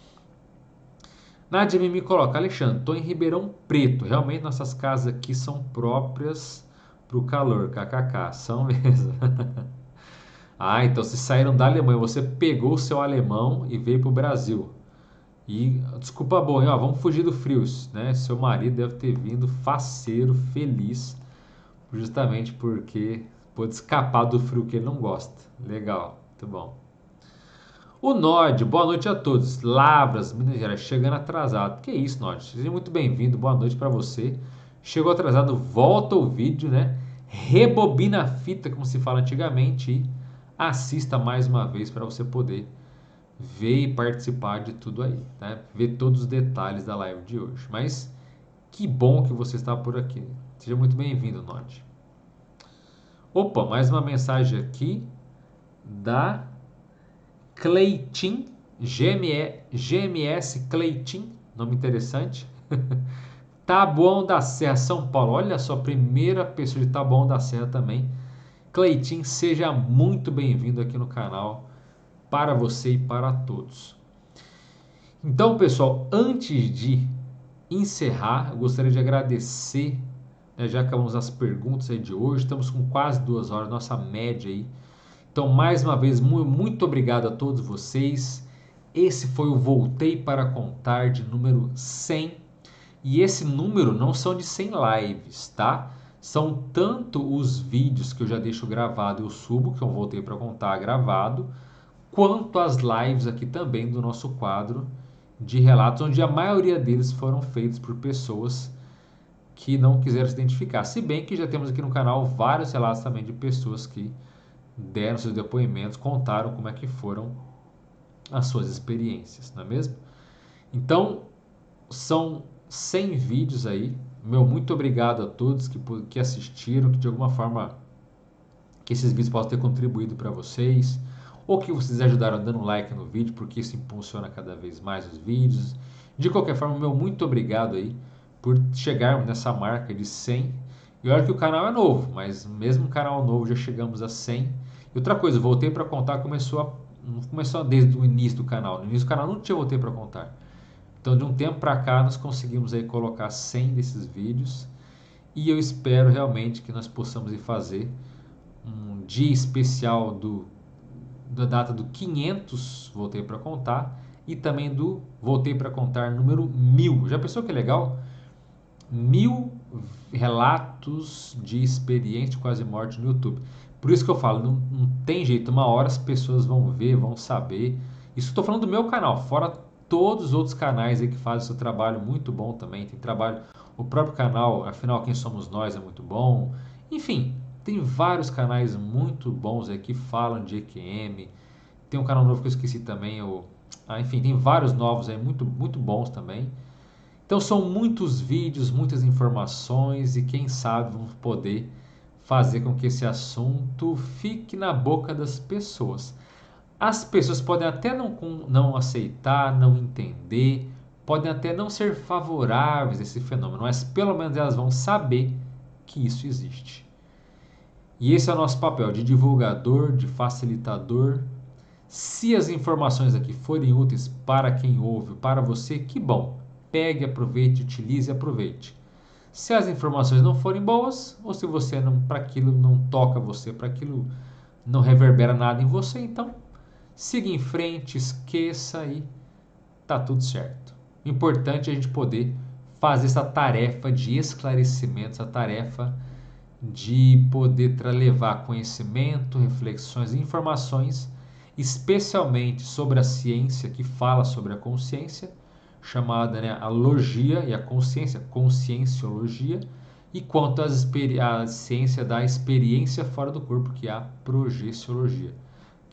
Nádia me coloca, Alexandre, estou em Ribeirão Preto. Realmente nossas casas aqui são próprias para o calor, kkk. São mesmo. Ah, então vocês saíram da Alemanha, você pegou o seu alemão e veio para o Brasil. E desculpa boa, hein? Ó, vamos fugir do frio, né? Seu marido deve ter vindo faceiro, feliz, justamente porque pôde escapar do frio que ele não gosta. Legal, muito bom. O Nod, boa noite a todos. Lavras, Minas Gerais, chegando atrasado. Que isso, Nod? Seja muito bem-vindo, boa noite para você. Chegou atrasado, volta o vídeo, né? Rebobina a fita, como se fala antigamente, e assista mais uma vez para você poder ver e participar de tudo aí, né? Ver todos os detalhes da live de hoje. Mas que bom que você está por aqui. Seja muito bem-vindo, Nod. Opa, mais uma mensagem aqui da Cleitin, G M S Cleitin, nome interessante. Taboão da Serra, São Paulo. Olha só, primeira pessoa de Taboão da Serra também. Cleitin, seja muito bem-vindo aqui no canal, para você e para todos. Então, pessoal, antes de encerrar, eu gostaria de agradecer, né, já acabamos as perguntas aí de hoje, estamos com quase duas horas, nossa média aí. Então, mais uma vez, muito obrigado a todos vocês. Esse foi o Voltei para Contar de número cem. E esse número não são de cem lives, tá? São tanto os vídeos que eu já deixo gravado e eu subo, que eu Voltei para Contar gravado, quanto as lives aqui também do nosso quadro de relatos, onde a maioria deles foram feitos por pessoas que não quiseram se identificar. Se bem que já temos aqui no canal vários relatos também de pessoas que deram seus depoimentos, contaram como é que foram as suas experiências, não é mesmo? Então, são cem vídeos aí. Meu muito obrigado a todos que, que assistiram, que de alguma forma que esses vídeos possam ter contribuído para vocês, ou que vocês ajudaram dando like no vídeo, porque isso impulsiona cada vez mais os vídeos. De qualquer forma, meu muito obrigado aí por chegarmos nessa marca de cem. E olha que o canal é novo, mas mesmo canal novo já chegamos a cem. E outra coisa, Voltei para Contar começou, a, não começou desde o início do canal. No início do canal não tinha Voltei para Contar. Então, de um tempo para cá, nós conseguimos aí colocar cem desses vídeos. E eu espero realmente que nós possamos ir fazer um dia especial do, da data do quinhentos Voltei para Contar. E também do Voltei para Contar número mil. Já pensou que legal? Mil relatos de experiência de quase morte no YouTube. Por isso que eu falo, não, não tem jeito, uma hora as pessoas vão ver, vão saber. Isso estou falando do meu canal, fora todos os outros canais aí que fazem seu trabalho muito bom também. Tem trabalho, o próprio canal, afinal, Quem Somos Nós é muito bom. Enfim, tem vários canais muito bons aí que falam de E Q M. Tem um canal novo que eu esqueci também, o, ah, enfim, tem vários novos aí muito, muito bons também. Então são muitos vídeos, muitas informações e quem sabe vamos poder fazer com que esse assunto fique na boca das pessoas. As pessoas podem até não, não aceitar, não entender, podem até não ser favoráveis a esse fenômeno, mas pelo menos elas vão saber que isso existe. E esse é o nosso papel de divulgador, de facilitador. Se as informações aqui forem úteis para quem ouve, para você, que bom. Pegue, aproveite, utilize e aproveite. Se as informações não forem boas, ou se você não, para aquilo não toca você, para aquilo não reverbera nada em você, então siga em frente, esqueça e tá tudo certo. O importante é a gente poder fazer essa tarefa de esclarecimento, essa tarefa de poder levar conhecimento, reflexões e informações, especialmente sobre a ciência que fala sobre a consciência, chamada, né, a logia e a consciência, conscienciologia, e quanto à ciência da experiência fora do corpo, que é a projeciologia,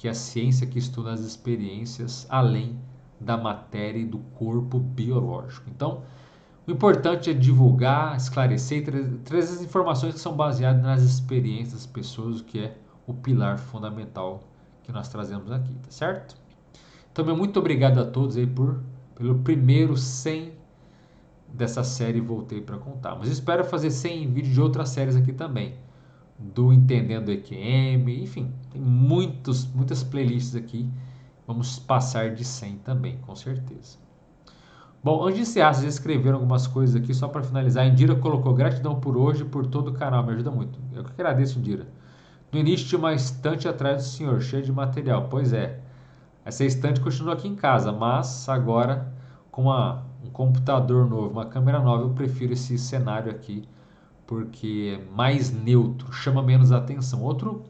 que é a ciência que estuda as experiências além da matéria e do corpo biológico. Então, o importante é divulgar, esclarecer e tra trazer as informações que são baseadas nas experiências das pessoas, o que é o pilar fundamental que nós trazemos aqui, tá certo? Também muito obrigado a todos aí por, pelo primeiro cem dessa série Voltei para Contar. Mas espero fazer cem vídeos de outras séries aqui também, do Entendendo E Q M, enfim, tem muitos, muitas playlists aqui. Vamos passar de cem também, com certeza. Bom, antes de encerrar, vocês escreveram algumas coisas aqui, só para finalizar. A Indira colocou gratidão por hoje e por todo o canal, me ajuda muito. Eu que agradeço, Indira. No início tinha uma estante atrás do senhor, cheia de material. Pois é, essa estante continua aqui em casa, mas agora com uma, um computador novo, uma câmera nova, eu prefiro esse cenário aqui, porque é mais neutro, chama menos atenção. Outro,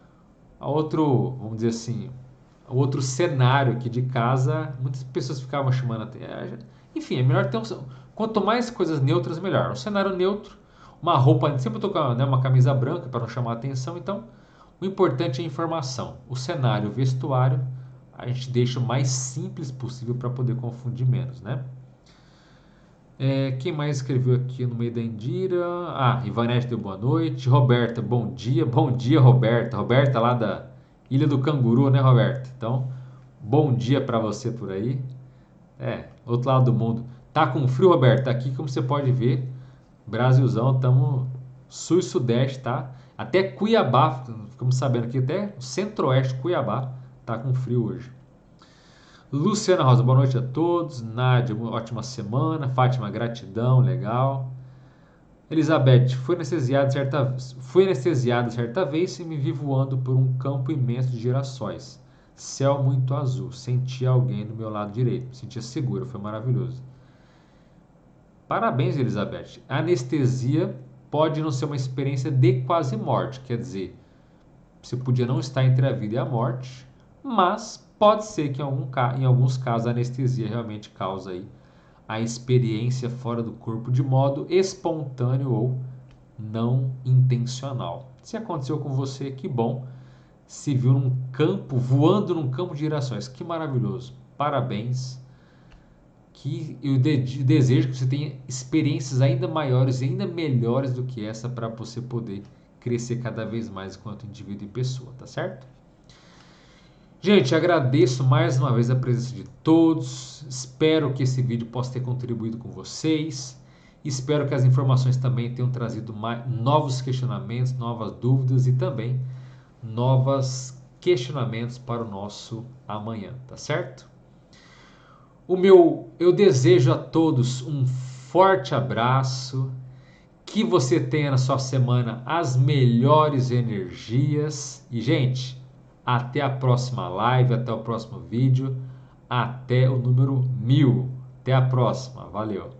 outro, vamos dizer assim, outro cenário aqui de casa, muitas pessoas ficavam chamando atenção. Enfim, é melhor ter um, quanto mais coisas neutras, melhor. Um cenário neutro, uma roupa, sempre eu tô com, né, uma camisa branca para não chamar atenção, então o importante é a informação. O cenário, o vestuário, a gente deixa o mais simples possível para poder confundir menos, né? É, quem mais escreveu aqui no meio da Indira? Ah, Ivanete deu boa noite. Roberta, bom dia. Bom dia, Roberta. Roberta lá da Ilha do Canguru, né, Roberta? Então, bom dia para você por aí. É, outro lado do mundo. Tá com frio, Roberta? Aqui, como você pode ver, Brasilzão, estamos sul e sudeste, tá? Até Cuiabá, ficamos sabendo aqui, até o centro-oeste, Cuiabá, tá com frio hoje. Luciana Rosa, boa noite a todos. Nádia, ótima semana. Fátima, gratidão, legal. Elizabeth, fui anestesiada certa, fui anestesiada certa vez e me vi voando por um campo imenso de girassóis. Céu muito azul. Senti alguém do meu lado direito. Me sentia seguro, foi maravilhoso. Parabéns, Elizabeth. A anestesia pode não ser uma experiência de quase morte. Quer dizer, você podia não estar entre a vida e a morte, mas pode ser que em, algum, em alguns casos a anestesia realmente causa aí a experiência fora do corpo de modo espontâneo ou não intencional. Se aconteceu com você, que bom. Se viu num campo, voando num campo de girassóis, que maravilhoso. Parabéns. Que eu de desejo que você tenha experiências ainda maiores e ainda melhores do que essa para você poder crescer cada vez mais enquanto indivíduo e pessoa, tá certo? Gente, agradeço mais uma vez a presença de todos. Espero que esse vídeo possa ter contribuído com vocês. Espero que as informações também tenham trazido mais, novos questionamentos, novas dúvidas e também novos questionamentos para o nosso amanhã, tá certo? O meu, eu desejo a todos um forte abraço, que você tenha na sua semana as melhores energias e, gente, até a próxima live, até o próximo vídeo, até o número mil. Até a próxima, valeu!